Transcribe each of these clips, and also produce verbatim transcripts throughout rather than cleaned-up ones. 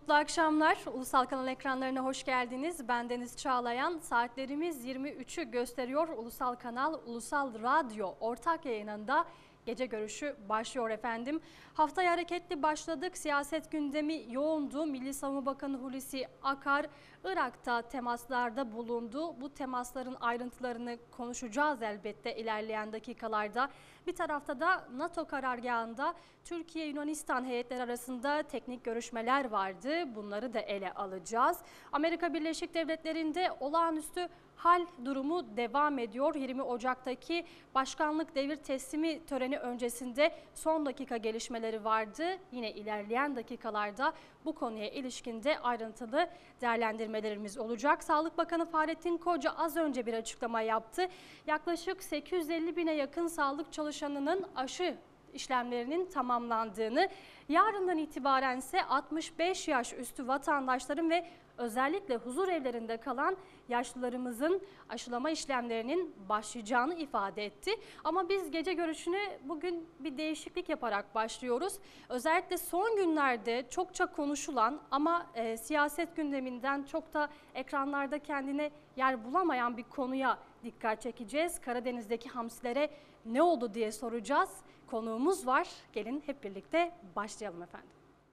Mutlu akşamlar. Ulusal Kanal ekranlarına hoş geldiniz. Ben Deniz Çağlayan. Saatlerimiz yirmi üçü gösteriyor. Ulusal Kanal, Ulusal Radyo ortak yayınında gece görüşü başlıyor efendim. Haftaya hareketli başladık. Siyaset gündemi yoğundu. Milli Savunma Bakanı Hulusi Akar Irak'ta temaslarda bulundu. Bu temasların ayrıntılarını konuşacağız elbette ilerleyen dakikalarda. Bir tarafta da NATO karargahında Türkiye-Yunanistan heyetleri arasında teknik görüşmeler vardı. Bunları da ele alacağız. Amerika Birleşik Devletleri'nde olağanüstü hal durumu devam ediyor. yirmi Ocak'taki başkanlık devir teslimi töreni öncesinde son dakika gelişmeleri vardı. Yine ilerleyen dakikalarda bu konuya ilişkin de ayrıntılı değerlendirmelerimiz olacak. Sağlık Bakanı Fahrettin Koca az önce bir açıklama yaptı. Yaklaşık sekiz yüz elli bine yakın sağlık çalışanının aşı işlemlerinin tamamlandığını, yarından itibaren ise altmış beş yaş üstü vatandaşların ve özellikle huzur evlerinde kalan yaşlılarımızın aşılama işlemlerinin başlayacağını ifade etti. Ama biz gece görüşüne bugün bir değişiklik yaparak başlıyoruz. Özellikle son günlerde çokça konuşulan ama e, siyaset gündeminden çok da ekranlarda kendine yer bulamayan bir konuya dikkat çekeceğiz. Karadeniz'deki hamsilere ne oldu diye soracağız. Konuğumuz var. Gelin hep birlikte başlayalım efendim.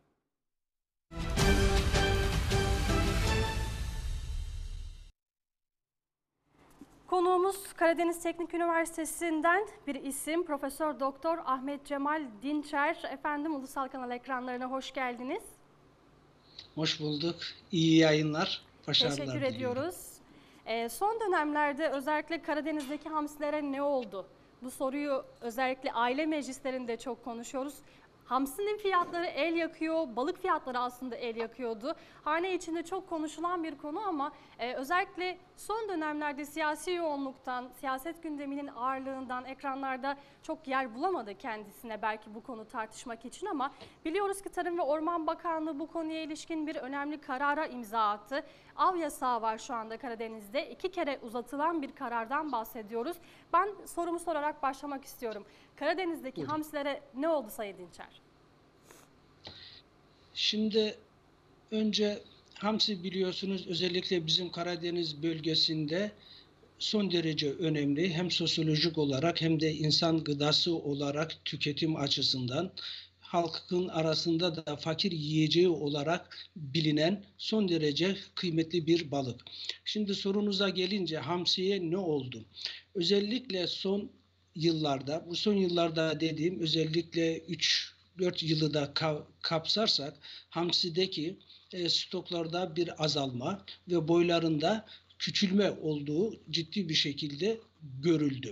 Konuğumuz Karadeniz Teknik Üniversitesi'nden bir isim. Profesör Doktor Ahmet Cemal Dinçer. Efendim Ulusal Kanal ekranlarına hoş geldiniz. Hoş bulduk. İyi yayınlar. Başarılar Teşekkür diliyorum. ediyoruz. Ee, son dönemlerde özellikle Karadeniz'deki hamsilere ne oldu? Bu soruyu özellikle aile meclislerinde çok konuşuyoruz. Hamsinin fiyatları el yakıyor, balık fiyatları aslında el yakıyordu. Hane içinde çok konuşulan bir konu ama e, özellikle son dönemlerde siyasi yoğunluktan, siyaset gündeminin ağırlığından ekranlarda çok yer bulamadı kendisine belki bu konu tartışmak için ama biliyoruz ki Tarım ve Orman Bakanlığı bu konuya ilişkin bir önemli karara imza attı. Av yasağı var şu anda Karadeniz'de. İki kere uzatılan bir karardan bahsediyoruz. Ben sorumu sorarak başlamak istiyorum. Karadeniz'deki Buyurun. hamsilere ne oldu Sayın Dinçer? Şimdi önce hamsi biliyorsunuz özellikle bizim Karadeniz bölgesinde son derece önemli. Hem sosyolojik olarak hem de insan gıdası olarak tüketim açısından halkın arasında da fakir yiyeceği olarak bilinen son derece kıymetli bir balık. Şimdi sorunuza gelince hamsiye ne oldu? Özellikle son yıllarda, bu son yıllarda dediğim özellikle üç dört yılı da kapsarsak hamsideki e, stoklarda bir azalma ve boylarında küçülme olduğu ciddi bir şekilde görüldü.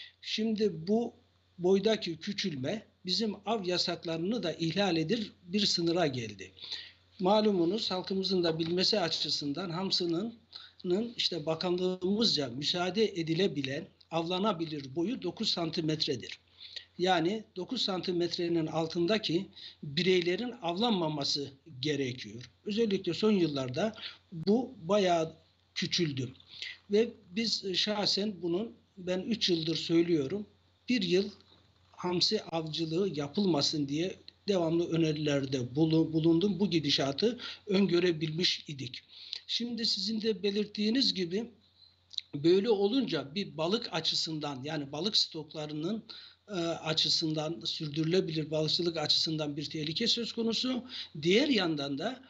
Şimdi bu boydaki küçülme bizim av yasaklarını da ihlal edir bir sınıra geldi. Malumunuz halkımızın da bilmesi açısından hamsının işte bakanlığımızca müsaade edilebilen avlanabilir boyu dokuz santimetredir. Yani dokuz santimetrenin altındaki bireylerin avlanmaması gerekiyor. Özellikle son yıllarda bu bayağı küçüldü. Ve biz şahsen bunun ben üç yıldır söylüyorum. Bir yıl hamsi avcılığı yapılmasın diye devamlı önerilerde bulundum. Bu gidişatı öngörebilmiş idik. Şimdi sizin de belirttiğiniz gibi böyle olunca bir balık açısından yani balık stoklarının e, açısından sürdürülebilir balıkçılık açısından bir tehlike söz konusu. Diğer yandan da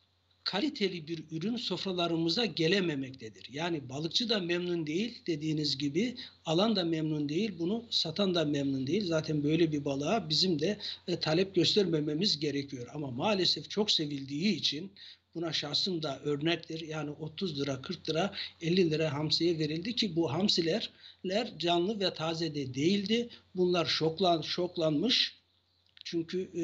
kaliteli bir ürün sofralarımıza gelememektedir. Yani balıkçı da memnun değil dediğiniz gibi, alan da memnun değil, bunu satan da memnun değil. Zaten böyle bir balığa bizim de e, talep göstermememiz gerekiyor. Ama maalesef çok sevildiği için buna şahsım da örnektir. Yani otuz lira, kırk lira, elli lira hamsiye verildi ki bu hamsiler canlı ve taze de değildi. Bunlar şoklan, şoklanmış. Çünkü e,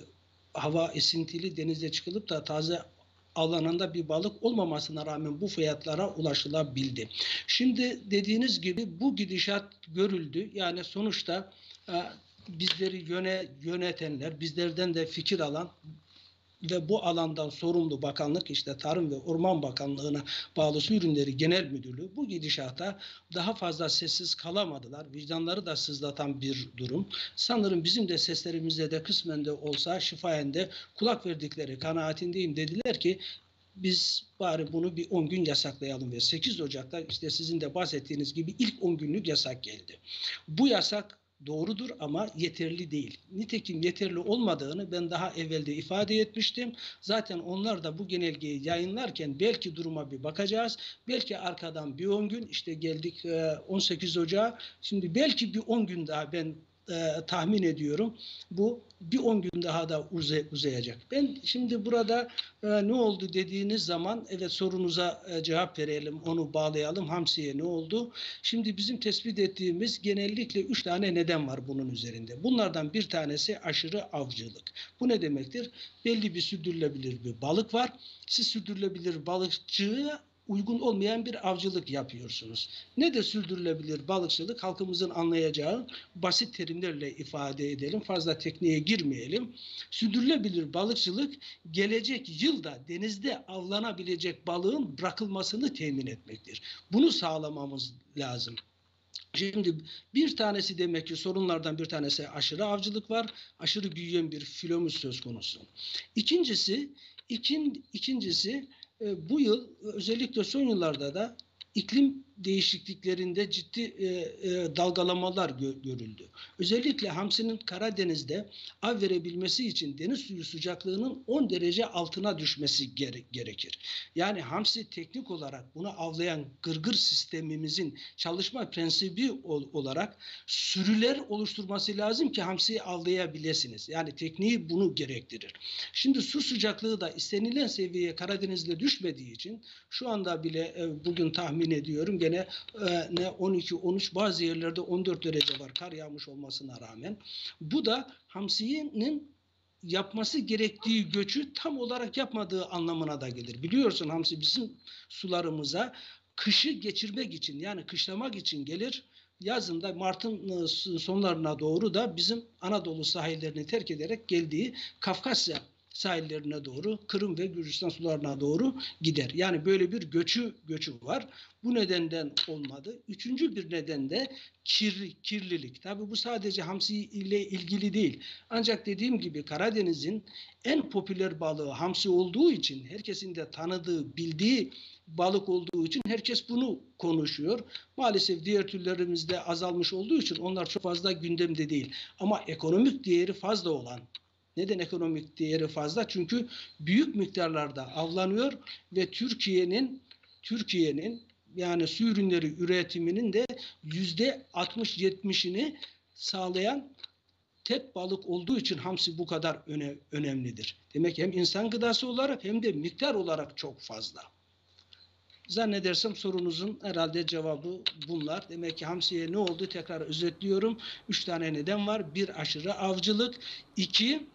hava esintili, denize çıkılıp da taze avlananda bir balık olmamasına rağmen bu fiyatlara ulaşılabildi. Şimdi dediğiniz gibi bu gidişat görüldü. Yani sonuçta e, bizleri yöne, yönetenler, bizlerden de fikir alan ve bu alandan sorumlu bakanlık, işte Tarım ve Orman Bakanlığı'na bağlı Su Ürünleri Genel Müdürlüğü bu gidişata daha fazla sessiz kalamadılar. Vicdanları da sızlatan bir durum. Sanırım bizim de seslerimizde de kısmen de olsa şifayen de kulak verdikleri kanaatindeyim. Dediler ki biz bari bunu bir on gün yasaklayalım ve sekiz Ocak'ta işte sizin de bahsettiğiniz gibi ilk on günlük yasak geldi. Bu yasak doğrudur ama yeterli değil. Nitekim yeterli olmadığını ben daha evvelde ifade etmiştim. Zaten onlar da bu genelgeyi yayınlarken belki duruma bir bakacağız. Belki arkadan bir on gün, işte geldik on sekiz Ocağı. Şimdi belki bir on gün daha ben e, tahmin ediyorum. Bu bir on gün daha da uzay, uzayacak. Ben şimdi burada e, ne oldu dediğiniz zaman, evet, sorunuza e, cevap verelim, onu bağlayalım. Hamsiye ne oldu? Şimdi bizim tespit ettiğimiz genellikle üç tane neden var bunun üzerinde. Bunlardan bir tanesi aşırı avcılık. Bu ne demektir? Belli bir sürdürülebilir bir balık var. Siz sürdürülebilir balıkçıya uygun olmayan bir avcılık yapıyorsunuz. Ne de sürdürülebilir balıkçılık? Halkımızın anlayacağı basit terimlerle ifade edelim. Fazla tekniğe girmeyelim. Sürdürülebilir balıkçılık gelecek yılda denizde avlanabilecek balığın bırakılmasını temin etmektir. Bunu sağlamamız lazım. Şimdi bir tanesi, demek ki sorunlardan bir tanesi aşırı avcılık var. Aşırı büyüyen bir filomuz söz konusu. İkincisi, ikin, ikincisi e, bu yıl özellikle son yıllarda da iklim değişikliklerinde ciddi e, e, dalgalamalar gö görüldü. Özellikle hamsinin Karadeniz'de av verebilmesi için deniz suyu sıcaklığının on derece altına düşmesi gere gerekir. Yani hamsi teknik olarak bunu avlayan gırgır sistemimizin çalışma prensibi ol olarak sürüler oluşturması lazım ki hamsiyi avlayabilirsiniz. Yani tekniği bunu gerektirir. Şimdi su sıcaklığı da istenilen seviyeye Karadeniz'de düşmediği için şu anda bile e, bugün tahmin ediyorum gene e, ne on iki on üç, bazı yerlerde on dört derece var kar yağmış olmasına rağmen. Bu da hamsinin yapması gerektiği göçü tam olarak yapmadığı anlamına da gelir. Biliyorsun hamsi bizim sularımıza kışı geçirmek için, yani kışlamak için gelir. Yazında Mart'ın sonlarına doğru da bizim Anadolu sahillerini terk ederek geldiği Kafkasya sahillerine doğru, Kırım ve Gürcistan sularına doğru gider. Yani böyle bir göçü göçü var. Bu nedenden olmadı. Üçüncü bir neden de kir, kirlilik. Tabii bu sadece hamsi ile ilgili değil. Ancak dediğim gibi Karadeniz'in en popüler balığı hamsi olduğu için, herkesin de tanıdığı, bildiği balık olduğu için herkes bunu konuşuyor. Maalesef diğer türlerimizde azalmış olduğu için onlar çok fazla gündemde değil. Ama ekonomik değeri fazla olan, neden ekonomik değeri fazla? Çünkü büyük miktarlarda avlanıyor ve Türkiye'nin Türkiye'nin yani su ürünleri üretiminin de yüzde altmış yetmişini sağlayan tek balık olduğu için hamsi bu kadar öne, önemlidir. Demek ki hem insan gıdası olarak hem de miktar olarak çok fazla. Zannedersem sorunuzun herhalde cevabı bunlar. Demek ki hamsiye ne oldu? Tekrar özetliyorum. Üç tane neden var. Bir, aşırı avcılık. İki,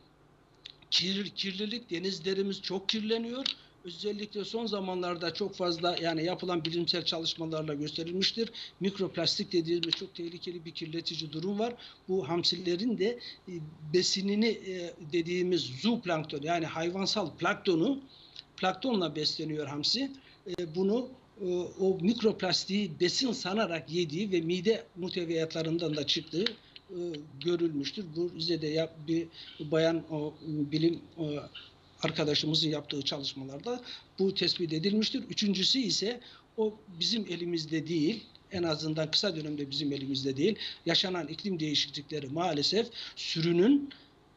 Kir, kirlilik. Denizlerimiz çok kirleniyor. Özellikle son zamanlarda çok fazla, yani yapılan bilimsel çalışmalarla gösterilmiştir. Mikroplastik dediğimiz çok tehlikeli bir kirletici durum var. Bu hamsilerin de e, besinini e, dediğimiz zooplankton, yani hayvansal planktonu, planktonla besleniyor hamsi. E, bunu e, o mikroplastiği besin sanarak yediği ve mide muhteviyatlarından da çıktığı e, görülmüştür. Bu Rize'de yap, bir bayan o, bilim o, arkadaşımızın yaptığı çalışmalarda bu tespit edilmiştir. Üçüncüsü ise o bizim elimizde değil. En azından kısa dönemde bizim elimizde değil. Yaşanan iklim değişiklikleri maalesef sürünün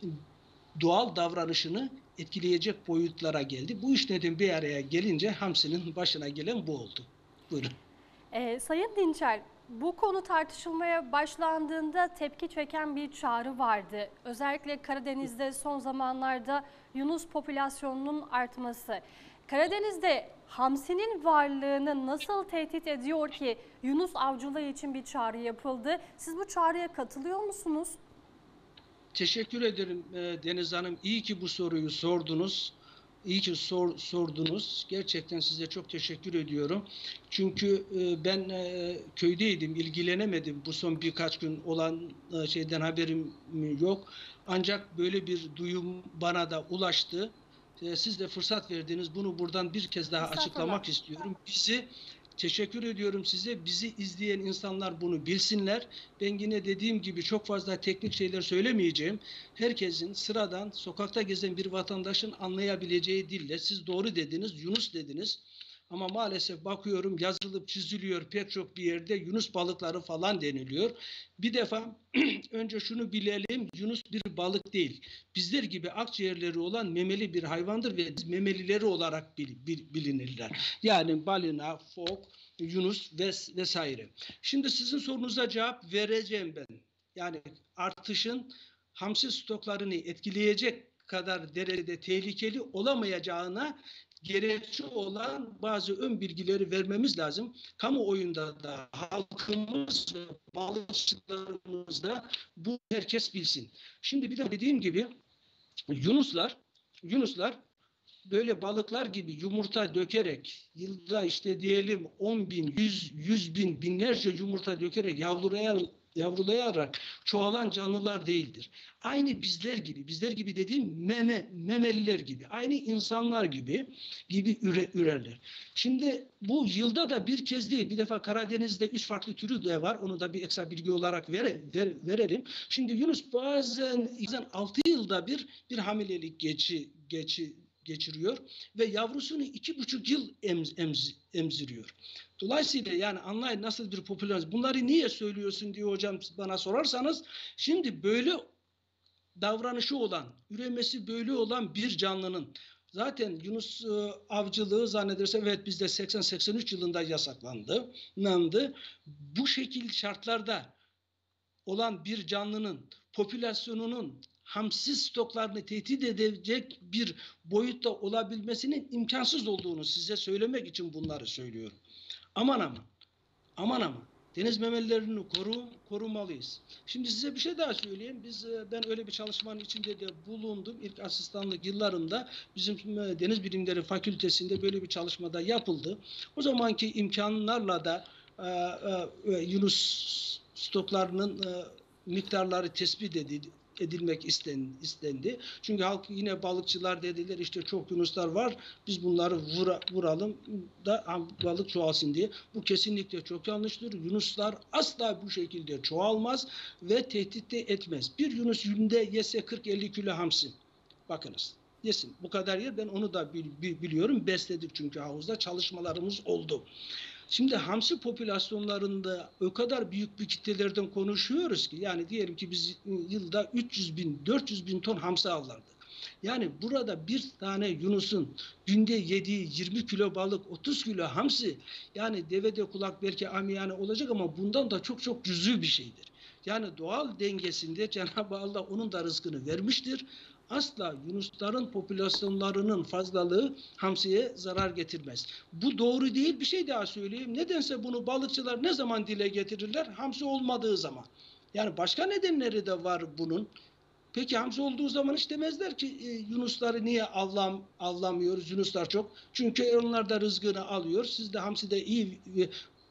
doğal davranışını etkileyecek boyutlara geldi. Bu üç neden bir araya gelince hamsinin başına gelen bu oldu. Buyurun. Ee, Sayın Dinçer, bu konu tartışılmaya başlandığında tepki çeken bir çağrı vardı. Özellikle Karadeniz'de son zamanlarda yunus popülasyonunun artması. Karadeniz'de hamsinin varlığını nasıl tehdit ediyor ki yunus avcılığı için bir çağrı yapıldı? Siz bu çağrıya katılıyor musunuz? Teşekkür ederim Deniz Hanım. İyi ki bu soruyu sordunuz. İyi ki sor, sordunuz. Gerçekten size çok teşekkür ediyorum. Çünkü e, ben e, köydeydim, ilgilenemedim. Bu son birkaç gün olan e, şeyden haberim yok. Ancak böyle bir duyum bana da ulaştı. e, siz de fırsat verdiniz. Bunu buradan bir kez daha açıklamak istiyorum. Bizi Teşekkür ediyorum size. Bizi izleyen insanlar bunu bilsinler. Ben yine dediğim gibi çok fazla teknik şeyler söylemeyeceğim. Herkesin sıradan sokakta gezen bir vatandaşın anlayabileceği dille, siz doğru dediniz, Yunus dediniz. Ama maalesef bakıyorum yazılıp çiziliyor pek çok bir yerde Yunus balıkları falan deniliyor. Bir defa önce şunu bilelim, Yunus bir balık değil. Bizler gibi akciğerleri olan memeli bir hayvandır ve memelileri olarak bil, bil, bilinirler. Yani balina, fok, Yunus ves, vesaire. Şimdi sizin sorunuza cevap vereceğim ben. Yani artışın hamsi stoklarını etkileyecek kadar derecede tehlikeli olamayacağına gerekçe olan bazı ön bilgileri vermemiz lazım. Kamuoyunda da halkımız, balıkçılarımız da bu herkes bilsin. Şimdi bir de dediğim gibi Yunuslar, Yunuslar böyle balıklar gibi yumurta dökerek yılda işte diyelim on bin, yüz, yüz bin, binlerce yumurta dökerek yavrulayan, yavrulayarak çoğalan canlılar değildir. Aynı bizler gibi, bizler gibi dediğim meme, memeliler gibi, aynı insanlar gibi gibi üre, ürerler. Şimdi bu yılda da bir kez değil, bir defa Karadeniz'de üç farklı türü de var. Onu da bir ekstra bilgi olarak vere, ver, verelim. Şimdi Yunus bazen, bazen altı yılda bir bir hamilelik geçi, geçi geçiriyor ve yavrusunu iki buçuk yıl emz, emz, emziriyor. Dolayısıyla yani anlayın nasıl bir popülasyon. Bunları niye söylüyorsun diye hocam bana sorarsanız, şimdi böyle davranışı olan, üremesi böyle olan bir canlının, zaten Yunus e, avcılığı zannedersem evet bizde seksen seksen üç yılında yasaklandı. Nandı. Bu şekil şartlarda olan bir canlının popülasyonunun hamsi stoklarını tehdit edecek bir boyutta olabilmesinin imkansız olduğunu size söylemek için bunları söylüyorum. Aman aman, aman aman. Deniz memelilerini koru, korumalıyız. Şimdi size bir şey daha söyleyeyim. Biz ben öyle bir çalışmanın içinde de bulundum. İlk asistanlık yıllarında bizim Deniz Bilimleri Fakültesi'nde böyle bir çalışmada yapıldı. O zamanki imkanlarla da e, e, Yunus stoklarının e, miktarları tespit edildi. edilmek istendi. Çünkü halk yine balıkçılar dediler işte çok yunuslar var biz bunları vura, vuralım da balık çoğalsın diye. Bu kesinlikle çok yanlıştır. Yunuslar asla bu şekilde çoğalmaz ve tehdit de etmez. Bir yunus günde yese kırk elli kilo hamsi. Bakınız. Yesin. Bu kadar yer ben onu da biliyorum. Besledik çünkü havuzda çalışmalarımız oldu. Şimdi hamsi popülasyonlarında o kadar büyük bir kitlelerden konuşuyoruz ki yani diyelim ki biz yılda üç yüz bin dört yüz bin ton hamsi avlardık. Yani burada bir tane yunusun günde yediği yirmi kilo balık, otuz kilo hamsi, yani devede kulak belki amiyane olacak ama bundan da çok çok cüzi bir şeydir. Yani doğal dengesinde Cenab-ı Allah onun da rızkını vermiştir. Asla yunusların popülasyonlarının fazlalığı hamsiye zarar getirmez. Bu doğru değil. Bir şey daha söyleyeyim. Nedense bunu balıkçılar ne zaman dile getirirler? Hamsi olmadığı zaman. Yani başka nedenleri de var bunun. Peki hamsi olduğu zaman hiç demezler ki e, yunusları niye avlam, avlamıyoruz? Yunuslar çok. Çünkü onlar da rızkını alıyor. Siz de hamside iyi e,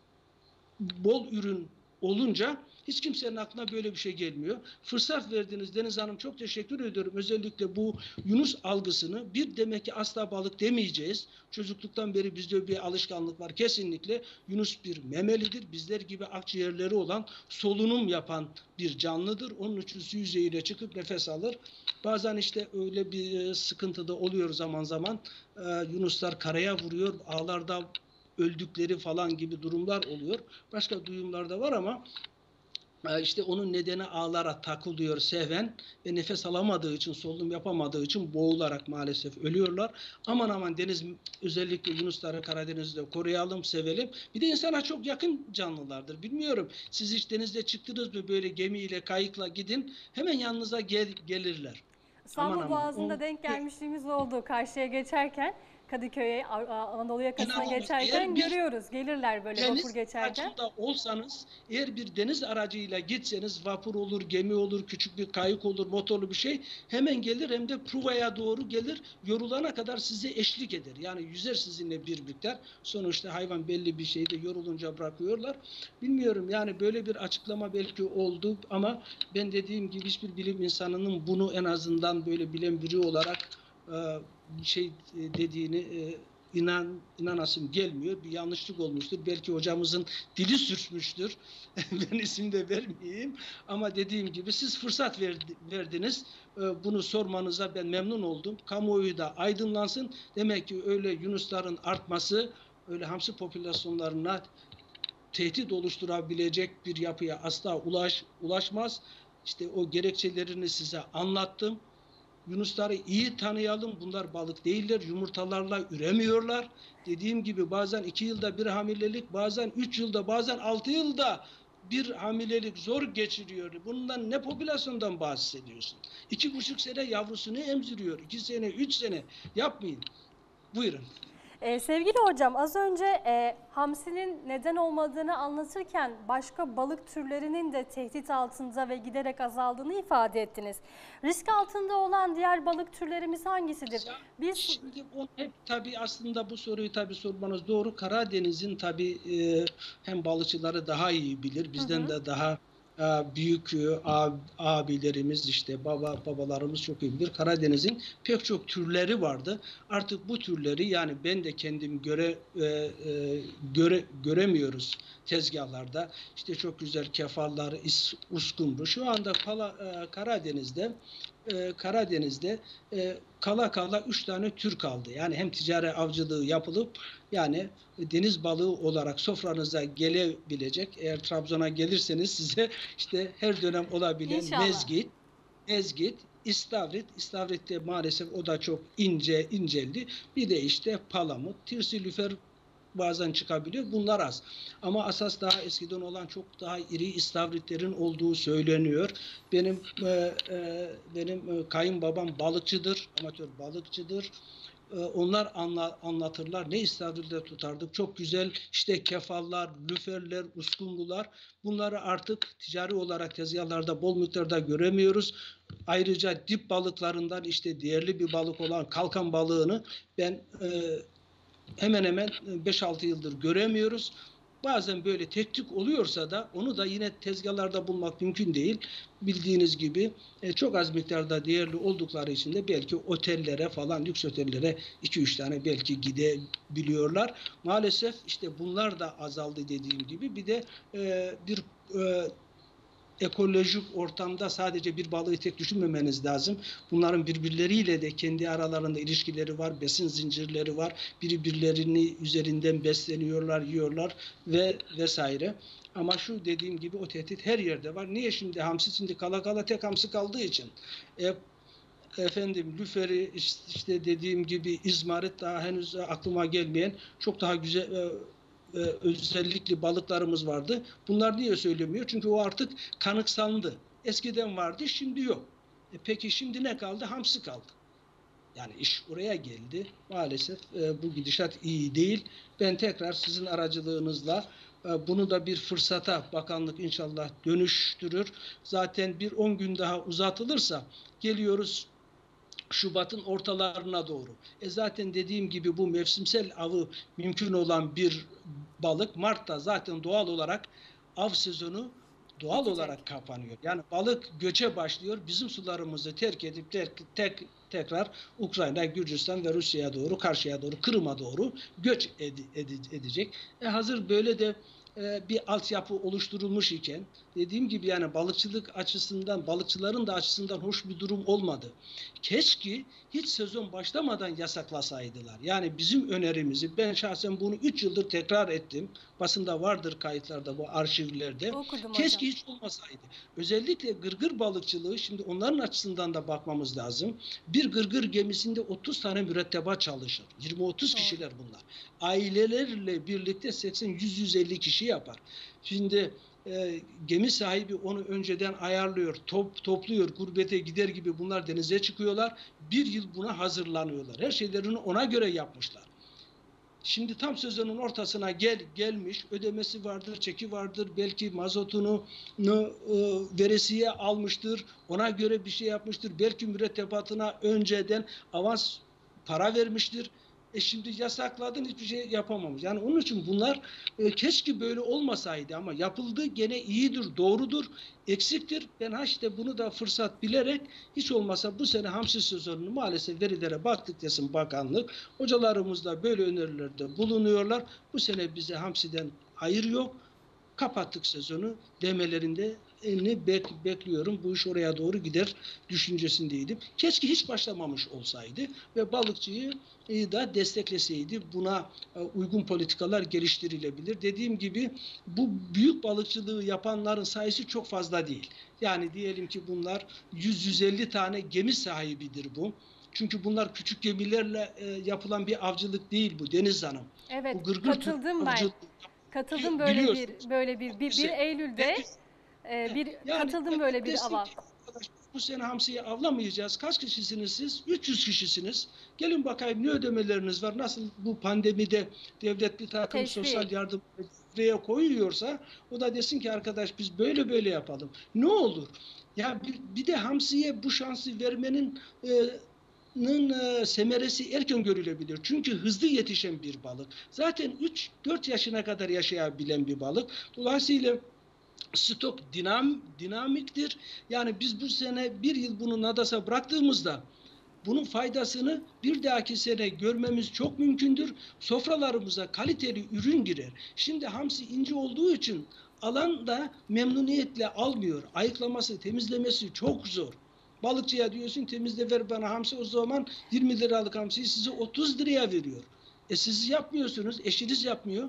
bol ürün olunca hiç kimsenin aklına böyle bir şey gelmiyor. Fırsat verdiniz Deniz Hanım, çok teşekkür ediyorum. Özellikle bu Yunus algısını, bir demek ki asla balık demeyeceğiz. Çocukluktan beri bizde bir alışkanlık var. Kesinlikle Yunus bir memelidir. Bizler gibi akciğerleri olan, solunum yapan bir canlıdır. Onun için su yüzeyine çıkıp nefes alır. Bazen işte öyle bir sıkıntı da oluyor zaman zaman. Ee, Yunuslar karaya vuruyor. Ağlarda öldükleri falan gibi durumlar oluyor. Başka duyumlar da var ama işte onun nedeni ağlara takılıyor seven ve nefes alamadığı için, solunum yapamadığı için boğularak maalesef ölüyorlar. Aman aman deniz, özellikle yunusları Karadeniz'de koruyalım, sevelim. Bir de insana çok yakın canlılardır. Bilmiyorum, siz hiç denizde çıktınız mı, böyle gemiyle, kayıkla gidin, hemen yanınıza gel, gelirler. İstanbul aman aman. Boğazı'nda O, denk gelmişliğimiz oldu. Karşıya geçerken, Kadıköy'e, Anadolu yakasına İnanılmaz. geçerken Bir görüyoruz. Gelirler böyle deniz vapur geçerken. aracında olsanız, eğer bir deniz aracıyla gitseniz, vapur olur, gemi olur, küçük bir kayık olur, motorlu bir şey, hemen gelir, hem de Pruva'ya doğru gelir, yorulana kadar size eşlik eder. Yani yüzer sizinle bir miktar. Sonuçta hayvan belli bir şeyde yorulunca bırakıyorlar. Bilmiyorum, yani böyle bir açıklama belki oldu ama ben dediğim gibi hiçbir bilim insanının bunu en azından böyle bilen biri olarak e, şey e, dediğini e, inan inanasım gelmiyor. Bir yanlışlık olmuştur. Belki hocamızın dili sürçmüştür. Ben isim de vermeyeyim. Ama dediğim gibi siz fırsat verdi, verdiniz. E, bunu sormanıza ben memnun oldum. Kamuoyu da aydınlansın. Demek ki öyle yunusların artması öyle hamsi popülasyonlarına tehdit oluşturabilecek bir yapıya asla ulaş, ulaşmaz. İşte o gerekçelerini size anlattım. Yunusları iyi tanıyalım. Bunlar balık değiller. Yumurtalarla üremiyorlar. Dediğim gibi bazen iki yılda bir hamilelik, bazen üç yılda, bazen altı yılda bir hamilelik zor geçiriyor. Bundan ne popülasyondan bahsediyorsun? İki buçuk sene yavrusunu emziriyor. İki sene, üç sene yapmayın. Buyurun. Ee, sevgili hocam, az önce e, hamsinin neden olmadığını anlatırken başka balık türlerinin de tehdit altında ve giderek azaldığını ifade ettiniz. Risk altında olan diğer balık türlerimiz hangisidir? Ya, Biz şimdi o hep tabii aslında bu soruyu tabii sormanız doğru. Karadeniz'in tabii e, hem balıkçıları daha iyi bilir. hı Bizden hı. de daha e, büyük e, ab- abilerimiz işte baba babalarımız çok iyi bilir. Karadeniz'in pek çok türleri vardı. Artık bu türleri yani ben de kendim göre e, e, göre göremiyoruz tezgahlarda. İşte çok güzel kefallar, is, uskumru. Şu anda Kala, e, Karadeniz'de e, Karadeniz'de e, kala kala üç tane tür kaldı. Yani hem ticari avcılığı yapılıp yani deniz balığı olarak sofranıza gelebilecek. Eğer Trabzon'a gelirseniz size işte her dönem olabilen İnşallah. mezgit, mezgit, istavrit. İstavrit de maalesef o da çok ince inceldi. Bir de işte palamut, tirsilüfer bazen çıkabiliyor. Bunlar az. Ama asas daha eskiden olan çok daha iri istavritlerin olduğu söyleniyor. Benim e, e, benim e, kayınbabam balıkçıdır, amatör balıkçıdır. E, onlar anla, anlatırlar. Ne istavritler tutardık. Çok güzel işte kefallar, lüferler, uskumrular. Bunları artık ticari olarak tezgahlarda bol miktarda göremiyoruz. Ayrıca dip balıklarından işte değerli bir balık olan kalkan balığını ben e, hemen hemen beş altı yıldır göremiyoruz. Bazen böyle tetkik oluyorsa da onu da yine tezgahlarda bulmak mümkün değil. Bildiğiniz gibi e, çok az miktarda değerli oldukları için de belki otellere falan lüks otellere iki üç tane belki gidebiliyorlar. Maalesef işte bunlar da azaldı dediğim gibi. Bir de e, bir e, ekolojik ortamda sadece bir balığı tek düşünmemeniz lazım. Bunların birbirleriyle de kendi aralarında ilişkileri var, besin zincirleri var. Birbirlerini üzerinden besleniyorlar, yiyorlar ve vesaire. Ama şu dediğim gibi o tehdit her yerde var. Niye şimdi hamsi şimdi kala kala tek hamsi kaldığı için? E, efendim lüferi işte dediğim gibi izmarit daha henüz aklıma gelmeyen çok daha güzel e, e, özellikli balıklarımız vardı. Bunlar niye söylemiyor? Çünkü o artık kanıksandı. Eskiden vardı, şimdi yok. E peki şimdi ne kaldı? Hamsi kaldı. Yani iş oraya geldi. Maalesef e, bu gidişat iyi değil. Ben tekrar sizin aracılığınızla e, bunu da bir fırsata bakanlık inşallah dönüştürür. Zaten bir on gün daha uzatılırsa geliyoruz Şubat'ın ortalarına doğru. E zaten dediğim gibi bu mevsimsel avı mümkün olan bir balık Mart'ta zaten doğal olarak av sezonu doğal Bitecek. olarak kapanıyor. Yani balık göçe başlıyor. Bizim sularımızı terk edip tek, tek, tekrar Ukrayna, Gürcistan ve Rusya'ya doğru, karşıya doğru, Kırım'a doğru göç ed, ed, edecek. E hazır böyle de e, bir altyapı oluşturulmuş iken dediğim gibi yani balıkçılık açısından, balıkçıların da açısından hoş bir durum olmadı. Keşke hiç sezon başlamadan yasaklasaydılar. Yani bizim önerimizi ben şahsen bunu üç yıldır tekrar ettim. Basında vardır kayıtlarda bu arşivlerde. Okudum hocam. Keşke hiç olmasaydı. Özellikle gırgır balıkçılığı şimdi onların açısından da bakmamız lazım. Bir gırgır gemisinde otuz tane mürettebat çalışır. yirmi otuz Doğru. kişiler bunlar. Ailelerle birlikte seksen yüz yüz elli kişi yapar. Şimdi e, gemi sahibi onu önceden ayarlıyor, top, topluyor, gurbete gider gibi bunlar denize çıkıyorlar. Bir yıl buna hazırlanıyorlar. Her şeylerini ona göre yapmışlar. Şimdi tam sezonun ortasına gel gelmiş, ödemesi vardır, çeki vardır, belki mazotunu e, veresiye almıştır, ona göre bir şey yapmıştır, belki mürettebatına önceden avans para vermiştir. E şimdi yasakladın, hiçbir şey yapamamış. Yani onun için bunlar e, keşke böyle olmasaydı ama yapıldı, gene iyidir, doğrudur, eksiktir. Ben ha işte bunu da fırsat bilerek hiç olmasa bu sene hamsi sezonunu maalesef verilere baktık desin bakanlık. Hocalarımız da böyle önerilerde bulunuyorlar. Bu sene bize hamsiden hayır yok. Kapattık sezonu demelerinde ni bek, bekliyorum. Bu iş oraya doğru gider düşüncesindeydim. Keşke hiç başlamamış olsaydı ve balıkçıyı e, da destekleseydi. Buna e, uygun politikalar geliştirilebilir. Dediğim gibi bu büyük balıkçılığı yapanların sayısı çok fazla değil. Yani diyelim ki bunlar yüz yüz elli tane gemi sahibidir bu. Çünkü bunlar küçük gemilerle e, yapılan bir avcılık değil bu Deniz Hanım. Evet, Bu gırgır türü katıldım ben. avcılığı Katıldım böyle bir biliyorsunuz. böyle bir bir, bir Eylül'de e, bir Yani katıldım böyle bir desin ava. ki arkadaş bu sene hamsiyi avlamayacağız. Kaç kişisiniz siz? üç yüz kişisiniz. Gelin bakayım ne ödemeleriniz var? Nasıl bu pandemide devlet bir takım sosyal Teşvik. yardım devreye koyuyorsa o da desin ki arkadaş biz böyle böyle yapalım. Ne olur? Ya bir, bir de hamsiye bu şansı vermenin e, e, semeresi erken görülebilir. Çünkü hızlı yetişen bir balık. Zaten üç dört yaşına kadar yaşayabilen bir balık. Dolayısıyla stok dinam, dinamiktir. Yani biz bu sene bir yıl bunu Nadas'a bıraktığımızda bunun faydasını bir dahaki sene görmemiz çok mümkündür. Sofralarımıza kaliteli ürün girer. Şimdi hamsi ince olduğu için alan da memnuniyetle almıyor. Ayıklaması, temizlemesi çok zor. Balıkçıya diyorsun temizle ver bana hamsi, o zaman yirmi liralık hamsiyi size otuz liraya veriyor. E siz yapmıyorsunuz, eşiniz yapmıyor.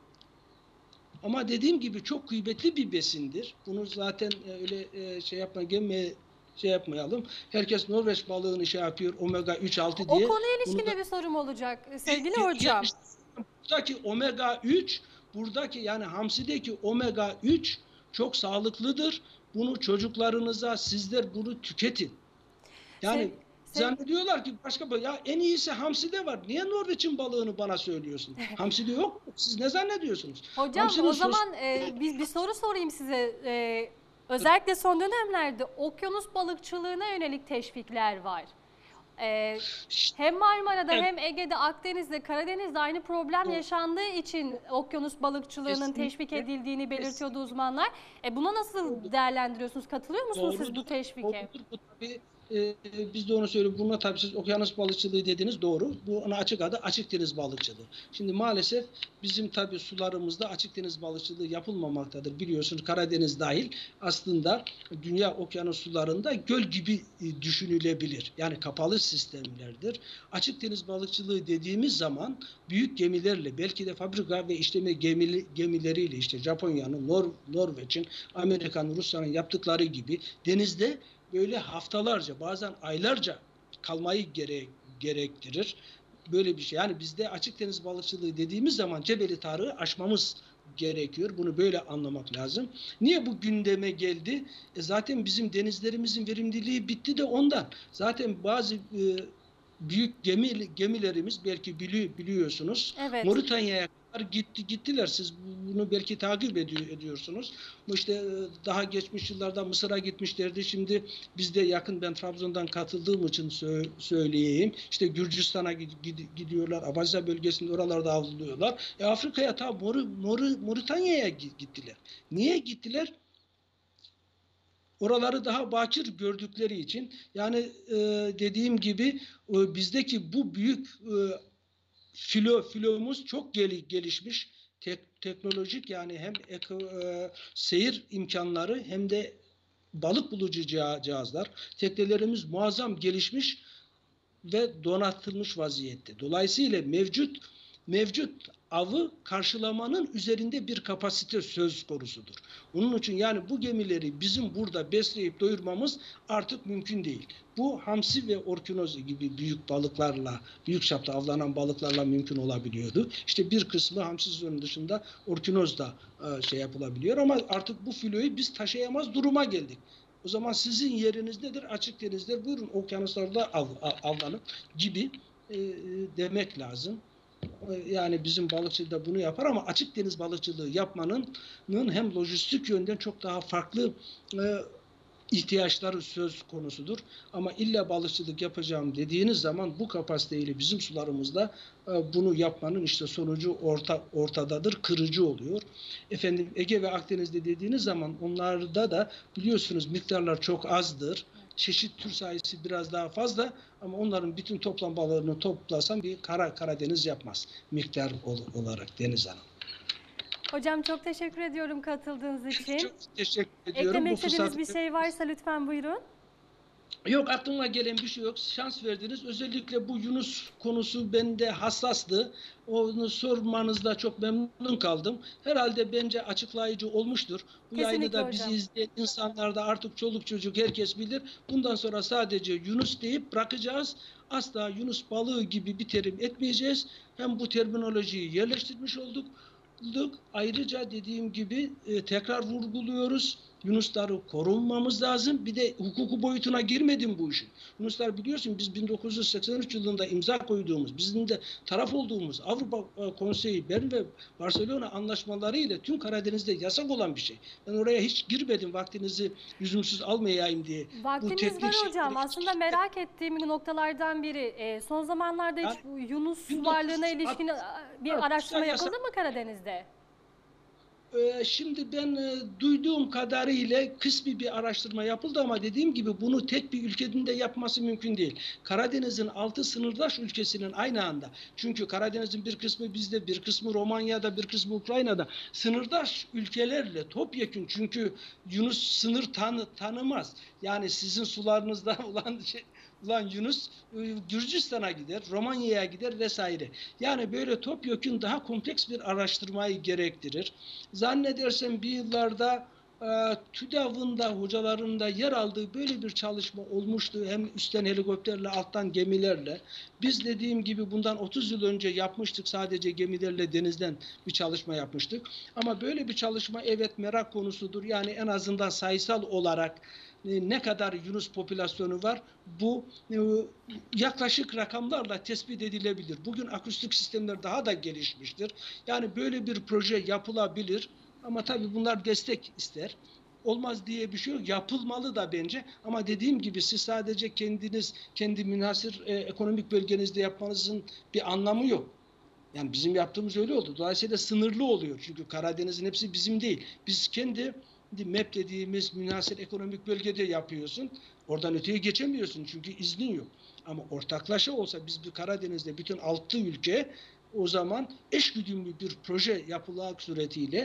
Ama dediğim gibi çok kıymetli bir besindir. Bunu zaten öyle şey yapma, gemme şey yapmayalım. Herkes Norveç balığını şey yapıyor, omega üç altı O diye. konuya Bunu ilişkin da de bir sorum olacak e, sevgili e, ya hocam. işte buradaki omega üç, buradaki yani hamsideki omega üç çok sağlıklıdır. Bunu çocuklarınıza sizler bunu tüketin. Sev, Yani sev, zannediyorlar ki başka balık. Ya en iyisi hamside var. Niye Norveç'in balığını bana söylüyorsun? Hamside yok mu? Siz ne zannediyorsunuz? Hocam Hamsinin o sos zaman e, bir, bir soru sorayım size. E, özellikle son dönemlerde okyanus balıkçılığına yönelik teşvikler var. E, hem Marmara'da evet, hem Ege'de, Akdeniz'de, Karadeniz'de aynı problem doğru. yaşandığı için okyanus balıkçılığının teşvik Kesinlikle, edildiğini belirtiyordu kesinlikle uzmanlar. E, buna nasıl değerlendiriyorsunuz? Katılıyor musunuz siz doğrudur. bu teşvike? Doğrudur. Bu tabii e, biz de onu söylüyoruz. Buna tabii siz okyanus balıkçılığı dediniz doğru. Bu ona açık adı açık deniz balıkçılığı. Şimdi maalesef bizim tabii sularımızda açık deniz balıkçılığı yapılmamaktadır. Biliyorsunuz Karadeniz dahil aslında dünya okyanus sularında göl gibi e, düşünülebilir. Yani kapalı sistemlerdir. Açık deniz balıkçılığı dediğimiz zaman büyük gemilerle belki de fabrika ve işleme gemili, gemileriyle işte Japonya'nın, Nor Norveç'in, Amerika'nın, Rusya'nın yaptıkları gibi denizde böyle haftalarca bazen aylarca kalmayı gerek, gerektirir. Böyle bir şey. Yani bizde açık deniz balıkçılığı dediğimiz zaman Cebeli Tarık'ı aşmamız gerekiyor. Bunu böyle anlamak lazım. Niye bu gündeme geldi? E zaten bizim denizlerimizin verimliliği bitti de ondan. Zaten bazı e, büyük gemi, gemilerimiz belki bili, biliyorsunuz Evet. Moritanya'ya kadar gitti gittiler. Siz bunu belki takip ediyor, ediyorsunuz. Bu işte daha geçmiş yıllarda Mısır'a gitmişlerdi. Şimdi bizde yakın, ben Trabzon'dan katıldığım için sö söyleyeyim. İşte Gürcistan'a gidiyorlar. Abazya bölgesinde oralarda avlıyorlar. E Afrika'ya ta Mor Mor Moritanya'ya gittiler. Niye gittiler? Oraları daha bakir gördükleri için. Yani e, dediğim gibi e, bizdeki bu büyük e, filo filomuz çok gel gelişmiş. Tek, teknolojik yani hem eko, e, seyir imkanları hem de balık bulucu cihazlar. Teknelerimiz muazzam gelişmiş ve donatılmış vaziyette. Dolayısıyla mevcut mevcut avı karşılamanın üzerinde bir kapasite söz konusudur. Onun için yani bu gemileri bizim burada besleyip doyurmamız artık mümkün değil. Bu hamsi ve orkinoz gibi büyük balıklarla, büyük çapta avlanan balıklarla mümkün olabiliyordu. İşte bir kısmı hamsi sezonunun dışında orkinoz da e, şey yapılabiliyor ama artık bu filoyu biz taşıyamaz duruma geldik. O zaman sizin yeriniz nedir? Açık denizler. Buyurun okyanuslarda av, avlanın gibi e, demek lazım. Yani bizim balıkçı da bunu yapar ama açık deniz balıkçılığı yapmanın hem lojistik yönden çok daha farklı e, ihtiyaçları söz konusudur. Ama illa balıkçılık yapacağım dediğiniz zaman bu kapasiteyle bizim sularımızda e, bunu yapmanın işte sonucu orta, ortadadır, kırıcı oluyor. Efendim Ege ve Akdeniz'de dediğiniz zaman onlarda da biliyorsunuz miktarlar çok azdır. Çeşit tür sayısı biraz daha fazla ama onların bütün toplam balığını toplasam bir kara Karadeniz yapmaz miktar olarak Deniz Hanım. Hocam çok teşekkür ediyorum katıldığınız için. Çok teşekkür ediyorum. Eklemek Bu istediğiniz fırsatı... bir şey varsa lütfen buyurun. Yok, aklıma gelen bir şey yok. Şans verdiniz. Özellikle bu Yunus konusu bende hassastı. Onu sormanızda çok memnun kaldım. Herhalde bence açıklayıcı olmuştur. Bu Kesinlikle yayını da hocam. bizi izleyen insanlar da artık çoluk çocuk herkes bilir. Bundan sonra sadece Yunus deyip bırakacağız. Asla Yunus balığı gibi bir terim etmeyeceğiz. Hem bu terminolojiyi yerleştirmiş olduk. Ayrıca dediğim gibi e, tekrar vurguluyoruz. Yunusları korunmamız lazım. Bir de hukuku boyutuna girmedim bu işin. Yunuslar biliyorsun biz bin dokuz yüz seksen üç yılında imza koyduğumuz, bizim de taraf olduğumuz Avrupa Konseyi, Bern ve Barcelona anlaşmaları ile tüm Karadeniz'de yasak olan bir şey. Ben oraya hiç girmedim vaktinizi yüzümsüz almayayım diye. Vaktimiz var hocam. Aslında merak ettiğim noktalardan biri. E, son zamanlarda hiç bu Yunus varlığına ilişkin bir araştırma yapıldı mı Karadeniz'de? Şimdi ben e, duyduğum kadarıyla kısmi bir araştırma yapıldı ama dediğim gibi bunu tek bir ülkenin de yapması mümkün değil. Karadeniz'in altı sınırdaş ülkesinin aynı anda. Çünkü Karadeniz'in bir kısmı bizde, bir kısmı Romanya'da, bir kısmı Ukrayna'da. Sınırdaş ülkelerle topyekün, çünkü Yunus sınır tanı, tanımaz. Yani sizin sularınızda olan şey, Ulan Yunus Gürcistan'a gider, Romanya'ya gider vesaire. Yani böyle topyekün daha kompleks bir araştırmayı gerektirir. Zannedersem bir yıllarda e, TÜDAV'ın da hocaların da yer aldığı böyle bir çalışma olmuştu. Hem üstten helikopterle, alttan gemilerle. Biz dediğim gibi bundan otuz yıl önce yapmıştık. Sadece gemilerle denizden bir çalışma yapmıştık. Ama böyle bir çalışma evet merak konusudur. Yani en azından sayısal olarak ne kadar Yunus popülasyonu var bu yaklaşık rakamlarla tespit edilebilir. Bugün akustik sistemler daha da gelişmiştir. Yani böyle bir proje yapılabilir ama tabii bunlar destek ister. Olmaz diye bir şey yok. Yapılmalı da bence ama dediğim gibi siz sadece kendiniz kendi münhasır e, ekonomik bölgenizde yapmanızın bir anlamı yok. Yani bizim yaptığımız öyle oldu. Dolayısıyla sınırlı oluyor. Çünkü Karadeniz'in hepsi bizim değil. Biz kendi M E P dediğimiz münhasır ekonomik bölgede yapıyorsun. Oradan öteye geçemiyorsun çünkü iznin yok. Ama ortaklaşa olsa biz bir Karadeniz'de bütün altı ülke o zaman eşgüdümlü bir proje yapılmak suretiyle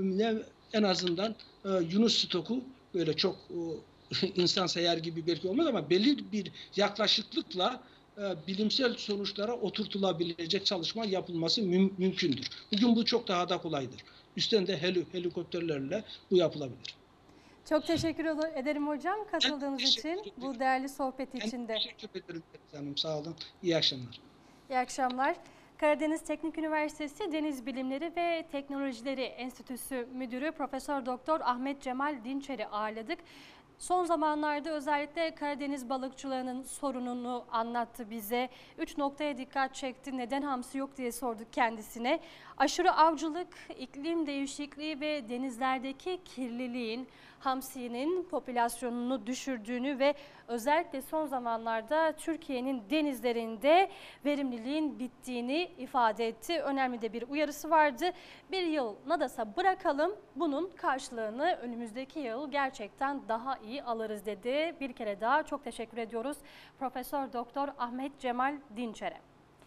en azından e, Yunus stoku böyle çok e, insan sayar gibi belki olmaz ama belli bir yaklaşıklıkla e, bilimsel sonuçlara oturtulabilecek çalışma yapılması müm mümkündür. Bugün bu çok daha da kolaydır. Üstten de heli helikopterlerle bu yapılabilir. Çok teşekkür ederim hocam katıldığınız için, bu değerli sohbet için de. Teşekkür ederim canım, sağ olun. İyi akşamlar. İyi akşamlar. Karadeniz Teknik Üniversitesi Deniz Bilimleri ve Teknolojileri Enstitüsü Müdürü Profesör Doktor Ahmet Cemal Dinçer'i ağırladık. Son zamanlarda özellikle Karadeniz balıkçılığının sorununu anlattı bize. Üç noktaya dikkat çekti. Neden hamsi yok diye sorduk kendisine. Aşırı avcılık, iklim değişikliği ve denizlerdeki kirliliğin hamsinin popülasyonunu düşürdüğünü ve özellikle son zamanlarda Türkiye'nin denizlerinde verimliliğin bittiğini ifade etti. Önemli de bir uyarısı vardı. Bir yıl nadasa bırakalım, bunun karşılığını önümüzdeki yıl gerçekten daha iyi alırız dedi. Bir kere daha çok teşekkür ediyoruz Profesör Doktor Ahmet Cemal Dinçer'e.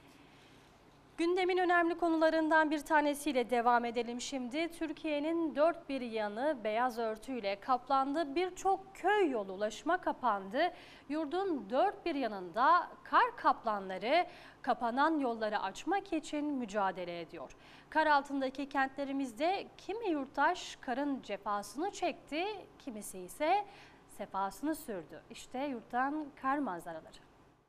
Gündemin önemli konularından bir tanesiyle devam edelim şimdi. Türkiye'nin dört bir yanı beyaz örtüyle kaplandı. Birçok köy yolu ulaşıma kapandı. Yurdun dört bir yanında kar kaplanları kapanan yolları açmak için mücadele ediyor. Kar altındaki kentlerimizde kimi yurttaş karın cefasını çekti, kimisi ise sefasını sürdü. İşte yurttan kar manzaraları.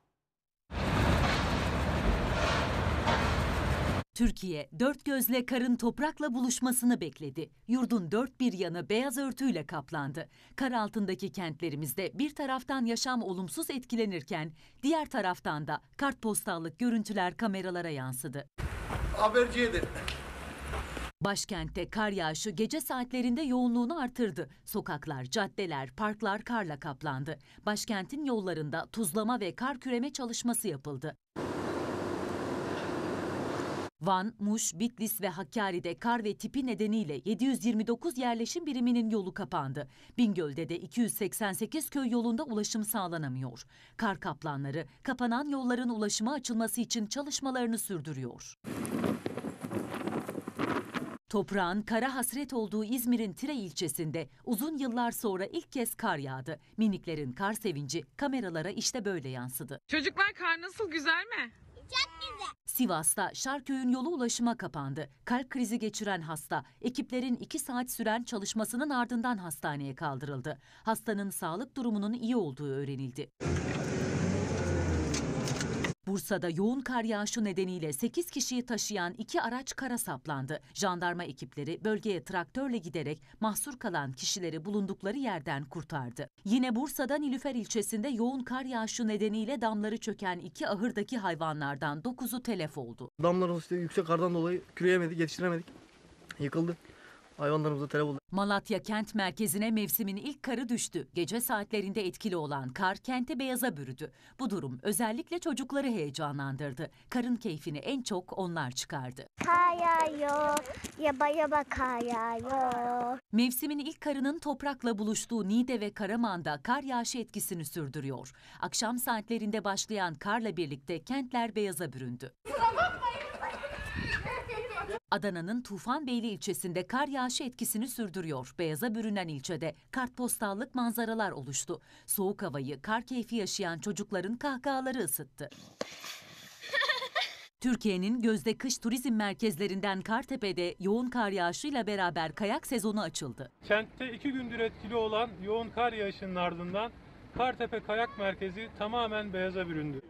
Türkiye dört gözle karın toprakla buluşmasını bekledi. Yurdun dört bir yanı beyaz örtüyle kaplandı. Kar altındaki kentlerimizde bir taraftan yaşam olumsuz etkilenirken diğer taraftan da kartpostallık görüntüler kameralara yansıdı. Haberciydi. Başkentte kar yağışı gece saatlerinde yoğunluğunu artırdı. Sokaklar, caddeler, parklar karla kaplandı. Başkentin yollarında tuzlama ve kar küreme çalışması yapıldı. Van, Muş, Bitlis ve Hakkari'de kar ve tipi nedeniyle yedi yüz yirmi dokuz yerleşim biriminin yolu kapandı. Bingöl'de de iki yüz seksen sekiz köy yolunda ulaşım sağlanamıyor. Kar kaplanları kapanan yolların ulaşıma açılması için çalışmalarını sürdürüyor. Toprağın kara hasret olduğu İzmir'in Tire ilçesinde uzun yıllar sonra ilk kez kar yağdı. Miniklerin kar sevinci kameralara işte böyle yansıdı. Çocuklar kar nasıl, güzel mi? Çok güzel. Sivas'ta Şarköy'ün yolu ulaşıma kapandı. Kalp krizi geçiren hasta ekiplerin iki saat süren çalışmasının ardından hastaneye kaldırıldı. Hastanın sağlık durumunun iyi olduğu öğrenildi. Bursa'da yoğun kar yağışı nedeniyle sekiz kişiyi taşıyan iki araç kara saplandı. Jandarma ekipleri bölgeye traktörle giderek mahsur kalan kişileri bulundukları yerden kurtardı. Yine Bursa'da Nilüfer ilçesinde yoğun kar yağışı nedeniyle damları çöken iki ahırdaki hayvanlardan dokuzu telef oldu. Damlar işte yüksek kardan dolayı küreyemedik, yetiştiremedik. Yıkıldı. Hayvanlarımız da telef oldu. Malatya kent merkezine mevsimin ilk karı düştü. Gece saatlerinde etkili olan kar kenti beyaza bürüdü. Bu durum özellikle çocukları heyecanlandırdı. Karın keyfini en çok onlar çıkardı. Kar yağıyor, yaba yaba kar yağıyor. Mevsimin ilk karının toprakla buluştuğu Niğde ve Karaman'da kar yağışı etkisini sürdürüyor. Akşam saatlerinde başlayan karla birlikte kentler beyaza büründü. Adana'nın Tufanbeyli ilçesinde kar yağışı etkisini sürdürüyor. Beyaza bürünen ilçede kartpostallık manzaralar oluştu. Soğuk havayı kar keyfi yaşayan çocukların kahkahaları ısıttı. Türkiye'nin gözde kış turizm merkezlerinden Kartepe'de yoğun kar yağışıyla beraber kayak sezonu açıldı. Kentte iki gündür etkili olan yoğun kar yağışının ardından Kartepe Kayak Merkezi tamamen beyaza büründü.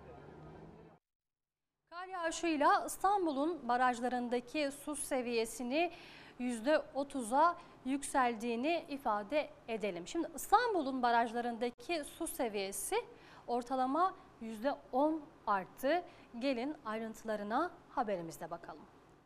Kar yağışıyla İstanbul'un barajlarındaki su seviyesini yüzde otuza yükseldiğini ifade edelim. Şimdi İstanbul'un barajlarındaki su seviyesi ortalama yüzde on arttı. Gelin ayrıntılarına haberimizde bakalım.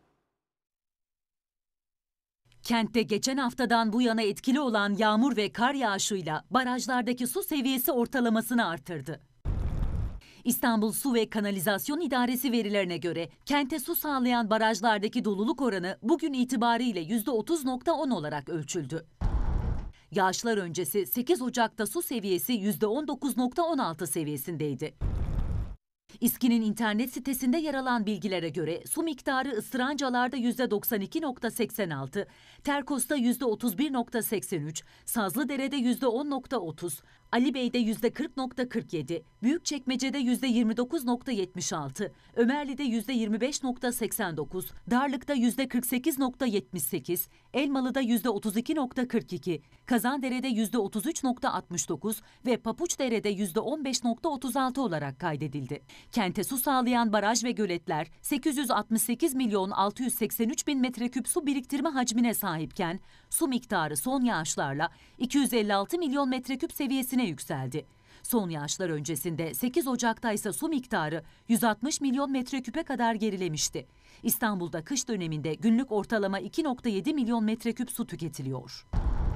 Kentte geçen haftadan bu yana etkili olan yağmur ve kar yağışıyla barajlardaki su seviyesi ortalamasını artırdı. İstanbul Su ve Kanalizasyon İdaresi verilerine göre kente su sağlayan barajlardaki doluluk oranı bugün itibariyle yüzde otuz nokta on olarak ölçüldü. Yağışlar öncesi sekiz Ocak'ta su seviyesi yüzde on dokuz nokta on altı seviyesindeydi. İSKİ'nin internet sitesinde yer alan bilgilere göre su miktarı Istırancalar'da yüzde doksan iki nokta seksen altı, Terkos'ta yüzde otuz bir nokta seksen üç, Sazlıdere'de yüzde on nokta otuz, Alibey'de yüzde kırk nokta kırk yedi, Büyükçekmece'de yüzde yirmi dokuz nokta yetmiş altı, Ömerli'de yüzde yirmi beş nokta seksen dokuz, Darlık'ta yüzde kırk sekiz nokta yetmiş sekiz, Elmalı'da yüzde otuz iki nokta kırk iki, Kazandere'de yüzde otuz üç nokta altmış dokuz ve Papuçdere'de yüzde on beş nokta otuz altı olarak kaydedildi. Kente su sağlayan baraj ve göletler sekiz yüz altmış sekiz milyon altı yüz seksen üç bin metreküp su biriktirme hacmine sahipken su miktarı son yağışlarla iki yüz elli altı milyon metreküp seviyesine yükseldi. Son yağışlar öncesinde sekiz Ocak'ta ise su miktarı yüz altmış milyon metreküpe kadar gerilemişti. İstanbul'da kış döneminde günlük ortalama iki nokta yedi milyon metreküp su tüketiliyor.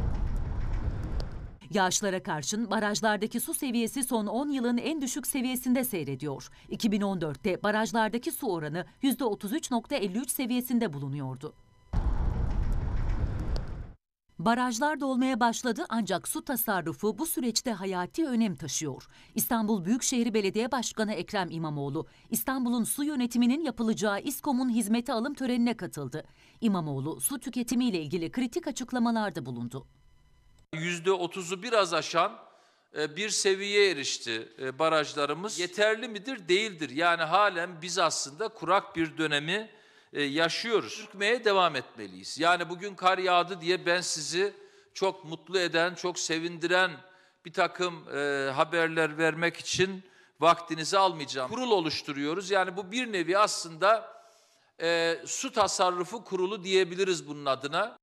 Yağışlara karşın barajlardaki su seviyesi son on yılın en düşük seviyesinde seyrediyor. iki bin on dörtte barajlardaki su oranı yüzde otuz üç nokta elli üç seviyesinde bulunuyordu. Barajlar dolmaya başladı ancak su tasarrufu bu süreçte hayati önem taşıyor. İstanbul Büyükşehir Belediye Başkanı Ekrem İmamoğlu, İstanbul'un su yönetiminin yapılacağı İSKOM'un hizmete alım törenine katıldı. İmamoğlu, su tüketimiyle ilgili kritik açıklamalarda bulundu. yüzde otuzu biraz aşan bir seviyeye erişti barajlarımız. Yeterli midir? Değildir. Yani halen biz aslında kurak bir dönemi yaşıyoruz. Sürmeye devam etmeliyiz. Yani bugün kar yağdı diye ben sizi çok mutlu eden, çok sevindiren bir takım e, haberler vermek için vaktinizi almayacağım. Kurul oluşturuyoruz. Yani bu bir nevi aslında e, su tasarrufu kurulu diyebiliriz bunun adına.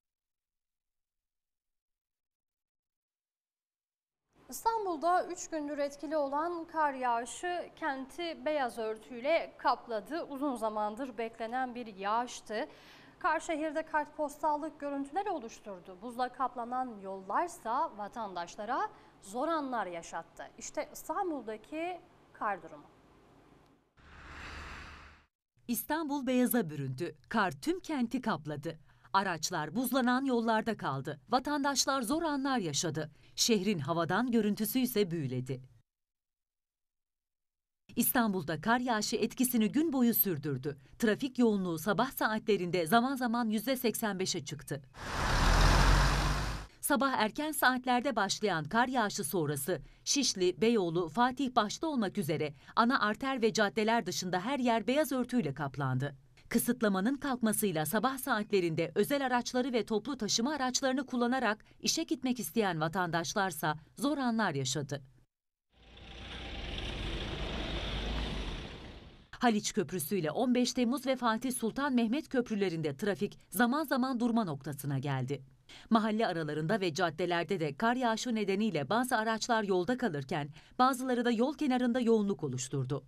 İstanbul'da üç gündür etkili olan kar yağışı kenti beyaz örtüyle kapladı. Uzun zamandır beklenen bir yağıştı. Kar şehirde kartpostallık görüntüler oluşturdu. Buzla kaplanan yollarsa vatandaşlara zor anlar yaşattı. İşte İstanbul'daki kar durumu. İstanbul beyaza büründü. Kar tüm kenti kapladı. Araçlar buzlanan yollarda kaldı. Vatandaşlar zor anlar yaşadı. Şehrin havadan görüntüsü ise büyüledi. İstanbul'da kar yağışı etkisini gün boyu sürdürdü. Trafik yoğunluğu sabah saatlerinde zaman zaman yüzde seksen beşe çıktı. Sabah erken saatlerde başlayan kar yağışı sonrası Şişli, Beyoğlu, Fatih başta olmak üzere ana arter ve caddeler dışında her yer beyaz örtüyle kaplandı. Kısıtlamanın kalkmasıyla sabah saatlerinde özel araçları ve toplu taşıma araçlarını kullanarak işe gitmek isteyen vatandaşlarsa zor anlar yaşadı. Haliç Köprüsü ile on beş Temmuz ve Fatih Sultan Mehmet köprülerinde trafik zaman zaman durma noktasına geldi. Mahalle aralarında ve caddelerde de kar yağışı nedeniyle bazı araçlar yolda kalırken bazıları da yol kenarında yoğunluk oluşturdu.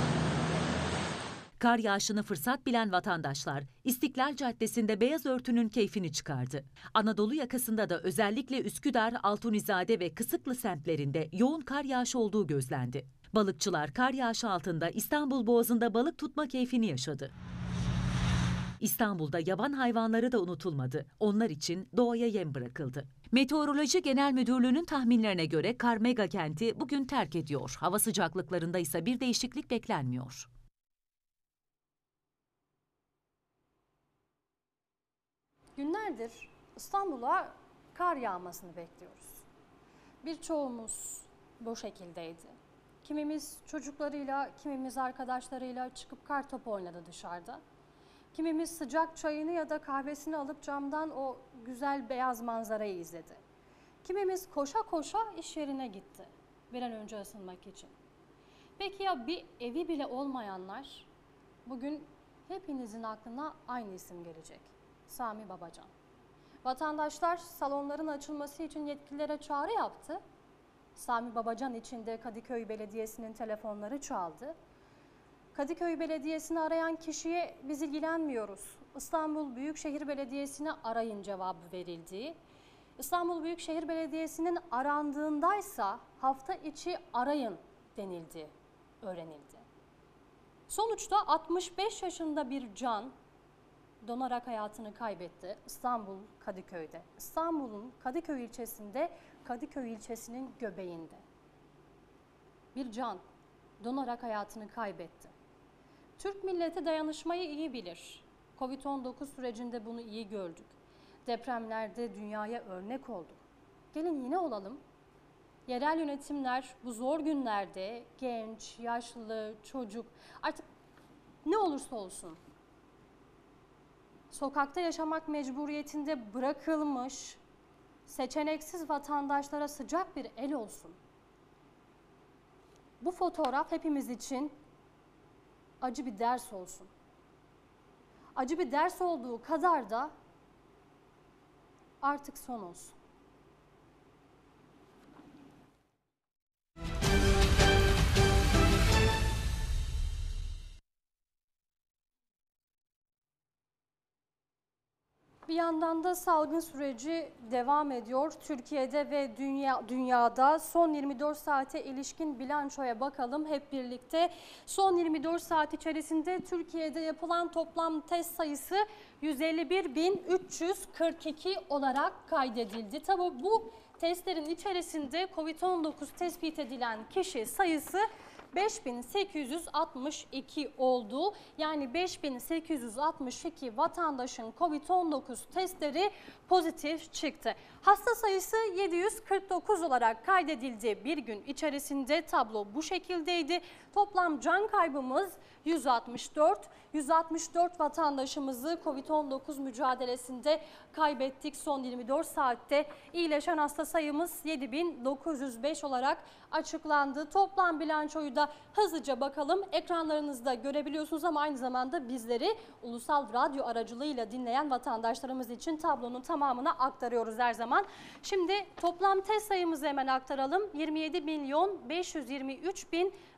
Kar yağışını fırsat bilen vatandaşlar İstiklal Caddesi'nde beyaz örtünün keyfini çıkardı. Anadolu yakasında da özellikle Üsküdar, Altunizade ve Kısıklı semtlerinde yoğun kar yağışı olduğu gözlendi. Balıkçılar kar yağışı altında İstanbul Boğazı'nda balık tutma keyfini yaşadı. İstanbul'da yaban hayvanları da unutulmadı. Onlar için doğaya yem bırakıldı. Meteoroloji Genel Müdürlüğü'nün tahminlerine göre kar mega kenti bugün terk ediyor. Hava sıcaklıklarında ise bir değişiklik beklenmiyor. Günlerdir İstanbul'a kar yağmasını bekliyoruz. Birçoğumuz bu şekildeydi. Kimimiz çocuklarıyla, kimimiz arkadaşlarıyla çıkıp kar topu oynadı dışarıda. Kimimiz sıcak çayını ya da kahvesini alıp camdan o güzel beyaz manzarayı izledi. Kimimiz koşa koşa iş yerine gitti bir an önce ısınmak için. Peki ya bir evi bile olmayanlar? Bugün hepinizin aklına aynı isim gelecek. Sami Babacan. Vatandaşlar salonların açılması için yetkililere çağrı yaptı. Sami Babacan için de Kadıköy Belediyesi'nin telefonları çaldı. Kadıköy Belediyesi'ni arayan kişiye biz ilgilenmiyoruz, İstanbul Büyükşehir Belediyesi'ni arayın cevabı verildi. İstanbul Büyükşehir Belediyesi'nin arandığındaysa hafta içi arayın denildi, öğrenildi. Sonuçta altmış beş yaşında bir can donarak hayatını kaybetti İstanbul Kadıköy'de. İstanbul'un Kadıköy ilçesinde, Kadıköy ilçesinin göbeğinde. Bir can donarak hayatını kaybetti. Türk milleti dayanışmayı iyi bilir. Covid on dokuz sürecinde bunu iyi gördük. Depremlerde dünyaya örnek olduk. Gelin yine olalım. Yerel yönetimler bu zor günlerde genç, yaşlı, çocuk artık ne olursa olsun sokakta yaşamak mecburiyetinde bırakılmış seçeneksiz vatandaşlara sıcak bir el olsun. Bu fotoğraf hepimiz için acı bir ders olsun. Acı bir ders olduğu kadar da artık son olsun. Bir yandan da salgın süreci devam ediyor. Türkiye'de ve dünya, dünyada son yirmi dört saate ilişkin bilançoya bakalım hep birlikte. Son yirmi dört saat içerisinde Türkiye'de yapılan toplam test sayısı yüz elli bir bin üç yüz kırk iki olarak kaydedildi. Tabii bu testlerin içerisinde Covid on dokuz tespit edilen kişi sayısı beş bin sekiz yüz altmış iki oldu. Yani beş bin sekiz yüz altmış iki vatandaşın Covid on dokuz testleri pozitif çıktı. Hasta sayısı yedi yüz kırk dokuz olarak kaydedildi. Bir gün içerisinde tablo bu şekildeydi. Toplam can kaybımız yüz altmış dört. yüz altmış dört vatandaşımızı Covid on dokuz mücadelesinde kaybettik. Son yirmi dört saatte iyileşen hasta sayımız yedi bin dokuz yüz beş olarak açıklandı. Toplam bilançoyu da hızlıca bakalım. Ekranlarınızda görebiliyorsunuz ama aynı zamanda bizleri ulusal radyo aracılığıyla dinleyen vatandaşlarımız için tablonun tamamını aktarıyoruz her zaman. Şimdi toplam test sayımızı hemen aktaralım. yirmi yedi milyon beş yüz yirmi üç bin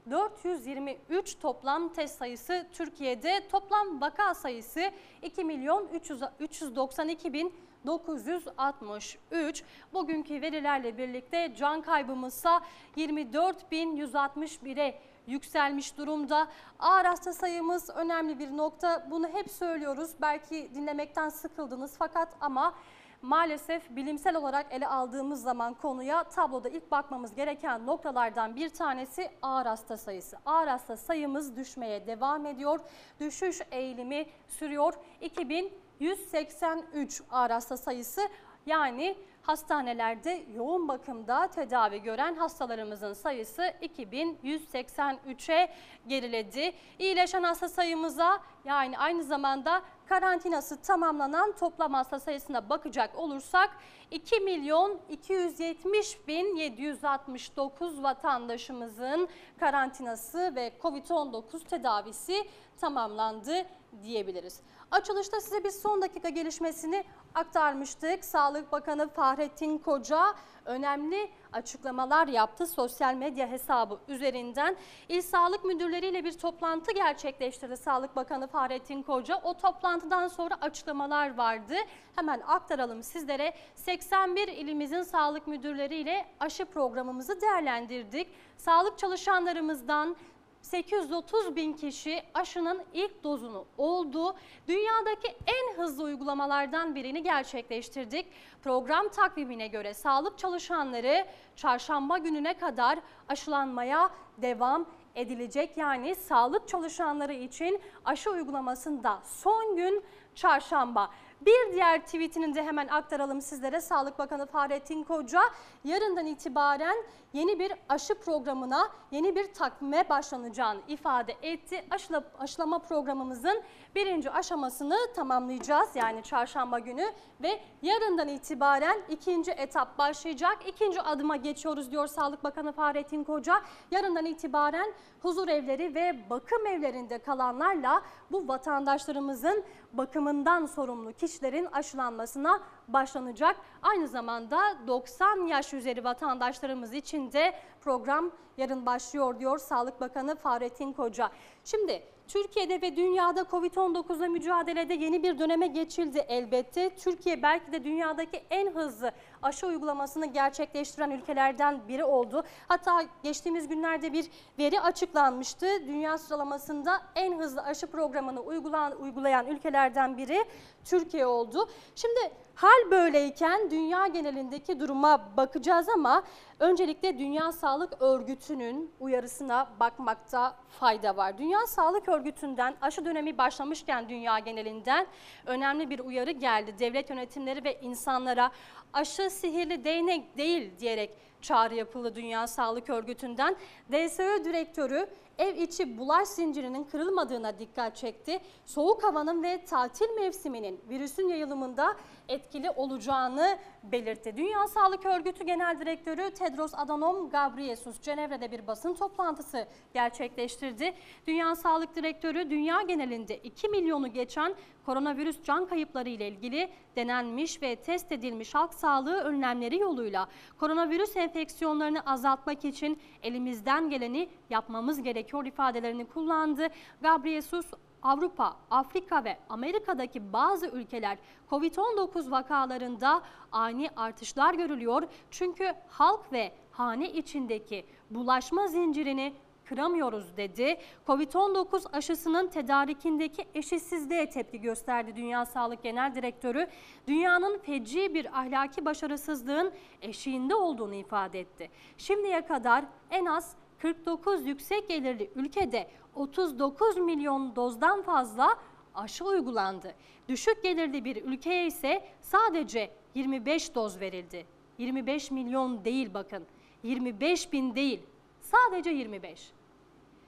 dört yüz yirmi üç toplam test sayısı Türkiye'de, toplam vaka sayısı iki milyon üç yüz doksan iki bin dokuz yüz altmış üç. Bugünkü verilerle birlikte can kaybımızsa yirmi dört bin yüz altmış bire yükselmiş durumda. Ağır hasta sayımız önemli bir nokta. Bunu hep söylüyoruz. Belki dinlemekten sıkıldınız fakat ama maalesef bilimsel olarak ele aldığımız zaman konuya, tabloda ilk bakmamız gereken noktalardan bir tanesi ağır hasta sayısı. Ağır hasta sayımız düşmeye devam ediyor. Düşüş eğilimi sürüyor. iki bin yüz seksen üç ağır hasta sayısı, yani hastanelerde yoğun bakımda tedavi gören hastalarımızın sayısı iki bin yüz seksen üçe geriledi. İyileşen hasta sayımıza, yani aynı zamanda karantinası tamamlanan toplam hasta sayısına bakacak olursak iki milyon iki yüz yetmiş bin yedi yüz altmış dokuz vatandaşımızın karantinası ve kovid on dokuz tedavisi tamamlandı diyebiliriz. Açılışta size bir son dakika gelişmesini aktarmıştık. Sağlık Bakanı Fahrettin Koca önemli açıklamalar yaptı sosyal medya hesabı üzerinden. İl Sağlık Müdürleriyle bir toplantı gerçekleştirdi Sağlık Bakanı Fahrettin Koca. O toplantıdan sonra açıklamalar vardı. Hemen aktaralım sizlere. seksen bir ilimizin sağlık müdürleriyle aşı programımızı değerlendirdik. Sağlık çalışanlarımızdan sekiz yüz otuz bin kişi aşının ilk dozunu oldu. Dünyadaki en hızlı uygulamalardan birini gerçekleştirdik. Program takvimine göre sağlık çalışanları çarşamba gününe kadar aşılanmaya devam edilecek. Yani sağlık çalışanları için aşı uygulamasında son gün çarşamba. Bir diğer tweetini de hemen aktaralım sizlere. Sağlık Bakanı Fahrettin Koca yarından itibaren yeni bir aşı programına, yeni bir takvime başlanacağını ifade etti. Aşıla, aşılama programımızın birinci aşamasını tamamlayacağız, yani çarşamba günü, ve yarından itibaren ikinci etap başlayacak. İkinci adıma geçiyoruz diyor Sağlık Bakanı Fahrettin Koca. Yarından itibaren huzur evleri ve bakım evlerinde kalanlarla bu vatandaşlarımızın bakımından sorumlu kişilerin aşılanmasına başlanacak. Aynı zamanda doksan yaş üzeri vatandaşlarımız için de program yarın başlıyor diyor Sağlık Bakanı Fahrettin Koca. Şimdi Türkiye'de ve dünyada kovid on dokuzla mücadelede yeni bir döneme geçildi elbette. Türkiye belki de dünyadaki en hızlı aşı uygulamasını gerçekleştiren ülkelerden biri oldu. Hatta geçtiğimiz günlerde bir veri açıklanmıştı. Dünya sıralamasında en hızlı aşı programını uygulayan, uygulayan ülkelerden biri Türkiye oldu. Şimdi hal böyleyken dünya genelindeki duruma bakacağız ama öncelikle Dünya Sağlık Örgütü'nün uyarısına bakmakta fayda var. Dünya Sağlık Örgütü'nden aşı dönemi başlamışken dünya genelinden önemli bir uyarı geldi. Devlet yönetimleri ve insanlara aşı sihirli değnek değil diyerek çağrı yapıldı Dünya Sağlık Örgütü'nden. D S Ö direktörü ev içi bulaş zincirinin kırılmadığına dikkat çekti. Soğuk havanın ve tatil mevsiminin virüsün yayılımında etkili olacağını belirtti. Dünya Sağlık Örgütü Genel Direktörü Tedros Adhanom Ghebreyesus Cenevre'de bir basın toplantısı gerçekleştirdi. Dünya Sağlık Direktörü dünya genelinde iki milyonu geçen koronavirüs can kayıpları ile ilgili denenmiş ve test edilmiş halk sağlığı önlemleri yoluyla koronavirüs enfeksiyonlarını azaltmak için elimizden geleni yapmamız gerekiyor ifadelerini kullandı. Ghebreyesus, Avrupa, Afrika ve Amerika'daki bazı ülkeler kovid on dokuz vakalarında ani artışlar görülüyor. Çünkü halk ve hane içindeki bulaşma zincirini kıramıyoruz dedi. kovid on dokuz aşısının tedarikindeki eşitsizliğe tepki gösterdi Dünya Sağlık Genel Direktörü. Dünyanın feci bir ahlaki başarısızlığın eşiğinde olduğunu ifade etti. Şimdiye kadar en az kırk dokuz yüksek gelirli ülkede otuz dokuz milyon dozdan fazla aşı uygulandı. Düşük gelirli bir ülkeye ise sadece yirmi beş doz verildi. yirmi beş milyon değil bakın, yirmi beş bin değil, sadece yirmi beş.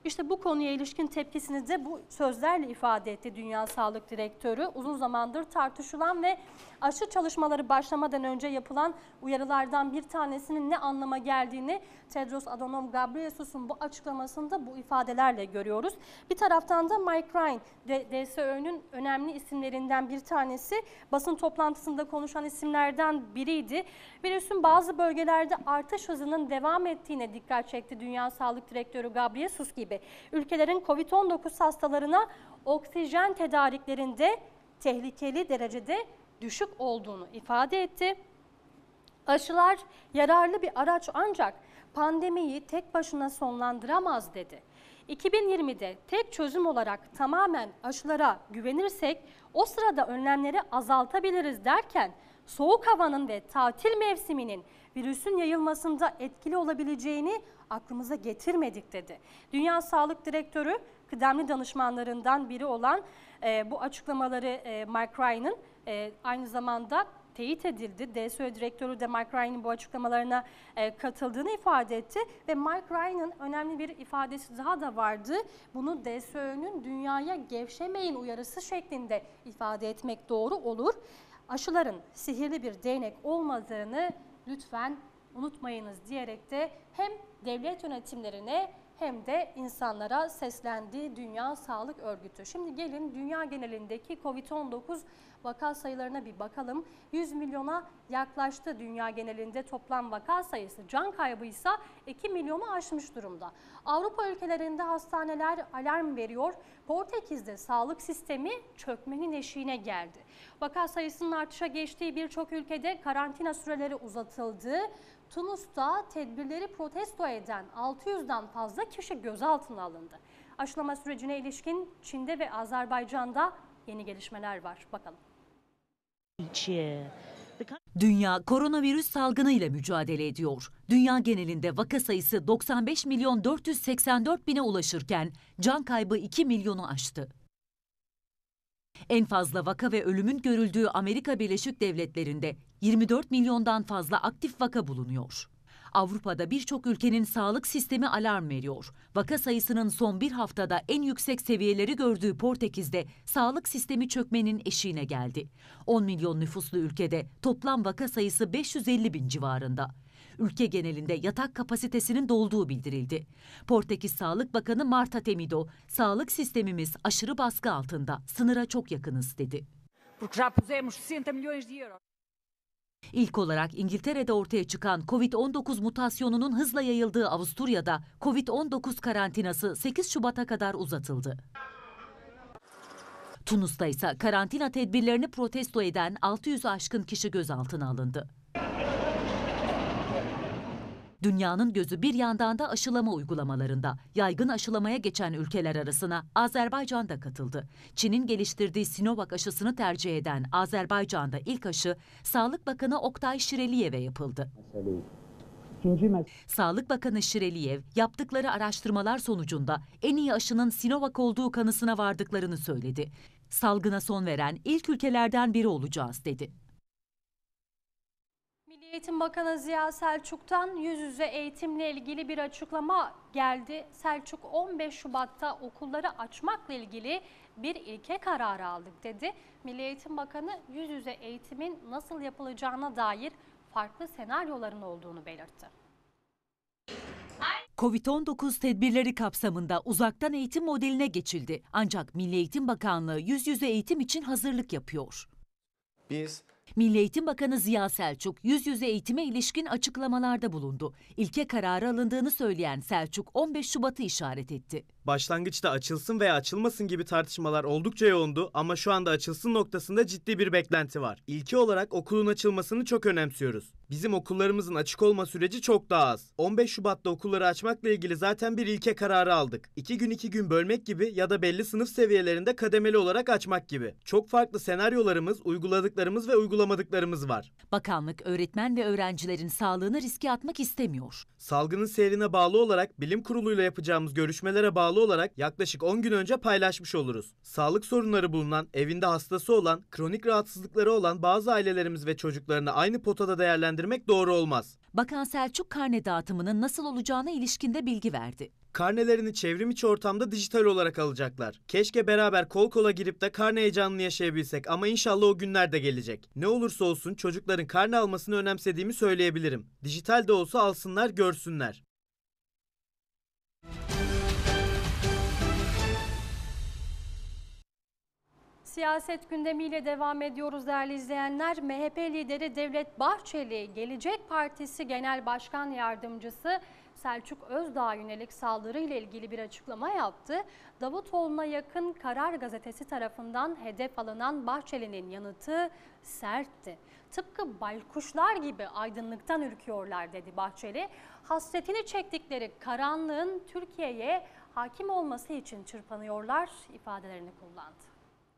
İşte bu konuya ilişkin tepkisini de bu sözlerle ifade etti Dünya Sağlık Direktörü. Uzun zamandır tartışılan ve aşı çalışmaları başlamadan önce yapılan uyarılardan bir tanesinin ne anlama geldiğini Tedros Adhanom Ghebreyesus'un bu açıklamasında bu ifadelerle görüyoruz. Bir taraftan da Mike Ryan, D S Ö'nün önemli isimlerinden bir tanesi, basın toplantısında konuşan isimlerden biriydi. Virüsün bazı bölgelerde artış hızının devam ettiğine dikkat çekti Dünya Sağlık Direktörü Ghebreyesus gibi. Ülkelerin Covid on dokuz hastalarına oksijen tedariklerinde tehlikeli derecede düşük olduğunu ifade etti. Aşılar yararlı bir araç ancak pandemiyi tek başına sonlandıramaz dedi. iki bin yirmide tek çözüm olarak tamamen aşılara güvenirsek o sırada önlemleri azaltabiliriz derken soğuk havanın ve tatil mevsiminin virüsün yayılmasında etkili olabileceğini aklımıza getirmedik dedi. Dünya Sağlık Direktörü kıdemli danışmanlarından biri olan e, bu açıklamaları e, Mike Ryan'ın e, aynı zamanda teyit edildi. D S Ö Direktörü de Mike Ryan'ın bu açıklamalarına e, katıldığını ifade etti ve Mike Ryan'ın önemli bir ifadesi daha da vardı. Bunu D S Ö'nün dünyaya gevşemeyin uyarısı şeklinde ifade etmek doğru olur. Aşıların sihirli bir değnek olmadığını lütfen unutmayınız diyerek de hem devlet yönetimlerine hem de insanlara seslendi Dünya Sağlık Örgütü. Şimdi gelin dünya genelindeki Covid on dokuz vaka sayılarına bir bakalım. yüz milyona yaklaştı dünya genelinde toplam vaka sayısı. Can kaybı ise iki milyonu aşmış durumda. Avrupa ülkelerinde hastaneler alarm veriyor. Portekiz'de sağlık sistemi çökmenin eşiğine geldi. Vaka sayısının artışa geçtiği birçok ülkede karantina süreleri uzatıldı. Tunus'ta tedbirleri protesto eden altı yüzden fazla kişi gözaltına alındı. Aşılama sürecine ilişkin Çin'de ve Azerbaycan'da yeni gelişmeler var. Bakalım. Dünya koronavirüs salgınıyla mücadele ediyor. Dünya genelinde vaka sayısı doksan beş milyon dört yüz seksen dört bine ulaşırken can kaybı iki milyonu aştı. En fazla vaka ve ölümün görüldüğü Amerika Birleşik Devletleri'nde yirmi dört milyondan fazla aktif vaka bulunuyor. Avrupa'da birçok ülkenin sağlık sistemi alarm veriyor. Vaka sayısının son bir haftada en yüksek seviyeleri gördüğü Portekiz'de sağlık sistemi çökmenin eşiğine geldi. on milyon nüfuslu ülkede toplam vaka sayısı beş yüz elli bin civarında. Ülke genelinde yatak kapasitesinin dolduğu bildirildi. Portekiz Sağlık Bakanı Marta Temido, sağlık sistemimiz aşırı baskı altında, sınıra çok yakınız dedi. İlk olarak İngiltere'de ortaya çıkan Covid on dokuz mutasyonunun hızla yayıldığı Avusturya'da Covid on dokuz karantinası sekiz Şubat'a kadar uzatıldı. Tunus'ta ise karantina tedbirlerini protesto eden altı yüzü aşkın kişi gözaltına alındı. Dünyanın gözü bir yandan da aşılama uygulamalarında. Yaygın aşılamaya geçen ülkeler arasına Azerbaycan da katıldı. Çin'in geliştirdiği Sinovac aşısını tercih eden Azerbaycan'da ilk aşı Sağlık Bakanı Oktay Şireliyev'e yapıldı. Sağlık Bakanı Şireliyev yaptıkları araştırmalar sonucunda en iyi aşının Sinovac olduğu kanısına vardıklarını söyledi. Salgına son veren ilk ülkelerden biri olacağız dedi. Milli Eğitim Bakanı Ziya Selçuk'tan yüz yüze eğitimle ilgili bir açıklama geldi. Selçuk on beş Şubat'ta okulları açmakla ilgili bir ilke kararı aldık dedi. Milli Eğitim Bakanı yüz yüze eğitimin nasıl yapılacağına dair farklı senaryoların olduğunu belirtti. Covid on dokuz tedbirleri kapsamında uzaktan eğitim modeline geçildi. Ancak Milli Eğitim Bakanlığı yüz yüze eğitim için hazırlık yapıyor. Biz Milli Eğitim Bakanı Ziya Selçuk yüz yüze eğitime ilişkin açıklamalarda bulundu. İlke kararı alındığını söyleyen Selçuk on beş Şubat'ı işaret etti. Başlangıçta açılsın veya açılmasın gibi tartışmalar oldukça yoğundu ama şu anda açılsın noktasında ciddi bir beklenti var. İlke olarak okulun açılmasını çok önemsiyoruz. Bizim okullarımızın açık olma süreci çok daha az. on beş Şubat'ta okulları açmakla ilgili zaten bir ilke kararı aldık. İki gün iki gün bölmek gibi ya da belli sınıf seviyelerinde kademeli olarak açmak gibi. Çok farklı senaryolarımız, uyguladıklarımız ve uygulamadıklarımız var. Bakanlık öğretmen ve öğrencilerin sağlığını riske atmak istemiyor. Salgının seyrine bağlı olarak bilim kuruluyla yapacağımız görüşmelere bağlı sağlığı olarak yaklaşık on gün önce paylaşmış oluruz. Sağlık sorunları bulunan, evinde hastası olan, kronik rahatsızlıkları olan bazı ailelerimiz ve çocuklarını aynı potada değerlendirmek doğru olmaz. Bakan Selçuk karne dağıtımının nasıl olacağına ilişkinde bilgi verdi. Karnelerini çevrim içi ortamda dijital olarak alacaklar. Keşke beraber kol kola girip de karne heyecanını yaşayabilsek ama inşallah o günler de gelecek. Ne olursa olsun çocukların karne almasını önemsediğimi söyleyebilirim. Dijital de olsa alsınlar, görsünler. Siyaset gündemiyle devam ediyoruz değerli izleyenler. M H P lideri Devlet Bahçeli, Gelecek Partisi Genel Başkan Yardımcısı Selçuk Özdağ'a yönelik saldırıyla ilgili bir açıklama yaptı. Davutoğlu'na yakın Karar Gazetesi tarafından hedef alınan Bahçeli'nin yanıtı sertti. Tıpkı baykuşlar gibi aydınlıktan ürküyorlar dedi Bahçeli. Hasretini çektikleri karanlığın Türkiye'ye hakim olması için çırpınıyorlar ifadelerini kullandı.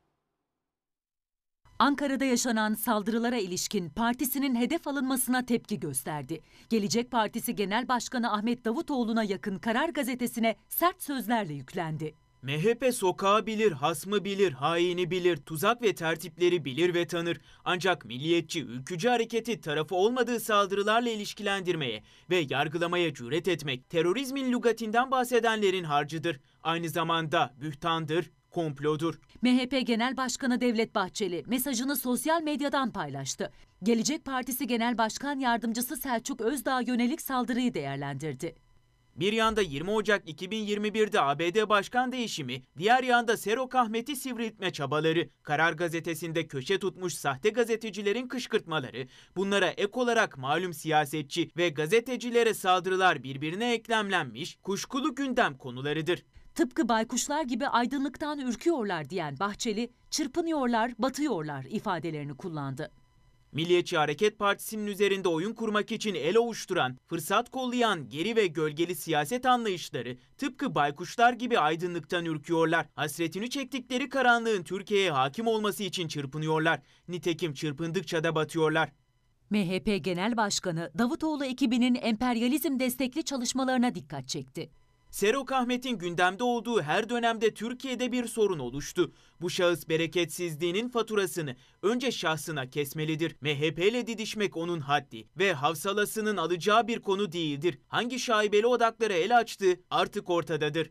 Ankara'da yaşanan saldırılara ilişkin partisinin hedef alınmasına tepki gösterdi. Gelecek Partisi Genel Başkanı Ahmet Davutoğlu'na yakın Karar Gazetesi'ne sert sözlerle yüklendi. M H P sokağı bilir, hasmı bilir, haini bilir, tuzak ve tertipleri bilir ve tanır. Ancak milliyetçi, ülkücü hareketi tarafı olmadığı saldırılarla ilişkilendirmeye ve yargılamaya cüret etmek terörizmin lügatinden bahsedenlerin harcıdır. Aynı zamanda bühtandır, komplodur. M H P Genel Başkanı Devlet Bahçeli mesajını sosyal medyadan paylaştı. Gelecek Partisi Genel Başkan Yardımcısı Selçuk Özdağ'a yönelik saldırıyı değerlendirdi. Bir yanda yirmi Ocak iki bin yirmi bir'de A B D başkan değişimi, diğer yanda Serok Ahmet'i sivriltme çabaları, Karar Gazetesi'nde köşe tutmuş sahte gazetecilerin kışkırtmaları, bunlara ek olarak malum siyasetçi ve gazetecilere saldırılar birbirine eklemlenmiş kuşkulu gündem konularıdır. Tıpkı baykuşlar gibi aydınlıktan ürküyorlar diyen Bahçeli, çırpınıyorlar, batıyorlar ifadelerini kullandı. Milliyetçi Hareket Partisi'nin üzerinde oyun kurmak için el ovuşturan, fırsat kollayan geri ve gölgeli siyaset anlayışları tıpkı baykuşlar gibi aydınlıktan ürküyorlar. Hasretini çektikleri karanlığın Türkiye'ye hakim olması için çırpınıyorlar. Nitekim çırpındıkça da batıyorlar. M H P Genel Başkanı Davutoğlu ekibinin emperyalizm destekli çalışmalarına dikkat çekti. Serok Ahmet'in gündemde olduğu her dönemde Türkiye'de bir sorun oluştu. Bu şahıs bereketsizliğinin faturasını önce şahsına kesmelidir. M H P ile didişmek onun haddi ve havsalasının alacağı bir konu değildir. Hangi şaibeli odaklara el açtığı artık ortadadır.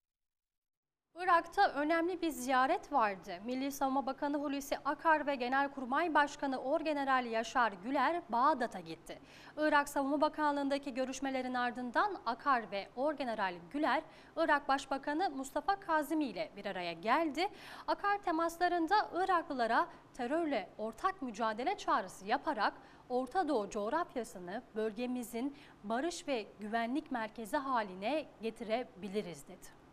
Irak'ta önemli bir ziyaret vardı. Milli Savunma Bakanı Hulusi Akar ve Genelkurmay Başkanı Orgeneral Yaşar Güler Bağdat'a gitti. Irak Savunma Bakanlığı'ndaki görüşmelerin ardından Akar ve Orgeneral Güler, Irak Başbakanı Mustafa Kazimi ile bir araya geldi. Akar temaslarında Iraklılara terörle ortak mücadele çağrısı yaparak Orta Doğu coğrafyasını bölgemizin barış ve güvenlik merkezi haline getirebiliriz dedi.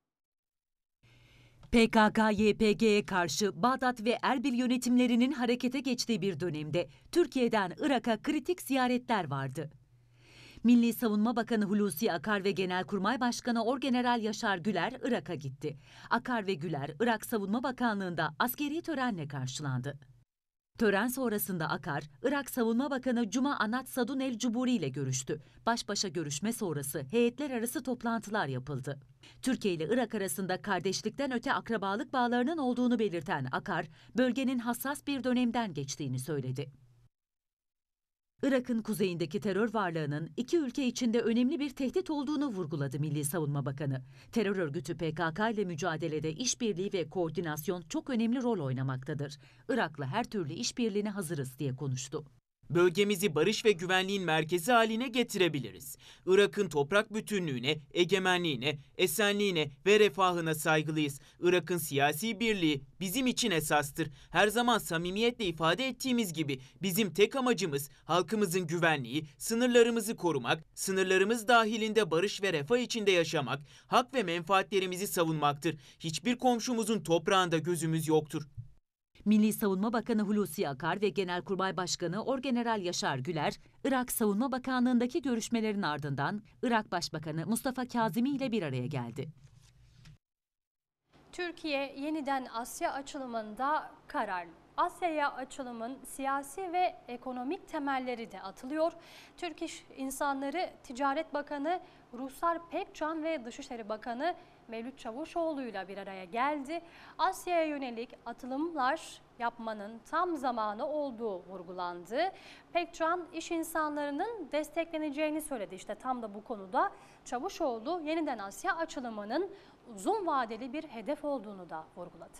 P K K Y P G'ye karşı Bağdat ve Erbil yönetimlerinin harekete geçtiği bir dönemde Türkiye'den Irak'a kritik ziyaretler vardı. Milli Savunma Bakanı Hulusi Akar ve Genelkurmay Başkanı Orgeneral Yaşar Güler Irak'a gitti. Akar ve Güler Irak Savunma Bakanlığı'nda askeri törenle karşılandı. Tören sonrasında Akar, Irak Savunma Bakanı Cuma Anat Sadun El Cuburi ile görüştü. Baş başa görüşme sonrası heyetler arası toplantılar yapıldı. Türkiye ile Irak arasında kardeşlikten öte akrabalık bağlarının olduğunu belirten Akar, bölgenin hassas bir dönemden geçtiğini söyledi. Irak'ın kuzeyindeki terör varlığının iki ülke içinde önemli bir tehdit olduğunu vurguladı Milli Savunma Bakanı. Terör örgütü P K K ile mücadelede işbirliği ve koordinasyon çok önemli rol oynamaktadır. Irak'la her türlü işbirliğine hazırız diye konuştu. Bölgemizi barış ve güvenliğin merkezi haline getirebiliriz. Irak'ın toprak bütünlüğüne, egemenliğine, esenliğine ve refahına saygılıyız. Irak'ın siyasi birliği bizim için esastır. Her zaman samimiyetle ifade ettiğimiz gibi bizim tek amacımız halkımızın güvenliği, sınırlarımızı korumak, sınırlarımız dahilinde barış ve refah içinde yaşamak, hak ve menfaatlerimizi savunmaktır. Hiçbir komşumuzun toprağında gözümüz yoktur. Milli Savunma Bakanı Hulusi Akar ve Genelkurmay Başkanı Orgeneral Yaşar Güler, Irak Savunma Bakanlığı'ndaki görüşmelerin ardından Irak Başbakanı Mustafa Kazimi ile bir araya geldi. Türkiye yeniden Asya açılımında kararlı. Asya'ya açılımın siyasi ve ekonomik temelleri de atılıyor. Türk İş İnsanları Ticaret Bakanı Ruhsar Pekcan ve Dışişleri Bakanı Mevlüt Çavuşoğlu ile bir araya geldi. Asya'ya yönelik atılımlar yapmanın tam zamanı olduğu vurgulandı. Pekcan iş insanlarının destekleneceğini söyledi. İşte tam da bu konuda Çavuşoğlu yeniden Asya açılımının uzun vadeli bir hedef olduğunu da vurguladı.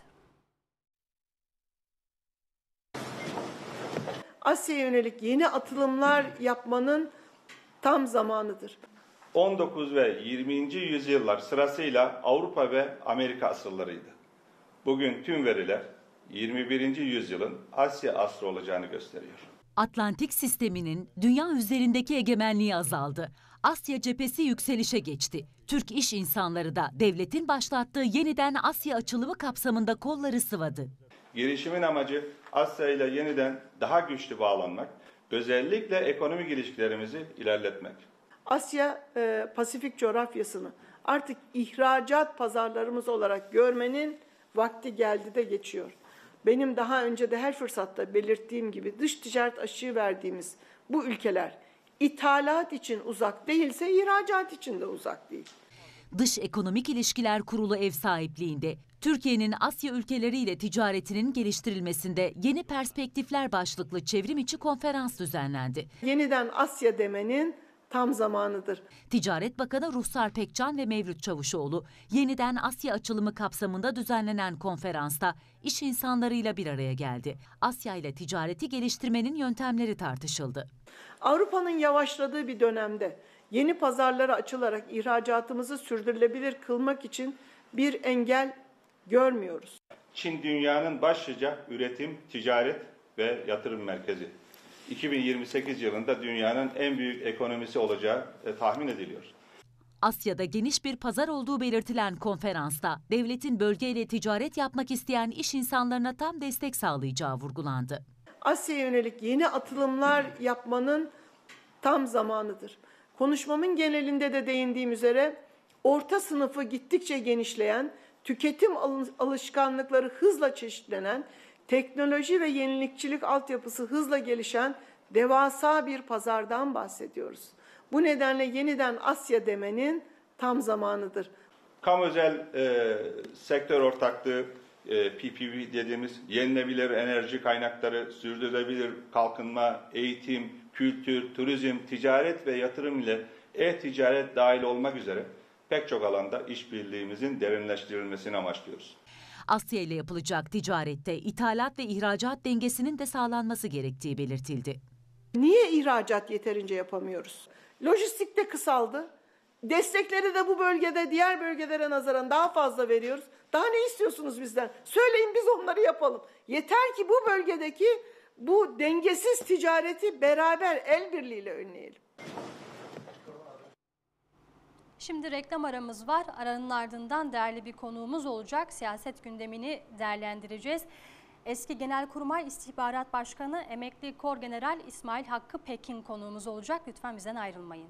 Asya'ya yönelik yeni atılımlar yapmanın tam zamanıdır. on dokuz ve yirminci yüzyıllar sırasıyla Avrupa ve Amerika asırlarıydı. Bugün tüm veriler yirmi birinci yüzyılın Asya asrı olacağını gösteriyor. Atlantik sisteminin dünya üzerindeki egemenliği azaldı. Asya cephesi yükselişe geçti. Türk iş insanları da devletin başlattığı yeniden Asya açılımı kapsamında kolları sıvadı. Girişimin amacı Asya ile yeniden daha güçlü bağlanmak, özellikle ekonomik ilişkilerimizi ilerletmek. Asya e, Pasifik coğrafyasını artık ihracat pazarlarımız olarak görmenin vakti geldi de geçiyor. Benim daha önce de her fırsatta belirttiğim gibi dış ticaret açığı verdiğimiz bu ülkeler ithalat için uzak değilse ihracat için de uzak değil. Dış Ekonomik İlişkiler Kurulu ev sahipliğinde Türkiye'nin Asya ülkeleriyle ticaretinin geliştirilmesinde yeni perspektifler başlıklı çevrim içi konferans düzenlendi. Yeniden Asya demenin tam zamanıdır. Ticaret Bakanı Ruhsar Pekcan ve Mevlüt Çavuşoğlu yeniden Asya açılımı kapsamında düzenlenen konferansta iş insanlarıyla bir araya geldi. Asya ile ticareti geliştirmenin yöntemleri tartışıldı. Avrupa'nın yavaşladığı bir dönemde yeni pazarlara açılarak ihracatımızı sürdürülebilir kılmak için bir engel görmüyoruz. Çin dünyanın başlıca üretim, ticaret ve yatırım merkezi. iki bin yirmi sekiz yılında dünyanın en büyük ekonomisi olacağı e, tahmin ediliyor. Asya'da geniş bir pazar olduğu belirtilen konferansta devletin bölgeyle ticaret yapmak isteyen iş insanlarına tam destek sağlayacağı vurgulandı. Asya'ya yönelik yeni atılımlar yapmanın tam zamanıdır. Konuşmamın genelinde de değindiğim üzere orta sınıfı gittikçe genişleyen, tüketim alışkanlıkları hızla çeşitlenen, teknoloji ve yenilikçilik altyapısı hızla gelişen devasa bir pazardan bahsediyoruz. Bu nedenle yeniden Asya demenin tam zamanıdır. Kamu özel e, sektör ortaklığı, e, P P P dediğimiz yenilebilir enerji kaynakları, sürdürülebilir kalkınma, eğitim, kültür, turizm, ticaret ve yatırım ile e-ticaret dahil olmak üzere pek çok alanda işbirliğimizin derinleştirilmesini amaçlıyoruz. Asya ile yapılacak ticarette ithalat ve ihracat dengesinin de sağlanması gerektiği belirtildi. Niye ihracat yeterince yapamıyoruz? Lojistik de kısaldı. Destekleri de bu bölgede diğer bölgelere nazaran daha fazla veriyoruz. Daha ne istiyorsunuz bizden? Söyleyin biz onları yapalım. Yeter ki bu bölgedeki bu dengesiz ticareti beraber el birliğiyle önleyelim. Şimdi reklam aramız var. Aranın ardından değerli bir konuğumuz olacak. Siyaset gündemini değerlendireceğiz. Eski Genelkurmay İstihbarat Başkanı Emekli Korgeneral İsmail Hakkı Pekin konuğumuz olacak. Lütfen bizden ayrılmayın.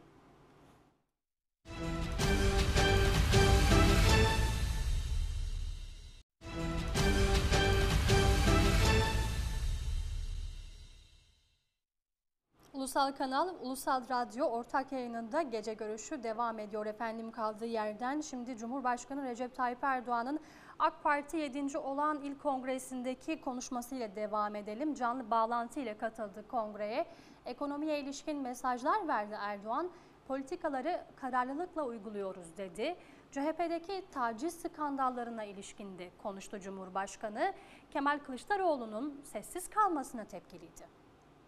Ulusal Kanal, Ulusal Radyo ortak yayınında gece görüşü devam ediyor efendim kaldığı yerden. Şimdi Cumhurbaşkanı Recep Tayyip Erdoğan'ın AK Parti yedinci Olağan İl Kongresi'ndeki konuşmasıyla devam edelim. Canlı bağlantı ile katıldı kongreye. Ekonomiye ilişkin mesajlar verdi Erdoğan. Politikaları kararlılıkla uyguluyoruz dedi. C H P'deki taciz skandallarına ilişkin de konuştu Cumhurbaşkanı. Kemal Kılıçdaroğlu'nun sessiz kalmasına tepkiliydi.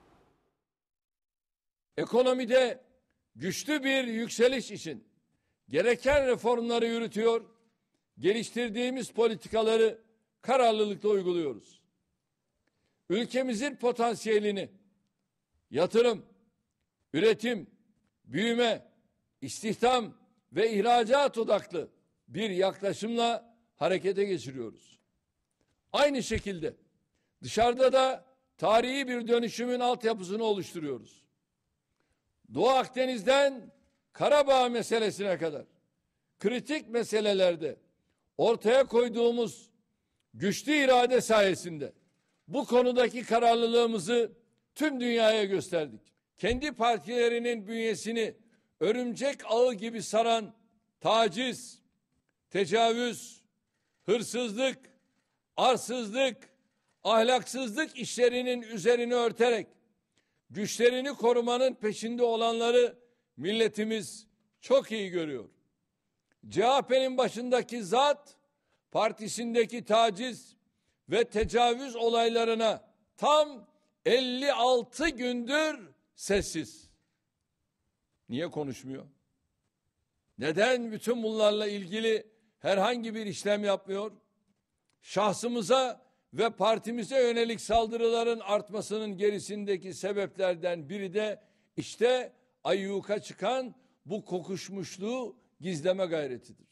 Ekonomide güçlü bir yükseliş için gereken reformları yürütüyor, geliştirdiğimiz politikaları kararlılıkla uyguluyoruz. Ülkemizin potansiyelini yatırım, üretim, büyüme, istihdam ve ihracat odaklı bir yaklaşımla harekete geçiriyoruz. Aynı şekilde dışarıda da tarihi bir dönüşümün altyapısını oluşturuyoruz. Doğu Akdeniz'den Karabağ meselesine kadar kritik meselelerde ortaya koyduğumuz güçlü irade sayesinde Bu konudaki kararlılığımızı tüm dünyaya gösterdik. Kendi partilerinin bünyesini örümcek ağı gibi saran taciz, tecavüz, hırsızlık, arsızlık, ahlaksızlık işlerinin üzerini örterek güçlerini korumanın peşinde olanları milletimiz çok iyi görüyor. C H P'nin başındaki zat partisindeki taciz ve tecavüz olaylarına tam elli altı gündür sessiz. Niye konuşmuyor? Neden bütün bunlarla ilgili herhangi bir işlem yapmıyor? Şahsımıza ve partimize yönelik saldırıların artmasının gerisindeki sebeplerden biri de işte ayyuka çıkan bu kokuşmuşluğu gizleme gayretidir.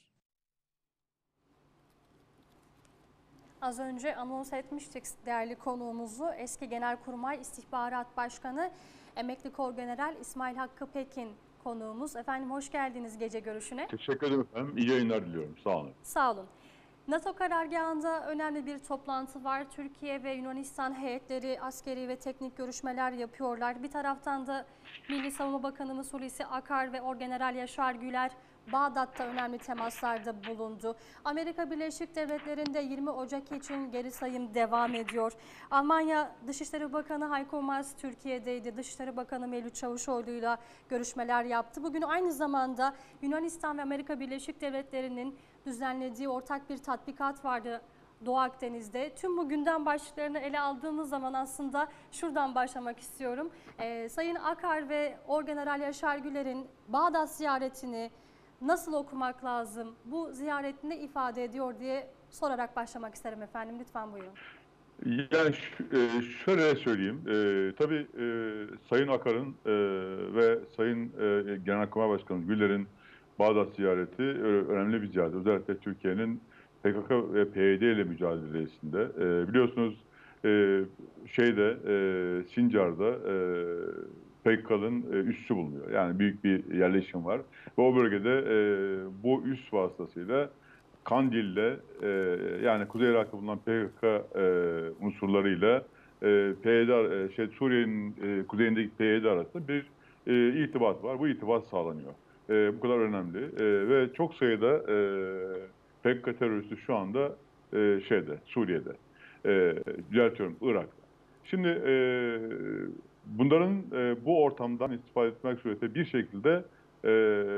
Az önce anons etmiştik değerli konuğumuzu. Eski Genelkurmay İstihbarat Başkanı Emekli Korgeneral İsmail Hakkı Pekin konuğumuz. Efendim hoş geldiniz gece görüşüne. Teşekkür ederim efendim. İyi yayınlar diliyorum. Sağ olun. Sağ olun. NATO karargahında önemli bir toplantı var. Türkiye ve Yunanistan heyetleri askeri ve teknik görüşmeler yapıyorlar. Bir taraftan da Milli Savunma Bakanımız Hulusi Akar ve Orgeneral Yaşar Güler Bağdat'ta önemli temaslarda bulundu. Amerika Birleşik Devletleri'nde yirmi Ocak için geri sayım devam ediyor. Almanya Dışişleri Bakanı Heiko Maas Türkiye'deydi. Dışişleri Bakanı Mevlüt Çavuşoğlu'yla görüşmeler yaptı. Bugün aynı zamanda Yunanistan ve Amerika Birleşik Devletleri'nin düzenlediği ortak bir tatbikat vardı Doğu Akdeniz'de. Tüm bu gündem başlıklarını ele aldığımız zaman aslında şuradan başlamak istiyorum. Ee, Sayın Akar ve Orgeneral Yaşar Güler'in Bağdat ziyaretini nasıl okumak lazım? Bu ziyaret ne ifade ediyor diye sorarak başlamak isterim efendim. Lütfen buyurun. Yani şöyle söyleyeyim. E, tabii e, Sayın Akar'ın e, ve Sayın e, Genelkurmay Başkanı Güler'in Bağdat ziyareti önemli bir ziyaret. Özellikle Türkiye'nin P K K ve P Y D ile mücadelesinde. E, biliyorsunuz e, şeyde e, Sincar'da e, P K K'nın e, üssü bulunuyor. Yani büyük bir yerleşim var. Ve o bölgede e, bu üs vasıtasıyla Kandil'le e, yani Kuzey Irak'ta bulunan P K K e, unsurlarıyla e, P Y D, e, şey, Suriye'nin e, kuzeyindeki P Y D arasında bir e, irtibat var. Bu irtibat sağlanıyor. E, bu kadar önemli. E, ve çok sayıda e, P K K teröristi şu anda e, şeyde, Suriye'de. E, düzeltiyorum, Irak'ta. Şimdi e, bunların e, bu ortamdan istifade etmek suretiyle bir şekilde e,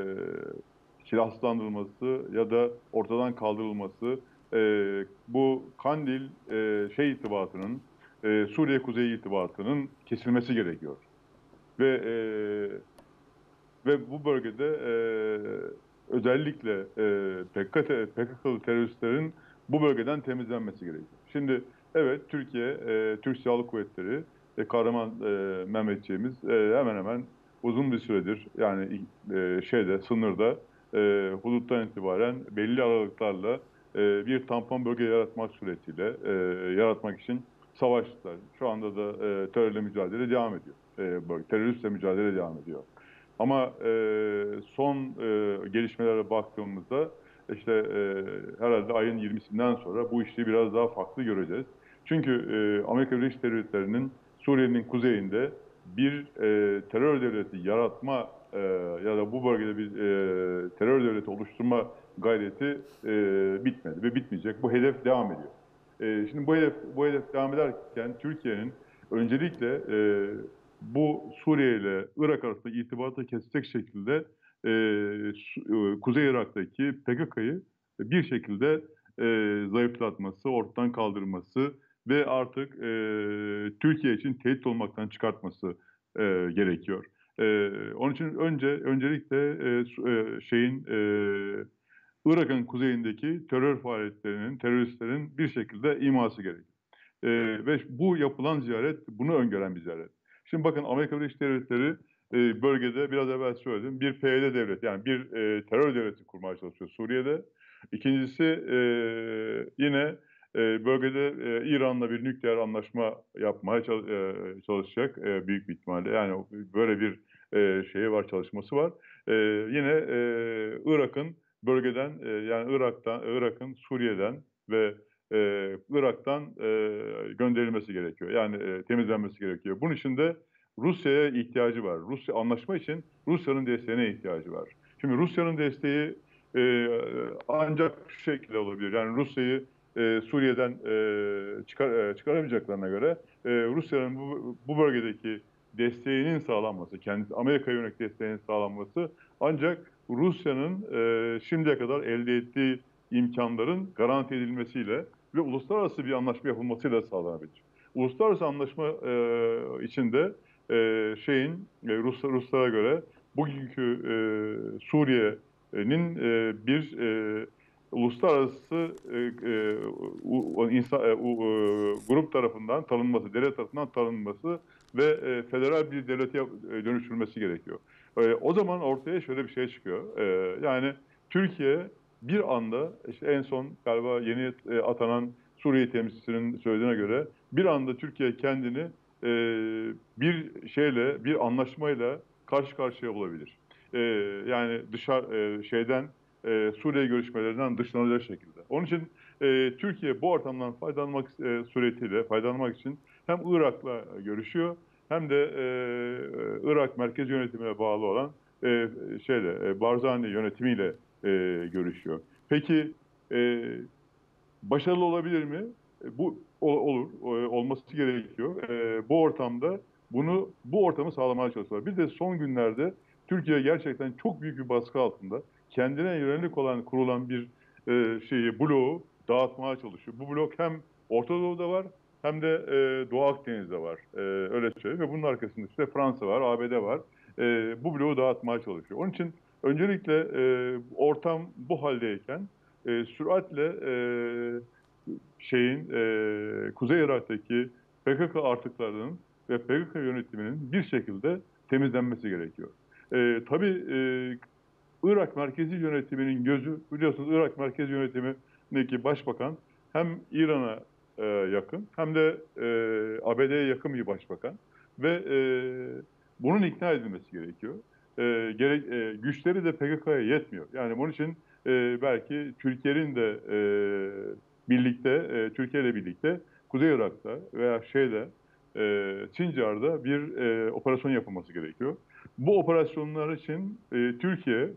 silahsızlandırılması ya da ortadan kaldırılması, e, bu Kandil e, şey irtibatının, e, Suriye Kuzey irtibatının kesilmesi gerekiyor. Ve e, ve bu bölgede e, özellikle e, P K K, P K K'lı teröristlerin bu bölgeden temizlenmesi gerekiyor. Şimdi evet Türkiye, e, Türk Silahlı Kuvvetleri, e, kahraman e, Mehmetçiğimiz e, hemen hemen uzun bir süredir yani e, şeyde sınırda e, huduttan itibaren belli aralıklarla e, bir tampon bölge yaratmak suretiyle e, yaratmak için savaştılar. Şu anda da e, terörle mücadele devam ediyor. E, teröristle mücadele devam ediyor. Ama e, son e, gelişmelere baktığımızda işte e, herhalde ayın yirmisinden sonra bu işi biraz daha farklı göreceğiz. Çünkü e, Amerika Birleşik Devletleri'nin Suriye'nin kuzeyinde bir e, terör devleti yaratma e, ya da bu bölgede bir e, terör devleti oluşturma gayreti e, bitmedi ve bitmeyecek. Bu hedef devam ediyor. E, şimdi bu hedef, bu hedef devam ederken Türkiye'nin öncelikle e, bu Suriye ile Irak arasında irtibatı kesecek şekilde e, e, Kuzey Irak'taki P K K'yı bir şekilde e, zayıflatması, ortadan kaldırması ve artık e, Türkiye için tehdit olmaktan çıkartması e, gerekiyor. E, onun için önce öncelikle e, e, şeyin e, Irak'ın kuzeyindeki terör faaliyetlerinin, teröristlerin bir şekilde iması gerekiyor. E, ve bu yapılan ziyaret bunu öngören bir ziyaret. Şimdi bakın Amerika Birleşik Devletleri e, bölgede biraz evvel söyledim bir P Y D devleti yani bir e, terör devleti kurmaya çalışıyor Suriye'de. İkincisi e, yine e, bölgede e, İran'la bir nükleer anlaşma yapmaya çalışacak e, büyük bir ihtimalle. Yani böyle bir e, şeyi var, çalışması var. E, yine e, Irak'ın bölgeden e, yani Irak'tan, Irak'ın Suriye'den ve e, Irak'tan e, gönderilmesi gerekiyor. Yani e, temizlenmesi gerekiyor. Bunun için de Rusya'ya ihtiyacı var. Rusya anlaşma için Rusya'nın desteğine ihtiyacı var. Şimdi Rusya'nın desteği e, ancak şu şekilde olabilir. Yani Rusya'yı e, Suriye'den e, çıkar, e, çıkaramayacaklarına göre e, Rusya'nın bu, bu bölgedeki desteğinin sağlanması, kendi Amerika'ya yönelik desteğinin sağlanması ancak Rusya'nın e, şimdiye kadar elde ettiği imkanların garanti edilmesiyle ve uluslararası bir anlaşma yapılmasıyla sağlanabilir. Uluslararası anlaşma e, içinde e, şeyin e, Rus, Ruslara göre bugünkü e, Suriye'nin e, bir e, uluslararası e, e, u, insan, e, u, e, grup tarafından tanınması, devlet tarafından tanınması ve e, federal bir devlete e, dönüştürülmesi gerekiyor. E, o zaman ortaya şöyle bir şey çıkıyor. E, yani Türkiye bir anda işte en son galiba yeni e, atanan Suriye temsilcisinin söylediğine göre bir anda Türkiye kendini e, bir şeyle, bir anlaşmayla karşı karşıya bulabilir. E, yani dışarı e, şeyden e, Suriye görüşmelerinden dışlanacak şekilde. Onun için e, Türkiye bu ortamdan faydalanmak e, suretiyle faydalanmak için hem Irak'la görüşüyor hem de e, Irak merkez yönetimine bağlı olan e, şeyle e, Barzani yönetimiyle e, görüşüyor. Peki e, başarılı olabilir mi? E, bu o, olur, o, olması gerekiyor. E, bu ortamda bunu bu ortamı sağlamaya çalışıyorlar. Bir de son günlerde Türkiye gerçekten çok büyük bir baskı altında. Kendine yönelik olan kurulan bir e, şeyi bloğu dağıtmaya çalışıyor. Bu blok hem Orta Doğu'da var hem de e, Doğu Akdeniz'de var. E, öyle söyleyeyim ve bunun arkasında işte Fransa var, A B D var. E, bu bloğu dağıtmaya çalışıyor. Onun için öncelikle e, ortam bu haldeyken e, süratle e, şeyin e, Kuzey Irak'taki P K K artıklarının ve P K K yönetiminin bir şekilde temizlenmesi gerekiyor. E, tabii e, Irak merkezi yönetiminin gözü, biliyorsunuz Irak merkezi yönetimindeki başbakan hem İran'a e, yakın hem de e, A B D'ye yakın bir başbakan ve e, bunun ikna edilmesi gerekiyor. E, gerek e, güçleri de P K K'ya yetmiyor. Yani bunun için e, belki Türkiye'nin de e, birlikte, e, Türkiye ile birlikte Kuzey Irak'ta veya şeyde e, Sincar'da bir e, operasyon yapılması gerekiyor. Bu operasyonlar için e, Türkiye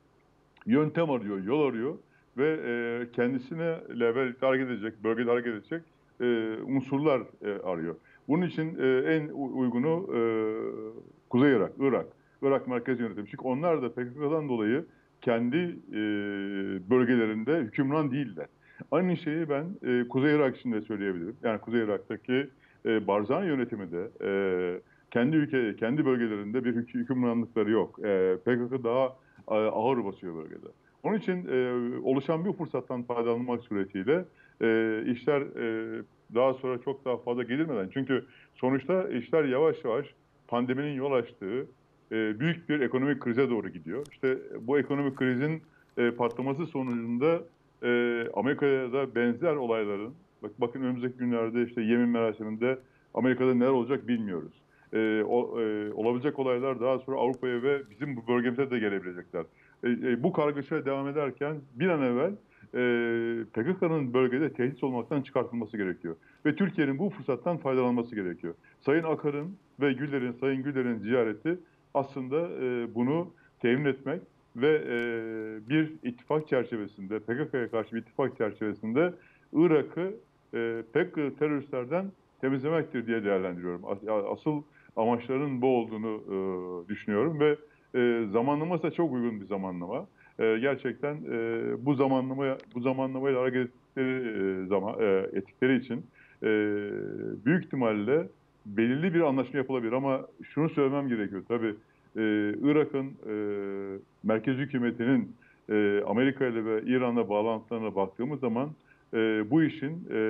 yöntem arıyor, yol arıyor ve e, kendisine level hareket edecek, bölgede hareket edecek e, unsurlar e, arıyor. Bunun için e, en uygunu e, Kuzey Irak, Irak, Irak merkez yönetimi. Çünkü onlar da P K K'dan dolayı kendi e, bölgelerinde hükümran değiller. Aynı şeyi ben e, Kuzey Irak için de söyleyebilirim. Yani Kuzey Irak'taki e, Barzani yönetimi de e, kendi ülke, kendi bölgelerinde bir hük hükümranlıkları yok. E, P K K daha e, ağır basıyor bölgede. Onun için e, oluşan bir fırsattan faydalanmak suretiyle e, işler e, daha sonra çok daha fazla gelirmeden, çünkü sonuçta işler yavaş yavaş pandeminin yol açtığı e, büyük bir ekonomik krize doğru gidiyor. İşte bu ekonomik krizin e, patlaması sonucunda e, Amerika'da benzer olayların, bak, bakın önümüzdeki günlerde işte yemin merasiminde Amerika'da neler olacak bilmiyoruz. E, o, e, olabilecek olaylar daha sonra Avrupa'ya ve bizim bu bölgemize de gelebilecekler. E, e, bu kargaşa devam ederken bir an evvel e, P K K'nın bölgede tehdit olmaktan çıkartılması gerekiyor. Ve Türkiye'nin bu fırsattan faydalanması gerekiyor. Sayın Akar'ın ve Güler'in, Sayın Güler'in ziyareti aslında e, bunu temin etmek ve e, bir ittifak çerçevesinde, P K K'ya karşı bir ittifak çerçevesinde Irak'ı e, P K K teröristlerden temizlemektir diye değerlendiriyorum. Asıl amaçlarının bu olduğunu e, düşünüyorum ve e, zamanlaması da çok uygun bir zamanlama. E, gerçekten e, bu zamanlama bu zamanlamayla hareket ettikleri e, zaman e, ettikleri için e, büyük ihtimalle belirli bir anlaşma yapılabilir ama şunu söylemem gerekiyor tabii. E, Irak'ın e, merkez hükümetinin e, Amerika ile ve İran'la bağlantılarına baktığımız zaman e, bu işin e,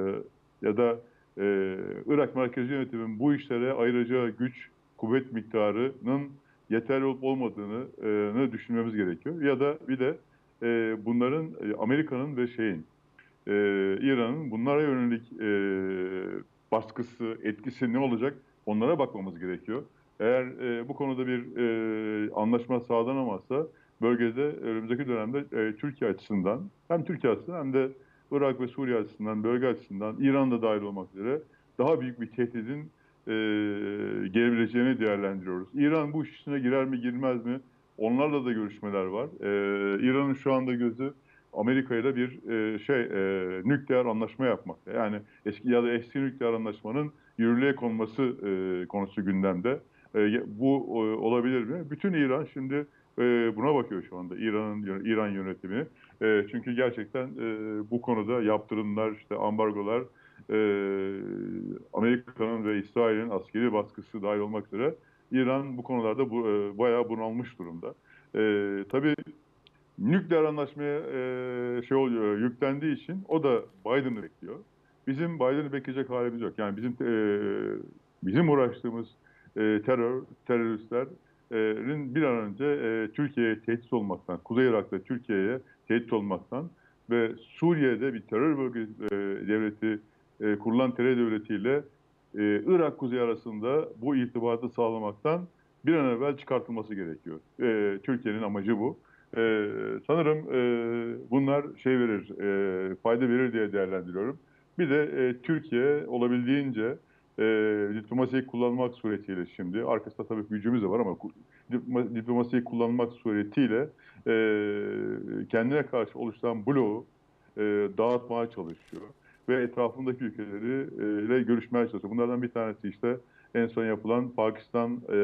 ya da e, Irak merkezi yönetimin bu işlere ayıracağı güç, kuvvet miktarının yeterli olup olmadığını e, düşünmemiz gerekiyor. Ya da bir de e, bunların e, Amerika'nın ve şeyin e, İran'ın bunlara yönelik e, baskısı, etkisi ne olacak onlara bakmamız gerekiyor. Eğer e, bu konuda bir e, anlaşma sağlanamazsa bölgede önümüzdeki dönemde e, Türkiye açısından hem Türkiye açısından hem de Irak ve Suriye açısından, bölge açısından, İran da dahil olmak üzere daha büyük bir tehditin e, gelebileceğini değerlendiriyoruz. İran bu iş içine girer mi girmez mi? Onlarla da görüşmeler var. E, İran'ın şu anda gözü Amerika ile bir e, şey e, nükleer anlaşma yapmakta. Yani eski ya da eski nükleer anlaşmanın yürürlüğe konması e, konusu gündemde. E, bu e, olabilir mi? Bütün İran şimdi e, buna bakıyor şu anda, İran'ın İran yönetimi. E, çünkü gerçekten e, bu konuda yaptırımlar, işte ambargolar, e, Amerika'nın ve İsrail'in askeri baskısı dahil olmak üzere İran bu konularda bu, e, bayağı bunalmış durumda. E, tabii nükleer anlaşmaya e, şey oluyor, yüklendiği için o da Biden'ı bekliyor. Bizim Biden'ı bekleyecek halimiz yok. Yani bizim e, bizim uğraştığımız e, terör, teröristlerin bir an önce e, Türkiye'ye tehdit olmaktan, Kuzey Irak'ta Türkiye'ye tehdit olmaktan ve Suriye'de bir terör bölgesi e, devleti, e, kurulan terör devletiyle e, Irak-Kuzey arasında bu irtibatı sağlamaktan bir an evvel çıkartılması gerekiyor. E, Türkiye'nin amacı bu. Ee, sanırım e, bunlar şey verir, e, fayda verir diye değerlendiriyorum. Bir de e, Türkiye olabildiğince e, diplomasiyi kullanmak suretiyle şimdi, arkasında tabii gücümüz de var ama diplomasiyi kullanmak suretiyle e, kendine karşı oluşturan bloğu e, dağıtmaya çalışıyor. Ve etrafındaki ülkeleriyle e, görüşmeye çalışıyor. Bunlardan bir tanesi işte en son yapılan Pakistan, e,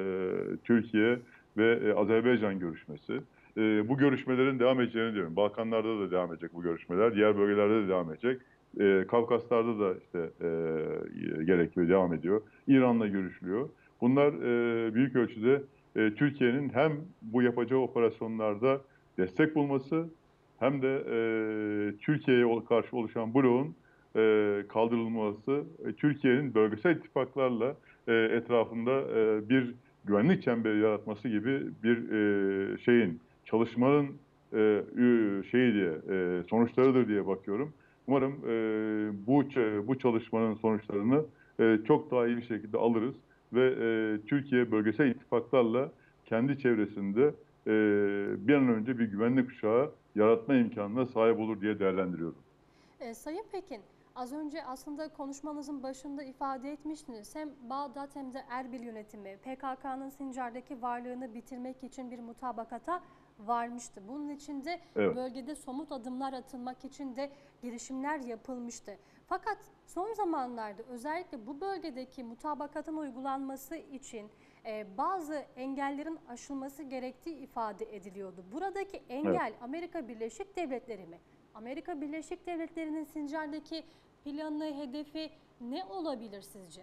Türkiye ve e, Azerbaycan görüşmesi. E, bu görüşmelerin devam edeceğini diyorum. Balkanlarda da devam edecek bu görüşmeler. Diğer bölgelerde de devam edecek. E, Kafkaslar'da da işte e, gerekiyor, devam ediyor. İran'la görüşülüyor. Bunlar e, büyük ölçüde e, Türkiye'nin hem bu yapacağı operasyonlarda destek bulması hem de e, Türkiye'ye karşı oluşan bloğun e, kaldırılması, e, Türkiye'nin bölgesel ittifaklarla e, etrafında e, bir güvenlik çemberi yaratması gibi bir e, şeyin, çalışmanın e, şeyi diye, e, sonuçlarıdır diye bakıyorum. Umarım e, bu bu çalışmanın sonuçlarını e, çok daha iyi bir şekilde alırız ve e, Türkiye bölgesel ittifaklarla kendi çevresinde e, bir an önce bir güvenlik kuşağı yaratma imkanına sahip olur diye değerlendiriyorum. E, Sayın Pekin, az önce aslında konuşmanızın başında ifade etmiştiniz. Hem Bağdat hem de Erbil yönetimi P K K'nın Sincar'daki varlığını bitirmek için bir mutabakata varmıştı. Bunun için de evet, bölgede somut adımlar atılmak için de girişimler yapılmıştı. Fakat son zamanlarda özellikle bu bölgedeki mutabakatın uygulanması için e, bazı engellerin aşılması gerektiği ifade ediliyordu. Buradaki engel evet, Amerika Birleşik Devletleri mi? Amerika Birleşik Devletleri'nin Sincar'daki planı, hedefi ne olabilir sizce?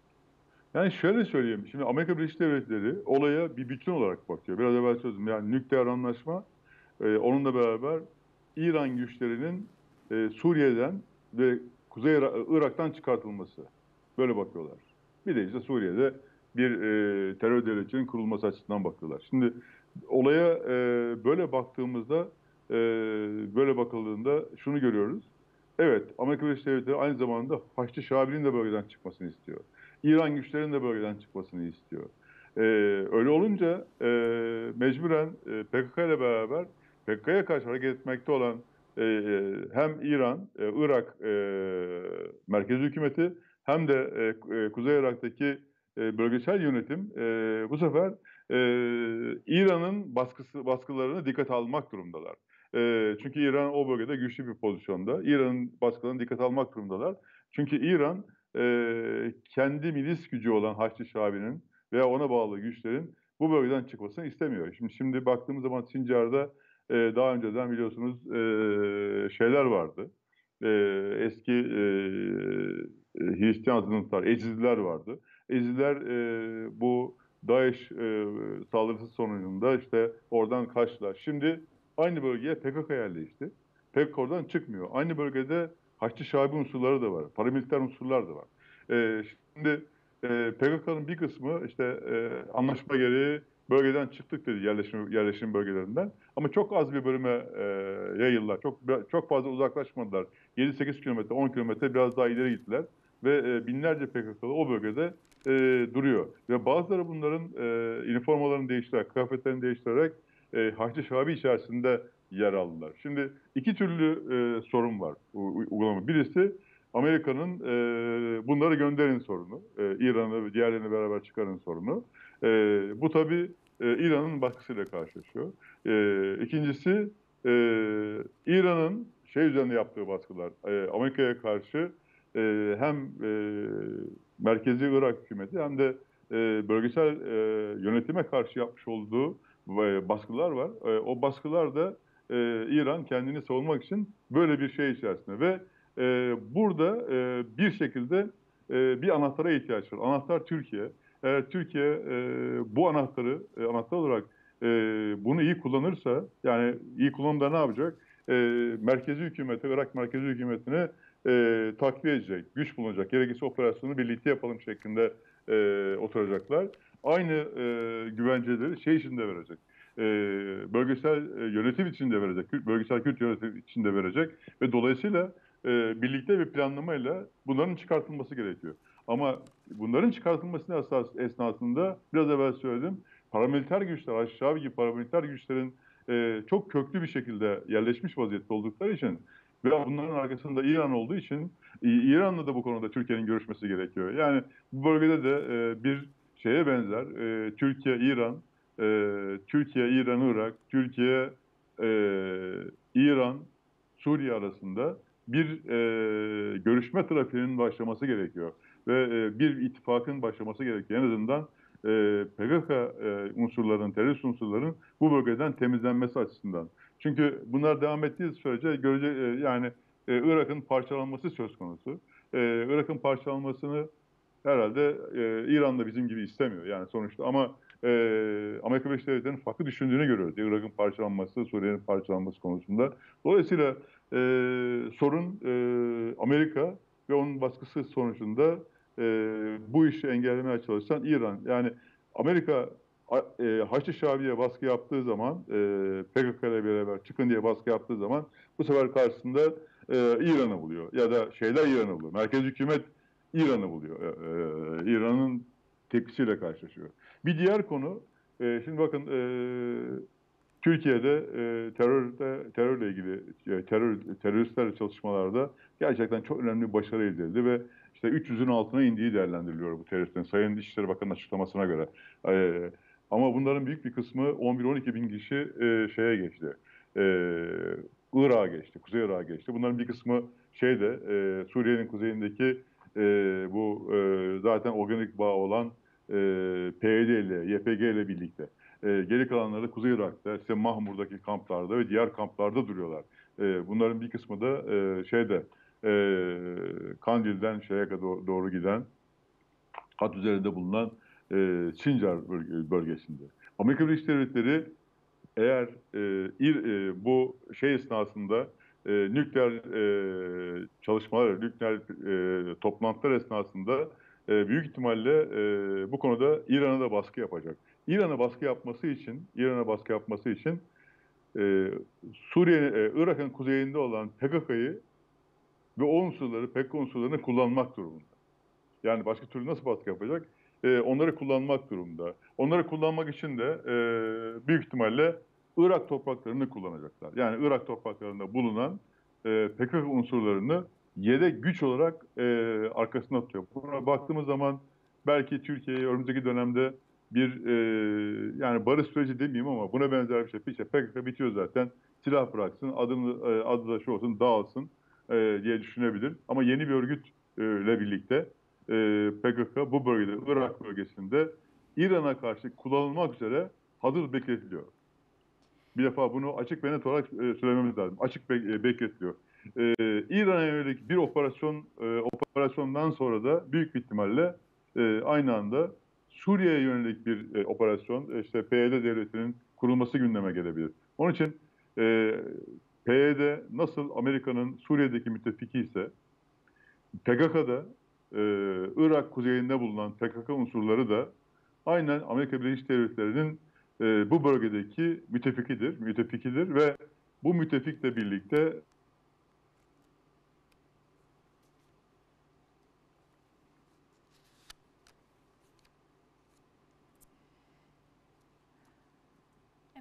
Yani şöyle söyleyeyim. Şimdi Amerika Birleşik Devletleri olaya bir bütün olarak bakıyor. Biraz evvel söyledim. Yani nükleer anlaşma, e, onunla beraber İran güçlerinin e, Suriye'den ve Kuzey Irak'tan çıkartılması. Böyle bakıyorlar. Bir de işte Suriye'de bir e, terör devletinin kurulması açısından bakıyorlar. Şimdi olaya e, böyle baktığımızda, e, böyle bakıldığında şunu görüyoruz. Evet, Amerika Birleşik Devletleri aynı zamanda Haçlı Şabi'nin de bölgeden çıkmasını istiyor. İran güçlerinin de bölgeden çıkmasını istiyor. Ee, öyle olunca e, mecburen e, P K K ile beraber P K K'ya karşı hareket etmekte olan e, hem İran, e, Irak e, merkez hükümeti hem de e, Kuzey Irak'taki e, bölgesel yönetim e, bu sefer e, İran'ın baskısı baskılarını dikkate almak durumdalar. E, çünkü İran o bölgede güçlü bir pozisyonda. İran'ın baskılarını dikkate almak durumdalar. Çünkü İran e, kendi milis gücü olan Haçlı Şabi'nin veya ona bağlı güçlerin bu bölgeden çıkmasını istemiyor. Şimdi şimdi baktığımız zaman Sincar'da e, daha önceden biliyorsunuz e, şeyler vardı. E, eski e, Hristiyan azınlıklar, Ezidiler vardı. Ezidiler e, bu DAEŞ e, saldırısı sonucunda işte oradan kaçtılar. Şimdi aynı bölgeye P K K yerleşti. P K K oradan çıkmıyor. Aynı bölgede Haçlı Şabi unsurları da var. Paramiliter unsurlar da var. E, şimdi e, P K K'nın bir kısmı işte e, anlaşma gereği bölgeden çıktık dedi, yerleşim, yerleşim bölgelerinden. Ama çok az bir bölüme e, yayıldılar. Çok çok fazla uzaklaşmadılar. yedi sekiz kilometre, on kilometre biraz daha ileri gittiler. Ve e, binlerce P K K'lı o bölgede e, duruyor. Ve bazıları bunların e, üniformalarını değiştirerek, kıyafetlerini değiştirerek e, Haçlı Şabi içerisinde yer aldılar. Şimdi iki türlü e, sorun var uygulama. Birisi Amerika'nın e, bunları gönderin sorunu. E, İran'ı ve diğerlerini beraber çıkarın sorunu. E, bu tabii e, İran'ın baskısıyla karşılaşıyor. E, ikincisi e, İran'ın şey üzerinde yaptığı baskılar. E, Amerika'ya karşı e, hem e, merkezi Irak hükümeti hem de e, bölgesel e, yönetime karşı yapmış olduğu e, baskılar var. E, o baskılar da e, İran kendini savunmak için böyle bir şey içerisinde ve e, burada e, bir şekilde e, bir anahtara ihtiyaç var. Anahtar Türkiye. Eğer Türkiye e, bu anahtarı e, anahtar olarak e, bunu iyi kullanırsa, yani iyi kullanımda ne yapacak? E, merkezi hükümeti, Irak merkezi hükümetini e, takviye edecek, güç bulunacak. Gerekirse operasyonu birlikte yapalım şeklinde e, oturacaklar. Aynı e, güvenceleri şey için de verecek. E, bölgesel e, yönetim için de verecek, bölgesel kültür yönetim için de verecek ve dolayısıyla e, birlikte bir planlamayla bunların çıkartılması gerekiyor. Ama bunların çıkartılmasının esas esnasında biraz evvel söyledim, paramiliter güçler, aşağı gibi paramiliter güçlerin e, çok köklü bir şekilde yerleşmiş vaziyette oldukları için ve bunların arkasında İran olduğu için İran'la da bu konuda Türkiye'nin görüşmesi gerekiyor. Yani bu bölgede de e, bir şeye benzer, e, Türkiye, İran, e, Türkiye, İran, Irak, Türkiye, e, İran, Suriye arasında bir e, görüşme trafiğinin başlaması gerekiyor. Ve e, bir ittifakın başlaması gerekiyor. En azından e, P K K e, unsurların, terörist unsurların bu bölgeden temizlenmesi açısından. Çünkü bunlar devam ettiği sürece görece, e, yani e, Irak'ın parçalanması söz konusu. E, Irak'ın parçalanmasını herhalde e, İran da bizim gibi istemiyor yani sonuçta. Ama e, Amerika Birleşik Devletleri'nin farklı düşündüğünü görüyoruz. Irak'ın parçalanması, Suriye'nin parçalanması konusunda. Dolayısıyla e, sorun e, Amerika ve onun baskısı sonucunda e, bu işi engellemeye çalışan İran. Yani Amerika e, Haçlı Şabi'ye baskı yaptığı zaman, e, P K K ile beraber çıkın diye baskı yaptığı zaman bu sefer karşısında e, İran'ı buluyor. Ya da şeyler İran'ı buluyor. Merkez hükümet İran'ı buluyor. E, İran'ın tepkisiyle karşılaşıyor. Bir diğer konu, e, şimdi bakın e, Türkiye'de e, terörde, terörle ilgili e, terör teröristlerle çalışmalarda gerçekten çok önemli bir başarı elde edildi ve işte üç yüzün altına indiği değerlendiriliyor bu teröristlerin. Sayın İçişleri Bakanı'nın açıklamasına göre. E, ama bunların büyük bir kısmı on bir on iki bin kişi e, şeye geçti. E, Irak'a geçti, Kuzey Irak'a geçti. Bunların bir kısmı şeyde e, Suriye'nin kuzeyindeki e, bu e, zaten organik bağ olan e, P Y D ile, Y P G ile birlikte. E, geri kalanları da Kuzey Irak'ta, işte Mahmur'daki kamplarda ve diğer kamplarda duruyorlar. E, bunların bir kısmı da e, şeyde e, Kandil'den şeye kadar doğru giden, hat üzerinde bulunan e, Sincar bölgesinde. Amerika Birleşik Devletleri eğer e, ir, e, bu şey esnasında e, nükleer e, çalışmalar, nükleer e, toplantılar esnasında e, büyük ihtimalle e, bu konuda İran'a da baskı yapacak. İran'a baskı yapması için, İran'a baskı yapması için e, Suriye, e, Irak'ın kuzeyinde olan P K K'yı ve o unsurları, P K K unsurlarını kullanmak durumunda. Yani başka türlü nasıl baskı yapacak? E, onları kullanmak durumunda. Onları kullanmak için de e, büyük ihtimalle Irak topraklarını kullanacaklar. Yani Irak topraklarında bulunan e, P K K unsurlarını yedek güç olarak e, arkasına tutuyor. Buna baktığımız zaman belki Türkiye'ye önümüzdeki dönemde bir e, yani barış süreci demeyeyim ama buna benzer bir şey. İşte P K K bitiyor zaten. Silah bıraksın, adını, e, adı da şu olsun, dağılsın e, diye düşünebilir. Ama yeni bir örgütle birlikte e, P K K bu bölgede, Irak bölgesinde İran'a karşı kullanılmak üzere hazır bekletiliyor. Bir defa bunu açık ve net olarak e, söylememiz lazım. Açık be, e, bekletiliyor. E, İran'a yönelik bir operasyon e, operasyondan sonra da büyük bir ihtimalle e, aynı anda Suriye'ye yönelik bir e, operasyon, işte P Y D devletinin kurulması gündeme gelebilir. Onun için e, P Y D nasıl Amerika'nın Suriye'deki müttefiki ise P K K'da e, Irak kuzeyinde bulunan P K K unsurları da aynen Amerika Birleşik Devletleri'nin e, bu bölgedeki müttefikidir, müttefikidir ve bu müttefikle birlikte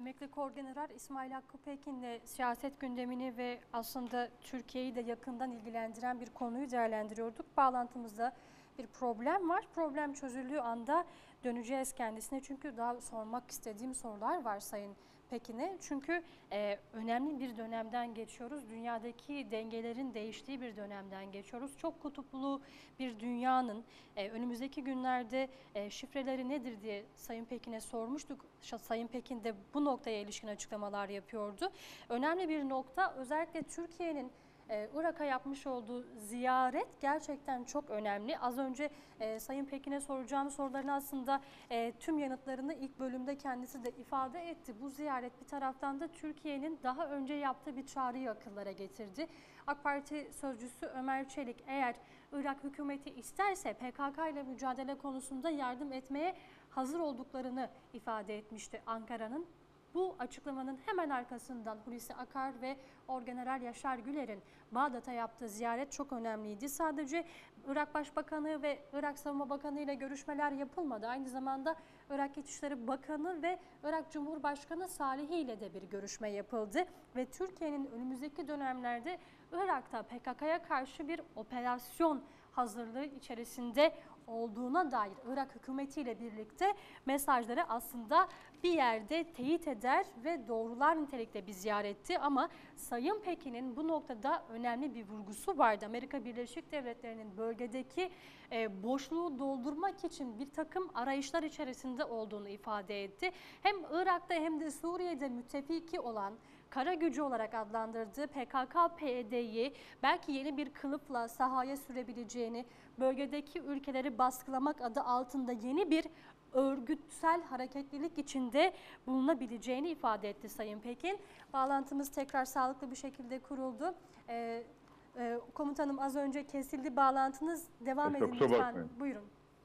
Emekli Korgeneral İsmail Hakkı Pekin'le siyaset gündemini ve aslında Türkiye'yi de yakından ilgilendiren bir konuyu değerlendiriyorduk. Bağlantımızda bir problem var. Problem çözüldüğü anda döneceğiz kendisine. Çünkü daha sormak istediğim sorular var Sayın Pekin'e. Çünkü e, önemli bir dönemden geçiyoruz. Dünyadaki dengelerin değiştiği bir dönemden geçiyoruz. Çok kutuplu bir dünyanın e, önümüzdeki günlerde e, şifreleri nedir diye Sayın Pekin'e sormuştuk. Sayın Pekin de bu noktaya ilişkin açıklamalar yapıyordu. Önemli bir nokta, özellikle Türkiye'nin Ee, Irak'a yapmış olduğu ziyaret gerçekten çok önemli. Az önce e, Sayın Pekin'e soracağım soruların aslında e, tüm yanıtlarını ilk bölümde kendisi de ifade etti. Bu ziyaret bir taraftan da Türkiye'nin daha önce yaptığı bir çağrıyı akıllara getirdi. AK Parti sözcüsü Ömer Çelik, eğer Irak hükümeti isterse P K K ile mücadele konusunda yardım etmeye hazır olduklarını ifade etmişti Ankara'nın. Bu açıklamanın hemen arkasından Hulusi Akar ve Orgeneral Yaşar Güler'in Bağdat'a yaptığı ziyaret çok önemliydi. Sadece Irak Başbakanı ve Irak Savunma Bakanı ile görüşmeler yapılmadı. Aynı zamanda Irak İçişleri Bakanı ve Irak Cumhurbaşkanı Salihi ile de bir görüşme yapıldı. Ve Türkiye'nin önümüzdeki dönemlerde Irak'ta P K K'ya karşı bir operasyon hazırlığı içerisinde olduğuna dair Irak hükümetiyle birlikte mesajları aslında bir yerde teyit eder ve doğrular nitelikte bir ziyaretti. Ama Sayın Pekin'in bu noktada önemli bir vurgusu vardı. Amerika Birleşik Devletleri'nin bölgedeki e, boşluğu doldurmak için bir takım arayışlar içerisinde olduğunu ifade etti. Hem Irak'ta hem de Suriye'de müttefiki olan, kara gücü olarak adlandırdığı P K K P Y D'yi belki yeni bir kılıfla sahaya sürebileceğini, bölgedeki ülkeleri baskılamak adı altında yeni bir örgütsel hareketlilik içinde bulunabileceğini ifade etti Sayın Pekin. Bağlantımız tekrar sağlıklı bir şekilde kuruldu. Ee, e, komutanım, az önce kesildi bağlantınız. Devam edin lütfen. Bakmayın. Buyurun.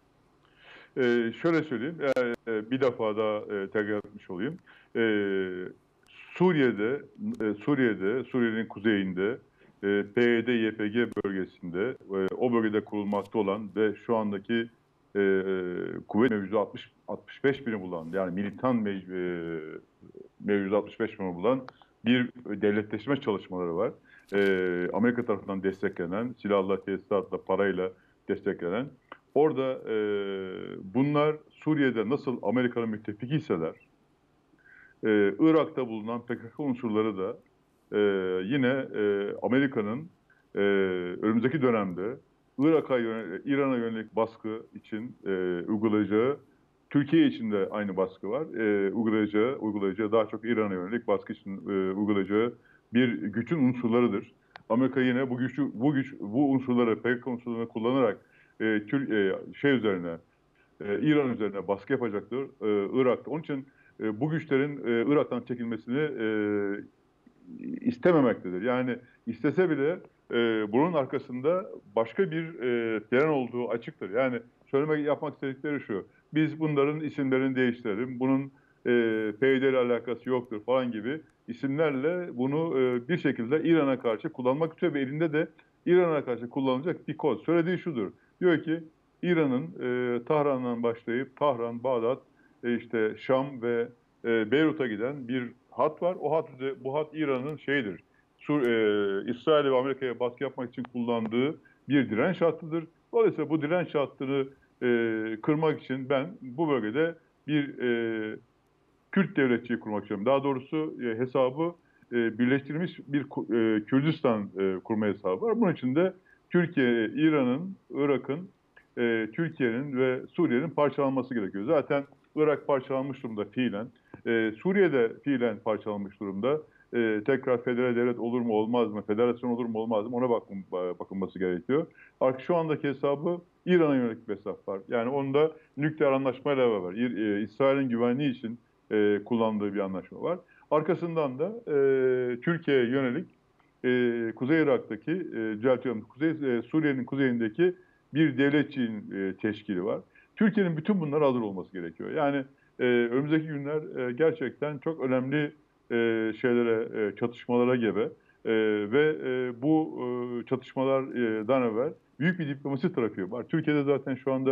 Ee, şöyle söyleyeyim, e, bir defa daha e, tekrar etmiş olayım. E, Suriye'de, e, Suriye'de, Suriye'nin kuzeyinde, e, P Y D Y P G bölgesinde, e, o bölgede kurulmakta olan ve şu andaki e, kuvvet mevcudu altmış altmış beş bini bulan, yani militan mev, e, mevcudu altmış beş bini bulan bir devletleşme çalışmaları var. E, Amerika tarafından desteklenen, silahla, tesisatla, parayla desteklenen. Orada e, bunlar Suriye'de nasıl Amerika'nın müttefikiyseler, Ee, Irak'ta bulunan P K K unsurları da e, yine e, Amerika'nın e, önümüzdeki dönemde Irak'a yönelik, İran'a yönelik baskı için e, uygulayacağı, Türkiye için de aynı baskı var, e, uygulayacağı, uygulayacağı daha çok İran'a yönelik baskı için e, uygulayacağı bir gücün unsurlarıdır. Amerika yine bu gücü, bu güç, bu unsurları, P K K unsurlarını kullanarak e, Tür, e, şey üzerine, e, İran üzerine baskı yapacaktır e, Irak'ta. Onun için bu güçlerin e, Irak'tan çekilmesini e, istememektedir. Yani istese bile e, bunun arkasında başka bir e, plan olduğu açıktır. Yani söylemek, yapmak istedikleri şu: biz bunların isimlerini değiştirelim, bunun e, P Y D ile alakası yoktur falan gibi isimlerle bunu e, bir şekilde İran'a karşı kullanmak istiyor ve elinde de İran'a karşı kullanılacak bir kod. Söylediği şudur: diyor ki İran'ın e, Tahran'dan başlayıp Tahran, Bağdat, e, işte Şam ve e, Beyrut'a giden bir hat var. O hat, bu hat İran'ın şeyidir, Sur, e, İsrail ve Amerika'ya baskı yapmak için kullandığı bir direnç hattıdır. Dolayısıyla bu direnç hattını e, kırmak için ben bu bölgede bir e, Kürt devletçiyi kurmak istiyorum. Daha doğrusu e, hesabı e, birleştirilmiş bir e, Kürdistan e, kurma hesabı var. Bunun için de Türkiye, İran'ın, Irak'ın, e, Türkiye'nin ve Suriye'nin parçalanması gerekiyor. Zaten Irak parçalanmış durumda fiilen. Ee, Suriye'de fiilen parçalanmış durumda. Ee, tekrar federal devlet olur mu olmaz mı, federasyon olur mu olmaz mı, ona bakın, bakılması gerekiyor. Artık şu andaki hesabı İran'a yönelik bir hesap var. Yani onda nükleer anlaşmayla beraber e, İsrail'in güvenliği için e, kullandığı bir anlaşma var. Arkasından da e, Türkiye'ye yönelik e, Kuzey Irak'taki, e, düzeltiyorum, Kuzey, e, Suriye'nin kuzeyindeki bir devletçiğin e, teşkili var. Türkiye'nin bütün bunlara hazır olması gerekiyor. Yani e, önümüzdeki günler e, gerçekten çok önemli e, şeylere, e, çatışmalara gebe e, ve e, bu e, çatışmalardan evvel büyük bir diplomasi trafiği var. Türkiye'de zaten şu anda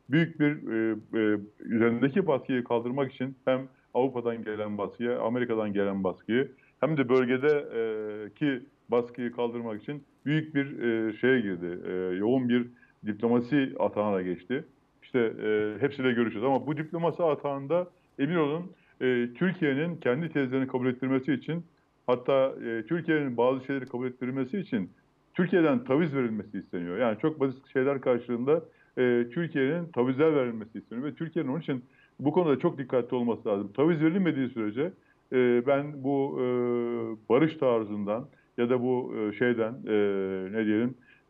büyük bir e, e, üzerindeki baskıyı kaldırmak için hem Avrupa'dan gelen baskıyı, Amerika'dan gelen baskıyı hem de bölgedeki baskıyı kaldırmak için büyük bir e, şeye girdi. E, yoğun bir diplomasi atağına geçti. İşte e, hepsiyle görüşüyoruz ama bu diplomasi atağında emin olun e, Türkiye'nin kendi tezlerini kabul ettirmesi için, hatta e, Türkiye'nin bazı şeyleri kabul ettirilmesi için Türkiye'den taviz verilmesi isteniyor. Yani çok basit şeyler karşılığında e, Türkiye'nin tavizler verilmesi isteniyor ve Türkiye'nin onun için bu konuda çok dikkatli olması lazım. Taviz verilmediği sürece e, ben bu e, barış taarruzundan ya da bu e, şeyden e, ne diyelim e,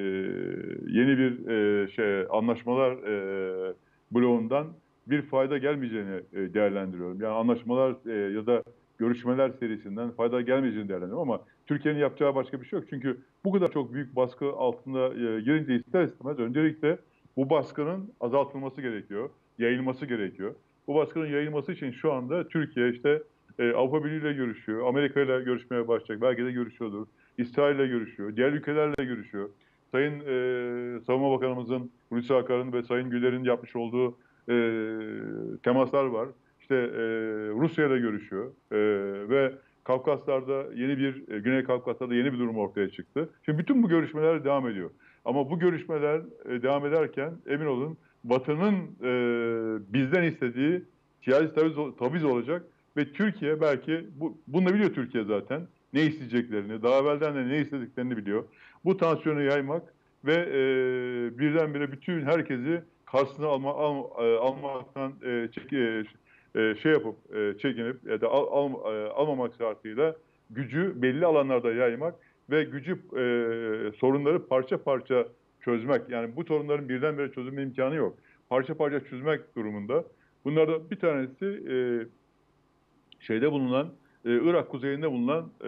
yeni bir e, şey anlaşmalar e, bloğundan bir fayda gelmeyeceğini e, değerlendiriyorum. Yani anlaşmalar e, ya da görüşmeler serisinden fayda gelmeyeceğini değerlendiriyorum ama Türkiye'nin yapacağı başka bir şey yok. Çünkü bu kadar çok büyük baskı altında e, girince ister istemez öncelikle bu baskının azaltılması gerekiyor, yayılması gerekiyor. Bu baskının yayılması için şu anda Türkiye işte e, Avrupa Birliği ile görüşüyor, Amerika ile görüşmeye başlayacak, belki de görüşüyordur. İsrail ile görüşüyor, diğer ülkelerle görüşüyor. Sayın e, Savunma Bakanımızın Hulusi Akar'ın ve Sayın Güler'in yapmış olduğu e, temaslar var. İşte e, Rusya ile görüşüyor e, ve Kafkaslar'da yeni bir, e, Güney Kafkaslar'da yeni bir durum ortaya çıktı. Şimdi bütün bu görüşmeler devam ediyor. Ama bu görüşmeler e, devam ederken emin olun Batı'nın e, bizden istediği siyasi taviz, taviz olacak ve Türkiye belki, bu, bunu da biliyor Türkiye zaten, ne isteyeceklerini, daha evvelden de ne istediklerini biliyor. Bu tansiyonu yaymak ve e, birdenbire bütün herkesi karşısına alma, al, e, almaktan e, çek, e, e, şey yapıp e, çekinip ya da al, al, e, almamak şartıyla gücü belli alanlarda yaymak ve gücü e, sorunları parça parça çözmek. Yani bu sorunların birdenbire çözülme imkanı yok. Parça parça çözmek durumunda. Bunlardan bir tanesi e, şeyde bulunan e, Irak kuzeyinde bulunan e,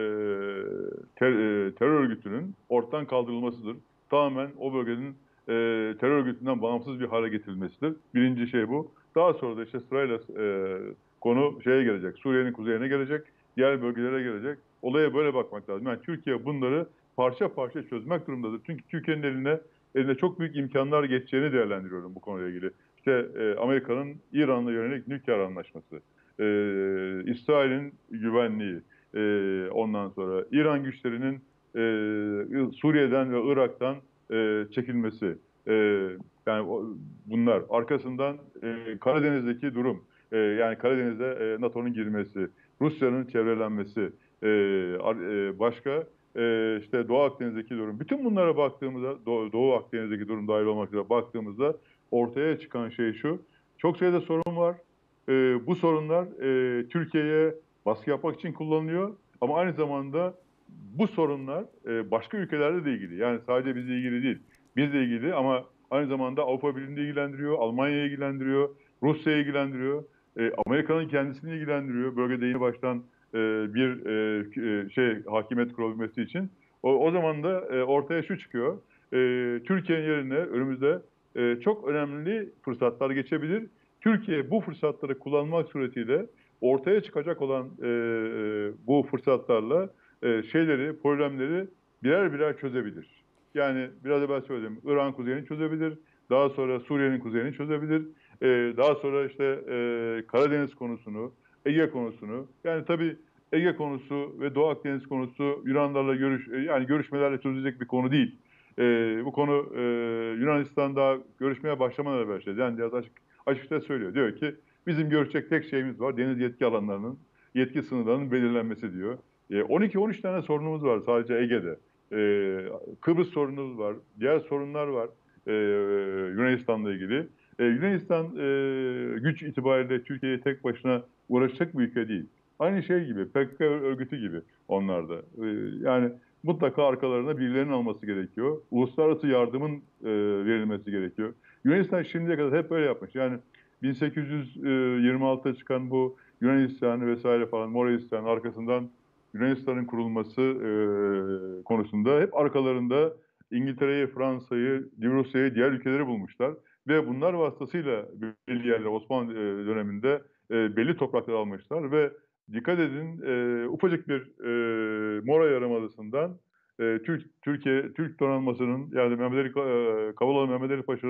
ter, e, terör örgütünün ortadan kaldırılmasıdır. Tamamen o bölgenin e, terör örgütünden bağımsız bir hale getirilmesidir. Birinci şey bu. Daha sonra da işte sırayla e, konu şeye gelecek. Suriye'nin kuzeyine gelecek. Diğer bölgelere gelecek. Olaya böyle bakmak lazım. Yani Türkiye bunları parça parça çözmek durumundadır. Çünkü Türkiye'nin eline eline çok büyük imkanlar geçeceğini değerlendiriyorum bu konuyla ilgili. İşte e, Amerika'nın İran'la yönelik nükleer anlaşması, e, İsrail'in güvenliği, e, ondan sonra İran güçlerinin e, Suriye'den ve Irak'tan e, çekilmesi, e, yani o, bunlar arkasından e, Karadeniz'deki durum, e, yani Karadeniz'de e, NATO'nun girmesi, Rusya'nın çevrelenmesi, e, e, başka e, işte Doğu Akdeniz'deki durum, bütün bunlara baktığımızda, Doğu, Doğu Akdeniz'deki durum dahil olmak üzere baktığımızda ortaya çıkan şey şu: çok sayıda sorun var. E, bu sorunlar e, Türkiye'ye baskı yapmak için kullanılıyor ama aynı zamanda bu sorunlar e, başka ülkelerle de ilgili. Yani sadece bizle ilgili değil. Bizle ilgili ama aynı zamanda Avrupa Birliği'ni ilgilendiriyor, Almanya'yı ilgilendiriyor, Rusya'yı ilgilendiriyor, e, Amerika'nın kendisini ilgilendiriyor. Bölgede yeni baştan e, bir e, şey hakimiyet kurabilmesi için. O, o zaman da e, ortaya şu çıkıyor: e, Türkiye'nin yerine önümüzde e, çok önemli fırsatlar geçebilir. Türkiye bu fırsatları kullanmak suretiyle ortaya çıkacak olan e, bu fırsatlarla e, şeyleri, problemleri birer birer çözebilir. Yani biraz evvel söyledim, İran kuzeyini çözebilir, daha sonra Suriye'nin kuzeyini çözebilir, e, daha sonra işte e, Karadeniz konusunu, Ege konusunu, yani tabii Ege konusu ve Doğu Akdeniz konusu Yunanlarla görüş, yani görüşmelerle çözülecek bir konu değil. E, bu konu e, Yunanistan daha görüşmeye başlamadan evvel şey, yani biraz açık, açıkça söylüyor. Diyor ki bizim görüşecek tek şeyimiz var, deniz yetki alanlarının, yetki sınırlarının belirlenmesi diyor. E, on iki on üç tane sorunumuz var sadece Ege'de. E, Kıbrıs sorunumuz var, diğer sorunlar var e, Yunanistan'la ilgili. E, Yunanistan e, güç itibariyle Türkiye'ye tek başına uğraşacak bir ülke değil. Aynı şey gibi, P K K örgütü gibi onlar da. E, yani mutlaka arkalarına birilerinin alması gerekiyor. Uluslararası yardımın e, verilmesi gerekiyor. Yunanistan şimdiye kadar hep böyle yapmış. Yani bin sekiz yüz yirmi altıda çıkan bu Yunanistan vesaire falan, Moğolistan arkasından Yunanistan'ın kurulması e, konusunda hep arkalarında İngiltere'yi, Fransa'yı, Rusya'yı, diğer ülkeleri bulmuşlar. Ve bunlar vasıtasıyla belli yerler Osmanlı döneminde e, belli topraklar almışlar ve dikkat edin e, ufacık bir e, Mora Yarımadası'ndan e, Türk Türkiye Türk donanmasının, yani Mehmet Ali, e, Kavala Mehmet Ali Paşa'nın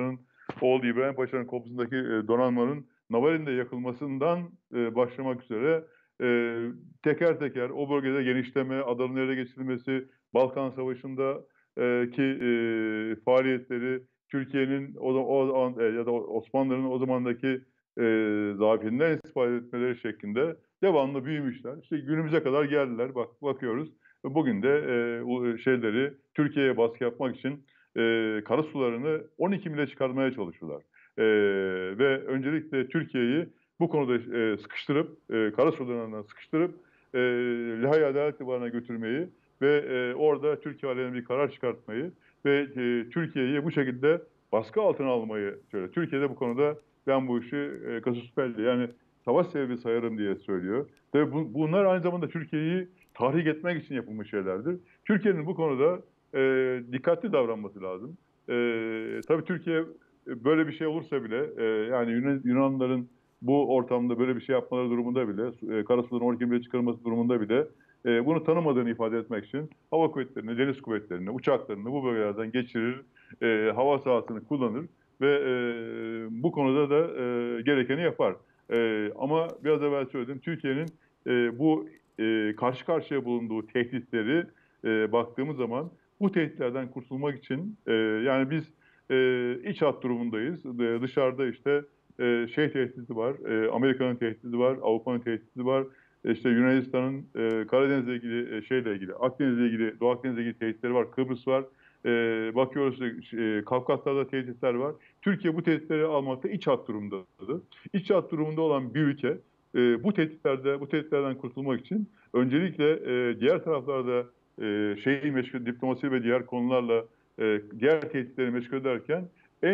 oğlu İbrahim Paşa'nın kopusundaki e, donanmanın Navarin'de yakılmasından e, başlamak üzere e, teker teker o bölgede genişleme, adaların ele geçirilmesi, Balkan Savaşı'nda e, ki e, faaliyetleri, Türkiye'nin o, o e, ya da Osmanlı'nın o zamandaki e, zafiyetinden istifade etmeleri şeklinde devamlı büyümüşler. İşte günümüze kadar geldiler. Bak bakıyoruz. Bugün de e, şeyleri Türkiye'ye baskı yapmak için e, karasularını on iki mile çıkarmaya çalışıyorlar. E, ve öncelikle Türkiye'yi bu konuda e, sıkıştırıp, e, karasularına sıkıştırıp e, Lahey Adalet Divanı'na götürmeyi ve e, orada Türkiye aleyhine bir karar çıkartmayı ve e, Türkiye'yi bu şekilde baskı altına almayı söylüyor. Türkiye'de bu konuda ben bu işi e, kasus belli yani savaş sebebi sayarım diye söylüyor. Ve bu, bunlar aynı zamanda Türkiye'yi tahrik etmek için yapılmış şeylerdir. Türkiye'nin bu konuda e, dikkatli davranması lazım. E, tabii Türkiye böyle bir şey olursa bile e, yani Yunan, Yunanlıların bu ortamda böyle bir şey yapmaları durumunda bile, e, karasuların on iki mile çıkarılması durumunda bile e, bunu tanımadığını ifade etmek için hava kuvvetlerini, deniz kuvvetlerini, uçaklarını bu bölgelerden geçirir, e, hava sahasını kullanır ve e, bu konuda da e, gerekeni yapar. E, ama biraz evvel söyledim, Türkiye'nin e, bu e, karşı karşıya bulunduğu tehditleri e, baktığımız zaman bu tehditlerden kurtulmak için e, yani biz e, iç hat durumundayız. E, dışarıda işte e, şey tehdidi var, e, Amerika'nın tehdidi var, Avrupa'nın tehdidi var. E, işte Yunanistan'ın e, Karadeniz'le ilgili e, şeyle ilgili, Akdeniz'le ilgili, Doğu Akdeniz'le ilgili tehditleri var, Kıbrıs var. E, bakıyoruz e, Kafkaslar'da tehditler var. Türkiye bu tehditleri almakta iç hat durumdadır. İç hat durumunda olan bir ülke e, bu tehditlerde, bu tehditlerden kurtulmak için öncelikle e, diğer taraflarda e, şeyi meşgul, diplomasi ve diğer konularla e, diğer tehditleri meşgul ederken en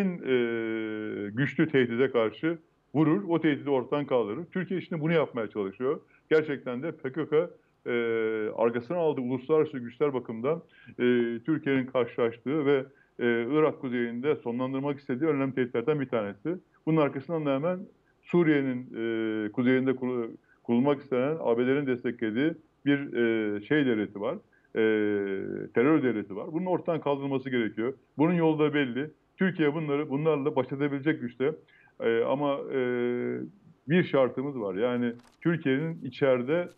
e, güçlü tehdide karşı vurur, o tehdidi ortadan kaldırır. Türkiye şimdi bunu yapmaya çalışıyor. Gerçekten de P K K e, arkasına aldığı uluslararası güçler bakımından e, Türkiye'nin karşılaştığı ve e, Irak kuzeyinde sonlandırmak istediği önemli tehditlerden bir tanesi. Bunun arkasından da hemen Suriye'nin e, kuzeyinde kur, kurulmak istenen A B D'nin desteklediği bir e, şey devleti var. E, terör devleti var. Bunun ortadan kaldırılması gerekiyor. Bunun yolu da belli. Türkiye bunları bunlarla baş edebilecek güçte. E, ama e, bir şartımız var. Yani Türkiye'nin içeride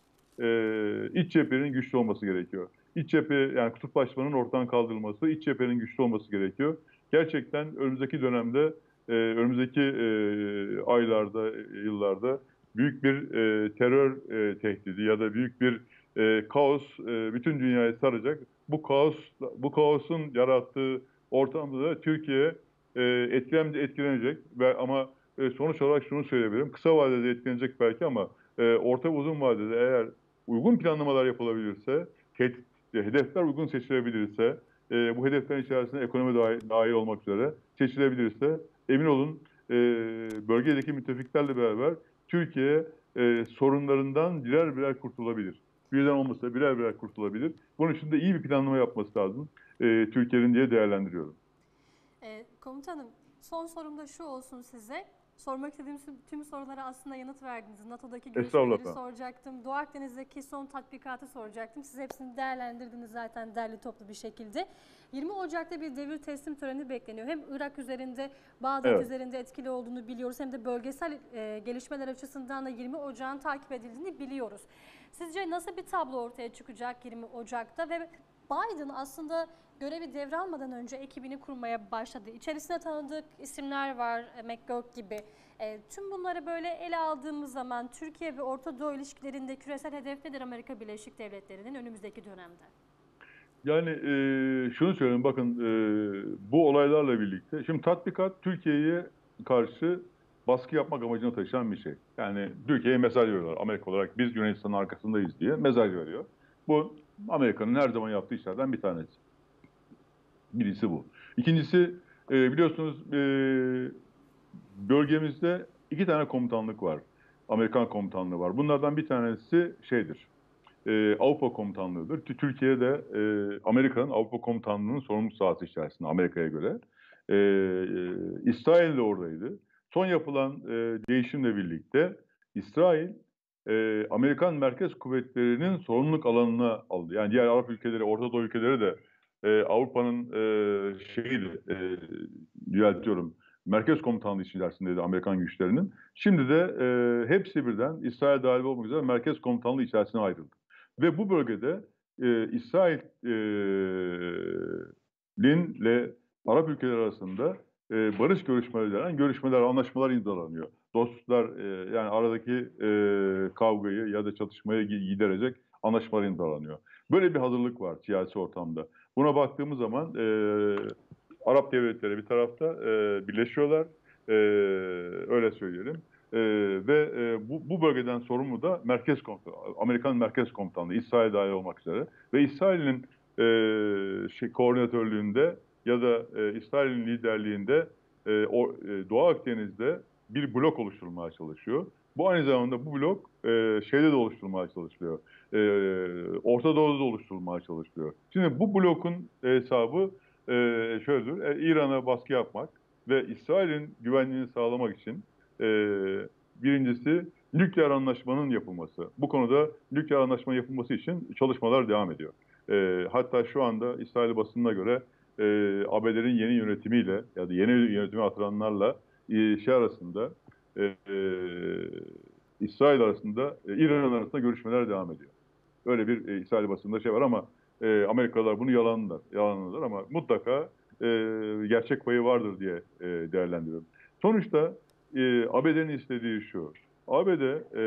e, iç cephenin güçlü olması gerekiyor. İç cephe yani kutuplaşmanın ortadan kaldırılması, iç cephenin güçlü olması gerekiyor. Gerçekten önümüzdeki dönemde, e, önümüzdeki e, aylarda, yıllarda büyük bir e, terör e, tehdidi ya da büyük bir e, kaos e, bütün dünyayı saracak. Bu kaos, bu kaosun yarattığı ortamda da Türkiye e, etkilen, etkilenecek ve ama e, sonuç olarak şunu söyleyebilirim. Kısa vadede etkilenecek belki ama e, orta ve uzun vadede eğer uygun planlamalar yapılabilirse, tehdit, hedefler uygun seçilebilirse, e, bu hedeflerin içerisinde ekonomi dahil, dahil olmak üzere seçilebilirse emin olun e, bölgedeki müttefiklerle beraber Türkiye e, sorunlarından birer birer kurtulabilir. Birden olmasa birer birer kurtulabilir. Bunun için de iyi bir planlama yapması lazım e, Türkiye'nin diye değerlendiriyorum. E, komutanım, son sorum da şu olsun size. Sormak istediğim tüm sorulara aslında yanıt verdiniz. NATO'daki görüşmeleri soracaktım. Doğu Akdeniz'deki son tatbikatı soracaktım. Siz hepsini değerlendirdiniz zaten derli toplu bir şekilde. yirmi Ocak'ta bir devir teslim töreni bekleniyor. Hem Irak üzerinde, Bağdat evet. üzerinde etkili olduğunu biliyoruz. Hem de bölgesel e, gelişmeler açısından da yirmi Ocak'ın takip edildiğini biliyoruz. Sizce nasıl bir tablo ortaya çıkacak yirmi Ocak'ta ve Biden aslında görevi devralmadan önce ekibini kurmaya başladı. İçerisinde tanıdık isimler var, McGurk gibi. E, tüm bunları böyle ele aldığımız zaman Türkiye ve Orta Doğu ilişkilerinde küresel hedef nedir Amerika Birleşik Devletleri'nin önümüzdeki dönemde? Yani e, şunu söyleyeyim, bakın e, bu olaylarla birlikte, şimdi tatbikat Türkiye'ye karşı baskı yapmak amacına taşıyan bir şey. Yani Türkiye'ye mesaj veriyorlar Amerika olarak, biz Yunanistan'ın arkasındayız diye mesaj veriyor. Bu Amerika'nın her zaman yaptığı işlerden bir tanesi. Birisi bu. İkincisi e, biliyorsunuz e, bölgemizde iki tane komutanlık var. Amerikan komutanlığı var. Bunlardan bir tanesi şeydir. E, Avrupa komutanlığıdır. Türkiye'de e, Amerika'nın Avrupa komutanlığının sorumluluk sahası içerisinde Amerika'ya göre. E, e, İsrail de oradaydı. Son yapılan e, değişimle birlikte İsrail e, Amerikan Merkez Kuvvetleri'nin sorumluluk alanına aldı. Yani diğer Arap ülkeleri, Orta Doğu ülkeleri de e, Avrupa'nın e, şeyi, e, düzeltiyorum, merkez komutanlığı içerisindeydi Amerikan güçlerinin. Şimdi de e, hepsi birden İsrail dahil olmak üzere merkez komutanlığı içerisine ayrıldı. Ve bu bölgede e, İsrail'in ile Arap ülkeleri arasında e, barış görüşmeleri denen görüşmeler, anlaşmalar imzalanıyor. Dostlar e, yani aradaki e, kavgayı ya da çatışmayı giderecek anlaşmalar imzalanıyor. Böyle bir hazırlık var siyasi ortamda. Buna baktığımız zaman e, Arap devletleri bir tarafta e, birleşiyorlar, e, öyle söyleyelim. E, ve e, bu, bu bölgeden sorumlu da Merkez Komutanlığı, Amerikan Merkez Komutanlığı, İsrail dahil olmak üzere. Ve İsrail'in e, şey, koordinatörlüğünde ya da e, İsrail'in liderliğinde e, o, e, Doğu Akdeniz'de bir blok oluşturulmaya çalışıyor. Bu aynı zamanda bu blok e, şeyde de oluşturulmaya çalışılıyor. E, Orta Doğu'da da oluşturulmaya çalışılıyor. Şimdi bu blokun hesabı e, şöyledir. E, İran'a baskı yapmak ve İsrail'in güvenliğini sağlamak için e, birincisi nükleer anlaşmanın yapılması. Bu konuda nükleer anlaşma yapılması için çalışmalar devam ediyor. E, hatta şu anda İsrail basınına göre e, A B D'nin yeni yönetimiyle ya da yeni yönetimi hatıranlarla e, şey arasında e, e, İsrail arasında, e, İran arasında görüşmeler devam ediyor. Öyle bir e, İsrail basınında şey var ama e, Amerikalılar bunu yalanlar, yalanlar ama mutlaka e, gerçek payı vardır diye e, değerlendiriyorum. Sonuçta e, A B D'nin istediği şu, A B D e,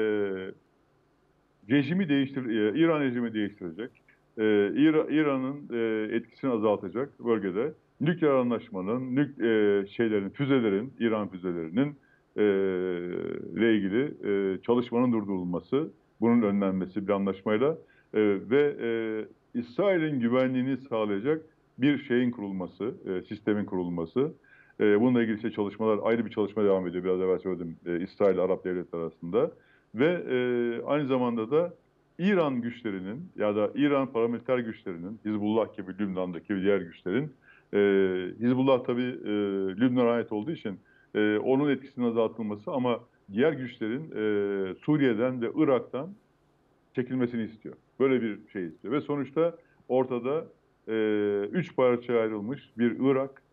rejimi değiştir, e, İran rejimi değiştirecek, e, İran'ın e, etkisini azaltacak bölgede nükleer anlaşmanın, nük, e, şeylerin, füzelerin, İran füzelerinin e, ile ilgili e, çalışmanın durdurulması, bunun önlenmesi bir anlaşmayla e, ve e, İsrail'in güvenliğini sağlayacak bir şeyin kurulması, e, sistemin kurulması. E, bununla ilgili şey çalışmalar, ayrı bir çalışma devam ediyor. Biraz evvel söyledim, e, İsrail Arap devletleri arasında. Ve e, aynı zamanda da İran güçlerinin ya da İran paramiliter güçlerinin, Hizbullah gibi Lübnan'daki diğer güçlerin, e, Hizbullah tabii e, Lübnan'a ait olduğu için e, onun etkisinin azaltılması ama diğer güçlerin e, Suriye'den ve Irak'tan çekilmesini istiyor. Böyle bir şey istiyor. Ve sonuçta ortada e, üç parçaya ayrılmış bir Irak,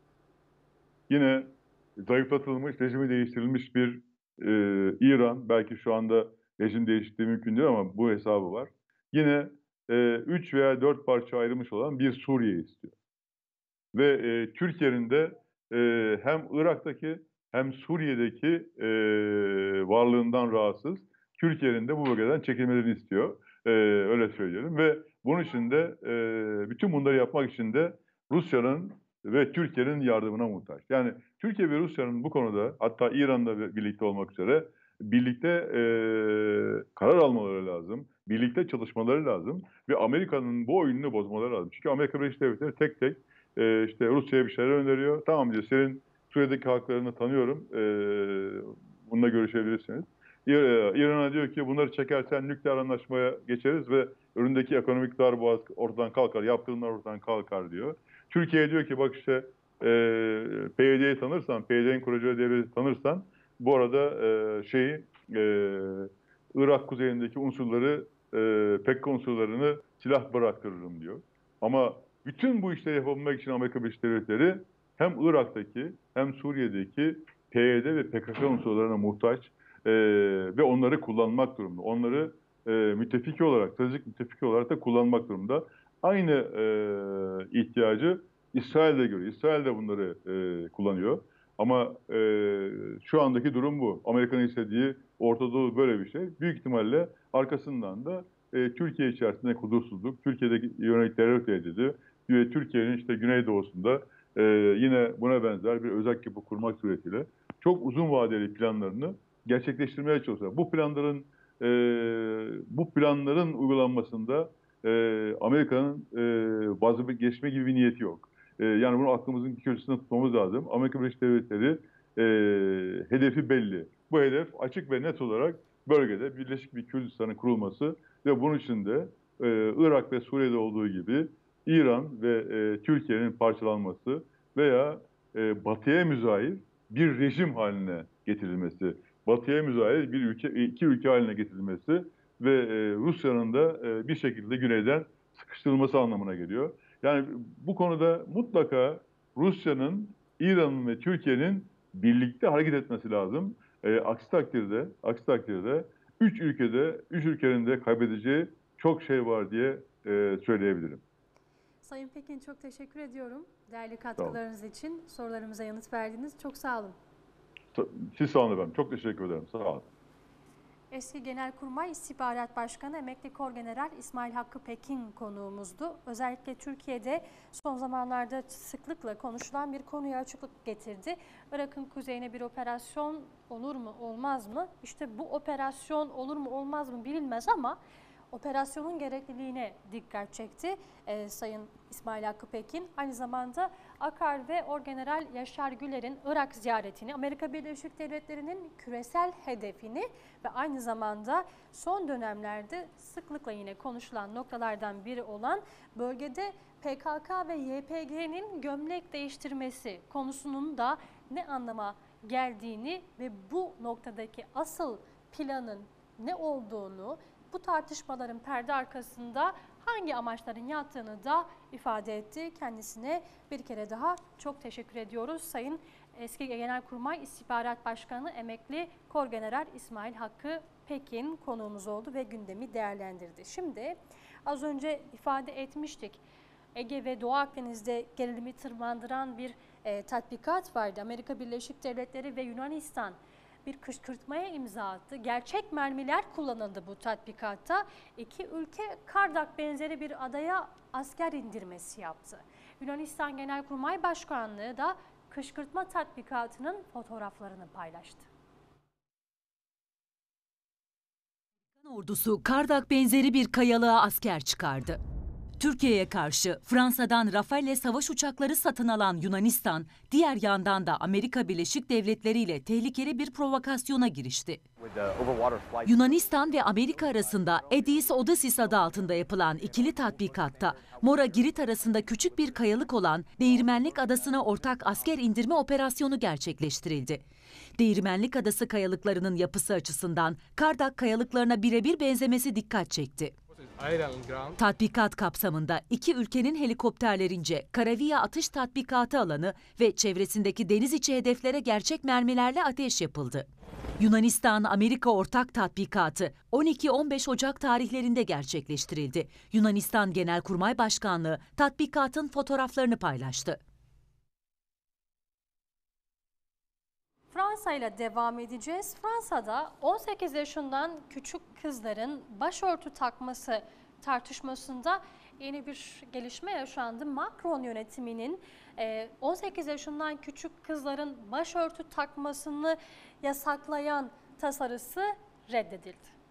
yine zayıflatılmış, rejimi değiştirilmiş bir e, İran, belki şu anda rejim değişikliği mümkün değil ama bu hesabı var. Yine e, üç veya dört parça ayrılmış olan bir Suriye istiyor. Ve e, Türkiye'nin de e, hem Irak'taki hem Suriye'deki e, varlığından rahatsız. Türkiye'nin de bu bölgeden çekilmelerini istiyor. E, öyle söyleyelim. Ve bunun için de e, bütün bunları yapmak için de Rusya'nın ve Türkiye'nin yardımına muhtaç. Yani Türkiye ve Rusya'nın bu konuda, hatta İran'la birlikte olmak üzere birlikte e, karar almaları lazım. Birlikte çalışmaları lazım. Ve Amerika'nın bu oyununu bozmaları lazım. Çünkü Amerika Birleşik Devletleri tek tek e, işte Rusya'ya bir şeyler öneriyor. Tamam diyor, senin Suriye'deki haklarını tanıyorum. E, bununla görüşebilirsiniz. İran'a diyor ki bunları çekersen nükleer anlaşmaya geçeriz ve önündeki ekonomik darboğaz ortadan kalkar, yaptırımlar ortadan kalkar diyor. Türkiye diyor ki bak işte e, P Y D'yi tanırsan, P Y D'nin kuracağı devleti tanırsan bu arada e, şeyi e, Irak kuzeyindeki unsurları, e, P K K unsurlarını silah bıraktırırım diyor. Ama bütün bu işleri yapabilmek için Amerika Birleşik Devletleri hem Irak'taki hem Suriye'deki P Y D ve P K K unsurlarına muhtaç e, ve onları kullanmak durumunda. Onları e, müttefiki olarak, stratejik müttefiki olarak da kullanmak durumunda. Aynı e, ihtiyacı İsrail'de görüyor. İsrail de bunları e, kullanıyor. Ama e, şu andaki durum bu. Amerika'nın istediği Orta Doğu böyle bir şey. Büyük ihtimalle arkasından da e, Türkiye içerisinde huzursuzluk, Türkiye'deki yönelik terör tehdidi ve Türkiye'nin işte güneydoğusunda e, yine buna benzer bir özel yapı kurmak suretiyle çok uzun vadeli planlarını gerçekleştirmeye çalışıyor. Bu planların e, bu planların uygulanmasında e, Amerika'nın e, vazgeçme gibi bir niyeti yok. E, yani bunu aklımızın köşesinde tutmamız lazım. Amerika Birleşik Devletleri e, hedefi belli. Bu hedef açık ve net olarak bölgede Birleşik bir Kürdistan'ın kurulması ve bunun için de e, Irak ve Suriye'de olduğu gibi İran ve e, Türkiye'nin parçalanması veya e, Batı'ya müzahir bir rejim haline getirilmesi, Batı'ya müzahir bir ülke, iki ülke haline getirilmesi ve e, Rusya'nın da e, bir şekilde güneyden sıkıştırılması anlamına geliyor. Yani bu konuda mutlaka Rusya'nın, İran'ın ve Türkiye'nin birlikte hareket etmesi lazım. E, aksi takdirde, aksi takdirde üç ülkede, üç ülkenin de kaybedeceği çok şey var diye e, söyleyebilirim. Sayın Pekin, çok teşekkür ediyorum. Değerli katkılarınız için sorularımıza yanıt verdiniz. Çok sağ olun. Siz sağ olun efendim. Çok teşekkür ederim. Sağ olun. Eski Genelkurmay İstihbarat Başkanı Emekli Korgeneral İsmail Hakkı Pekin konuğumuzdu. Özellikle Türkiye'de son zamanlarda sıklıkla konuşulan bir konuya açıklık getirdi. Irak'ın kuzeyine bir operasyon olur mu olmaz mı? İşte bu operasyon olur mu olmaz mı bilinmez ama operasyonun gerekliliğine dikkat çekti e, Sayın İsmail Hakkı Pekin. Aynı zamanda Akar ve Orgeneral Yaşar Güler'in Irak ziyaretini, Amerika Birleşik Devletleri'nin küresel hedefini ve aynı zamanda son dönemlerde sıklıkla yine konuşulan noktalardan biri olan bölgede P K K ve Y P G'nin gömlek değiştirmesi konusunun da ne anlama geldiğini ve bu noktadaki asıl planın ne olduğunu, bu tartışmaların perde arkasında hangi amaçların yattığını da ifade etti. Kendisine bir kere daha çok teşekkür ediyoruz. Sayın Eski Genelkurmay İstihbarat Başkanı Emekli Korgeneral İsmail Hakkı Pekin konuğumuz oldu ve gündemi değerlendirdi. Şimdi az önce ifade etmiştik. Ege ve Doğu Akdeniz'de gerilimi tırmandıran bir e, tatbikat vardı. Amerika Birleşik Devletleri ve Yunanistan bir kışkırtmaya imza attı. Gerçek mermiler kullanıldı bu tatbikatta. İki ülke Kardak benzeri bir adaya asker indirmesi yaptı. Yunanistan Genelkurmay Başkanlığı da kışkırtma tatbikatının fotoğraflarını paylaştı. Ordusu Kardak benzeri bir kayalığa asker çıkardı. Türkiye'ye karşı Fransa'dan Rafale savaş uçakları satın alan Yunanistan, diğer yandan da Amerika Birleşik Devletleri ile tehlikeli bir provokasyona girişti. Yunanistan ve Amerika arasında Aegis Odysseus adı altında yapılan ikili tatbikatta Mora Girit arasında küçük bir kayalık olan Değirmenlik Adası'na ortak asker indirme operasyonu gerçekleştirildi. Değirmenlik Adası kayalıklarının yapısı açısından Kardak kayalıklarına birebir benzemesi dikkat çekti. Tatbikat kapsamında iki ülkenin helikopterlerince Karavia atış tatbikatı alanı ve çevresindeki deniz içi hedeflere gerçek mermilerle ateş yapıldı. Yunanistan-Amerika ortak tatbikatı on iki on beş Ocak tarihlerinde gerçekleştirildi. Yunanistan Genelkurmay Başkanlığı tatbikatın fotoğraflarını paylaştı. Fransa ile devam edeceğiz. Fransa'da on sekiz yaşından küçük kızların başörtü takması tartışmasında yeni bir gelişme yaşandı. Macron yönetiminin on sekiz yaşından küçük kızların başörtü takmasını yasaklayan tasarısı reddedildi.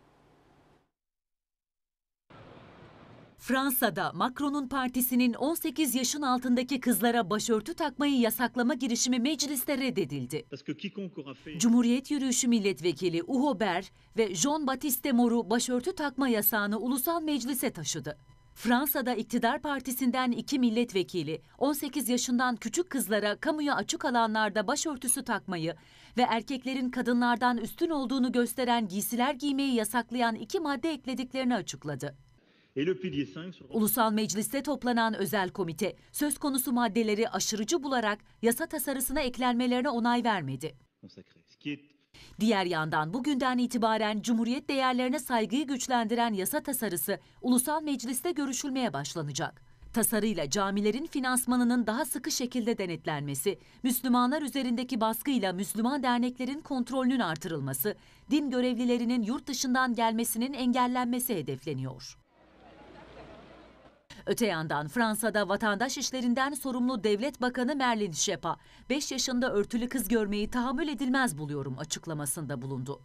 Fransa'da Macron'un partisinin on sekiz yaşın altındaki kızlara başörtü takmayı yasaklama girişimi mecliste reddedildi. Cumhuriyet Yürüyüşü Milletvekili Uho Ber ve Jean-Baptiste Mor'u başörtü takma yasağını ulusal meclise taşıdı. Fransa'da iktidar partisinden iki milletvekili on sekiz yaşından küçük kızlara kamuya açık alanlarda başörtüsü takmayı ve erkeklerin kadınlardan üstün olduğunu gösteren giysiler giymeyi yasaklayan iki madde eklediklerini açıkladı. Ulusal Meclis'te toplanan özel komite söz konusu maddeleri aşırıcı bularak yasa tasarısına eklenmelerine onay vermedi. Diğer yandan bugünden itibaren Cumhuriyet değerlerine saygıyı güçlendiren yasa tasarısı Ulusal Meclis'te görüşülmeye başlanacak. Tasarıyla camilerin finansmanının daha sıkı şekilde denetlenmesi, Müslümanlar üzerindeki baskıyla Müslüman derneklerin kontrolünün artırılması, din görevlilerinin yurt dışından gelmesinin engellenmesi hedefleniyor. Öte yandan Fransa'da vatandaş işlerinden sorumlu Devlet Bakanı Merlin Schiappa, beş yaşında örtülü kız görmeyi tahammül edilmez buluyorum açıklamasında bulundu.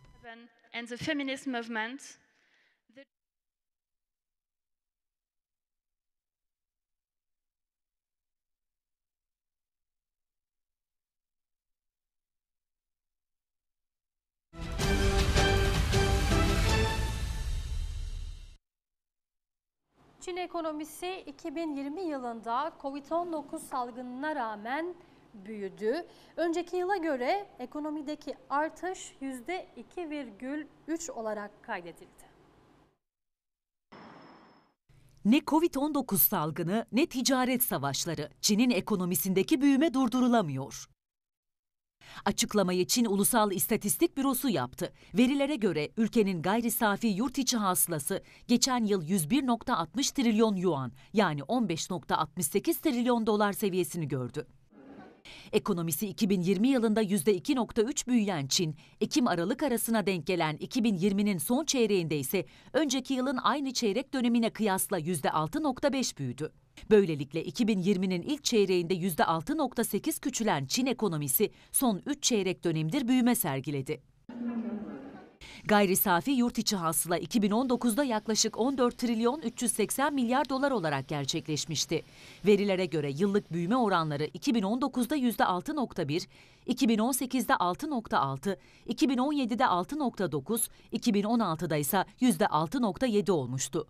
Çin ekonomisi iki bin yirmi yılında Covid on dokuz salgınına rağmen büyüdü. Önceki yıla göre ekonomideki artış yüzde iki virgül üç olarak kaydedildi. Ne Covid on dokuz salgını ne ticaret savaşları Çin'in ekonomisindeki büyüme durdurulamıyor. Açıklamayı Çin Ulusal İstatistik Bürosu yaptı. Verilere göre ülkenin gayri safi yurt içi hasılası geçen yıl yüz bir nokta altmış trilyon yuan yani on beş nokta altmış sekiz trilyon dolar seviyesini gördü. Ekonomisi iki bin yirmi yılında yüzde iki nokta üç büyüyen Çin, Ekim-Aralık arasına denk gelen iki bin yirminin son çeyreğinde ise önceki yılın aynı çeyrek dönemine kıyasla yüzde altı nokta beş büyüdü. Böylelikle iki bin yirminin ilk çeyreğinde yüzde altı nokta sekiz küçülen Çin ekonomisi son üç çeyrek dönemdir büyüme sergiledi. Gayri safi yurt içi hasıla iki bin on dokuzda yaklaşık on dört trilyon üç yüz seksen milyar dolar olarak gerçekleşmişti. Verilere göre yıllık büyüme oranları iki bin on dokuzda yüzde altı nokta bir, iki bin on sekizde altı nokta altı, iki bin on yedide altı nokta dokuz, iki bin on altıda ise yüzde altı nokta yedi olmuştu.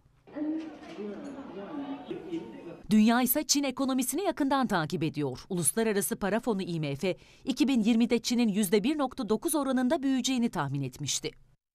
Dünya ise Çin ekonomisini yakından takip ediyor. Uluslararası Para Fonu I M F, iki bin yirmide Çin'in yüzde bir nokta dokuz oranında büyüyeceğini tahmin etmişti.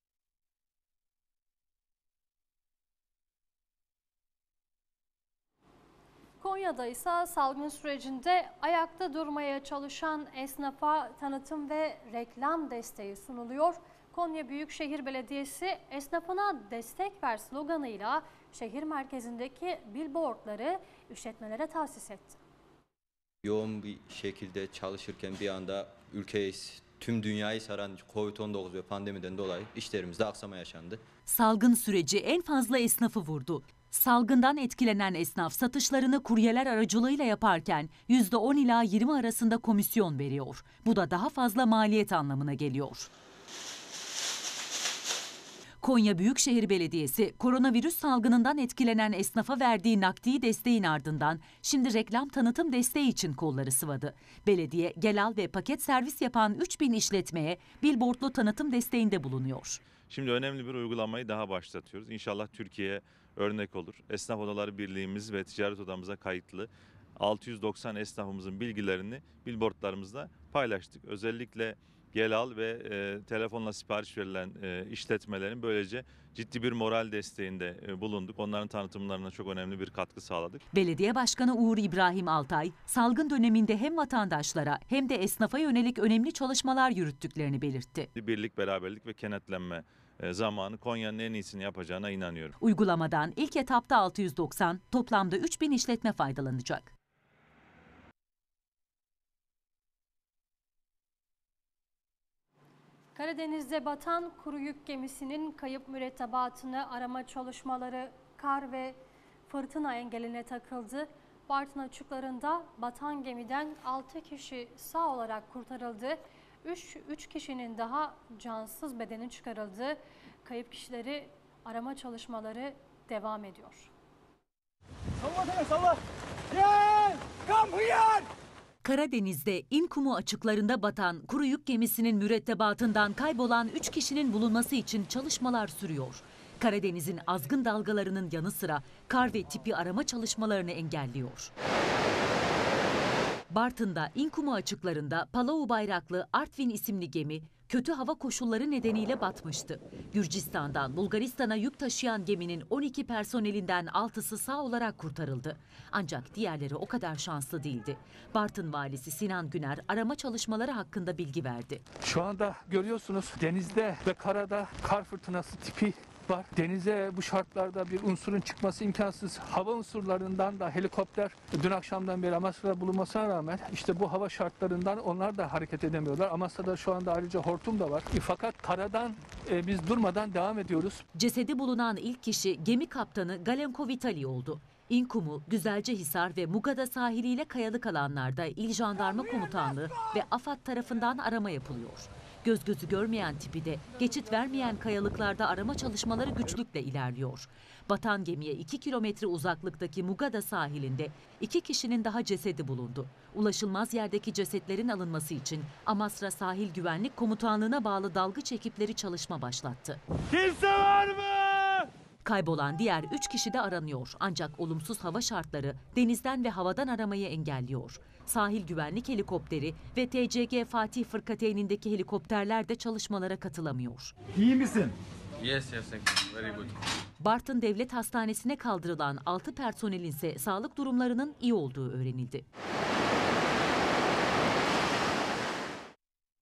Konya'da ise salgın sürecinde ayakta durmaya çalışan esnafa tanıtım ve reklam desteği sunuluyor. Konya Büyükşehir Belediyesi esnafına destek ver sloganıyla şehir merkezindeki billboardları işletmelere tahsis etti. Yoğun bir şekilde çalışırken bir anda ülkeyi, tüm dünyayı saran kovid on dokuz ve pandemiden dolayı işlerimizde aksama yaşandı. Salgın süreci en fazla esnafı vurdu. Salgından etkilenen esnaf satışlarını kuryeler aracılığıyla yaparken yüzde on ila yirmi arasında komisyon veriyor. Bu da daha fazla maliyet anlamına geliyor. Konya Büyükşehir Belediyesi koronavirüs salgınından etkilenen esnafa verdiği nakdi desteğin ardından şimdi reklam tanıtım desteği için kolları sıvadı. Belediye, gel al ve paket servis yapan üç bin işletmeye billboardlu tanıtım desteğinde bulunuyor. Şimdi önemli bir uygulamayı daha başlatıyoruz. İnşallah Türkiye'ye örnek olur. Esnaf Odaları Birliğimiz ve Ticaret Odamıza kayıtlı altı yüz doksan esnafımızın bilgilerini billboardlarımızda paylaştık. Özellikle gel al ve e, telefonla sipariş verilen e, işletmelerin böylece ciddi bir moral desteğinde e, bulunduk. Onların tanıtımlarına çok önemli bir katkı sağladık. Belediye Başkanı Uğur İbrahim Altay, salgın döneminde hem vatandaşlara hem de esnafa yönelik önemli çalışmalar yürüttüklerini belirtti. Birlik, beraberlik ve kenetlenme e, zamanı Konya'nın en iyisini yapacağına inanıyorum. Uygulamadan ilk etapta altı yüz doksan, toplamda üç bin işletme faydalanacak. Karadeniz'de batan kuru yük gemisinin kayıp mürettebatını arama çalışmaları kar ve fırtına engeline takıldı. Bartın açıklarında batan gemiden altı kişi sağ olarak kurtarıldı. üç kişinin daha cansız bedeni çıkarıldı. Kayıp kişileri arama çalışmaları devam ediyor. Salla salla. Gel! Come here! Karadeniz'de İnkumu açıklarında batan kuru yük gemisinin mürettebatından kaybolan üç kişinin bulunması için çalışmalar sürüyor. Karadeniz'in azgın dalgalarının yanı sıra kar ve tipi arama çalışmalarını engelliyor. Bartın'da İnkumu açıklarında Palau bayraklı Artvin isimli gemi kötü hava koşulları nedeniyle batmıştı. Gürcistan'dan Bulgaristan'a yük taşıyan geminin on iki personelinden altısı sağ olarak kurtarıldı. Ancak diğerleri o kadar şanslı değildi. Bartın valisi Sinan Güner arama çalışmaları hakkında bilgi verdi. Şu anda görüyorsunuz denizde ve karada kar fırtınası tipi var. Denize bu şartlarda bir unsurun çıkması imkansız. Hava unsurlarından da helikopter dün akşamdan beri Amasya'da bulunmasına rağmen işte bu hava şartlarından onlar da hareket edemiyorlar. Amasya'da şu anda ayrıca hortum da var. E, fakat karadan e, biz durmadan devam ediyoruz. Cesedi bulunan ilk kişi gemi kaptanı Galenko Vitali oldu. İnkumu, Güzelcehisar ve Mugada sahiliyle kayalık alanlarda İl Jandarma Komutanlığı ve AFAD tarafından arama yapılıyor. Göz gözü görmeyen tipi de geçit vermeyen kayalıklarda arama çalışmaları güçlükle ilerliyor. Batan gemiye iki kilometre uzaklıktaki Mugada sahilinde iki kişinin daha cesedi bulundu. Ulaşılmaz yerdeki cesetlerin alınması için Amasra Sahil Güvenlik Komutanlığı'na bağlı dalgıç ekipleri çalışma başlattı. Kimse var mı? Kaybolan diğer üç kişi de aranıyor. Ancak olumsuz hava şartları denizden ve havadan aramayı engelliyor. Sahil güvenlik helikopteri ve T C G Fatih Fırkateyn'indeki helikopterler de çalışmalara katılamıyor. İyi misin? Yes, yes, very good. Bartın Devlet Hastanesi'ne kaldırılan altı personelin ise sağlık durumlarının iyi olduğu öğrenildi.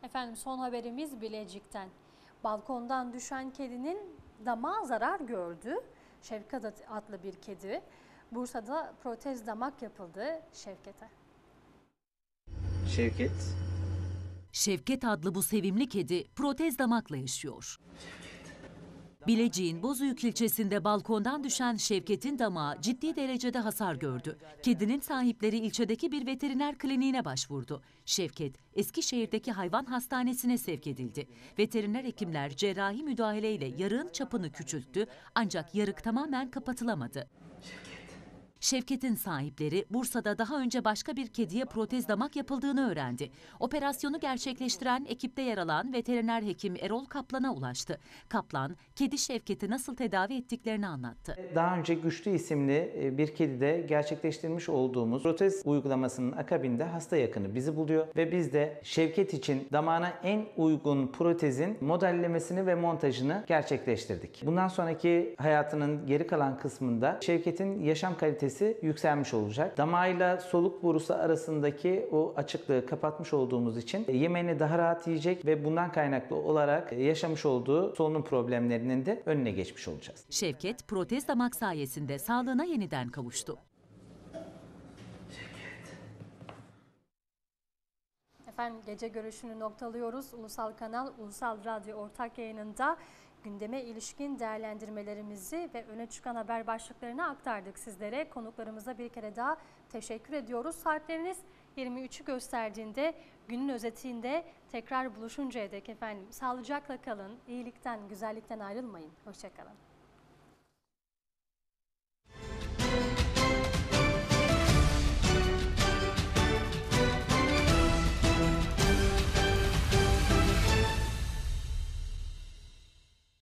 Efendim son haberimiz Bilecik'ten. Balkondan düşen kedinin damağı zarar gördü. Şevket adlı bir kedi. Bursa'da protez damak yapıldı Şevket'e. Şevket. Şevket adlı bu sevimli kedi protez damakla yaşıyor. Bilecik'in Bozüyük ilçesinde balkondan düşen Şevket'in damağı ciddi derecede hasar gördü. Kedinin sahipleri ilçedeki bir veteriner kliniğine başvurdu. Şevket, Eskişehir'deki hayvan hastanesine sevk edildi. Veteriner hekimler cerrahi müdahaleyle yarığın çapını küçülttü ancak yarık tamamen kapatılamadı. Şevket'in sahipleri Bursa'da daha önce başka bir kediye protez damak yapıldığını öğrendi. Operasyonu gerçekleştiren ekipte yer alan veteriner hekim Erol Kaplan'a ulaştı. Kaplan, kedi Şevket'i nasıl tedavi ettiklerini anlattı. Daha önce Güçlü isimli bir kedide gerçekleştirmiş olduğumuz protez uygulamasının akabinde hasta yakını bizi buluyor ve biz de Şevket için damağına en uygun protezin modellemesini ve montajını gerçekleştirdik. Bundan sonraki hayatının geri kalan kısmında Şevket'in yaşam kalitesi yükselmiş olacak. Damağıyla soluk borusu arasındaki o açıklığı kapatmış olduğumuz için yemeğini daha rahat yiyecek ve bundan kaynaklı olarak yaşamış olduğu solunum problemlerinin de önüne geçmiş olacağız. Şevket, protez damak sayesinde sağlığına yeniden kavuştu. Efendim gece görüşünü noktalıyoruz. Ulusal Kanal, Ulusal Radyo ortak yayınında gündeme ilişkin değerlendirmelerimizi ve öne çıkan haber başlıklarını aktardık sizlere. Konuklarımıza bir kere daha teşekkür ediyoruz. Saatleriniz yirmi üçü gösterdiğinde günün özetinde tekrar buluşuncaya dek efendim sağlıcakla kalın, iyilikten, güzellikten ayrılmayın. Hoşça kalın.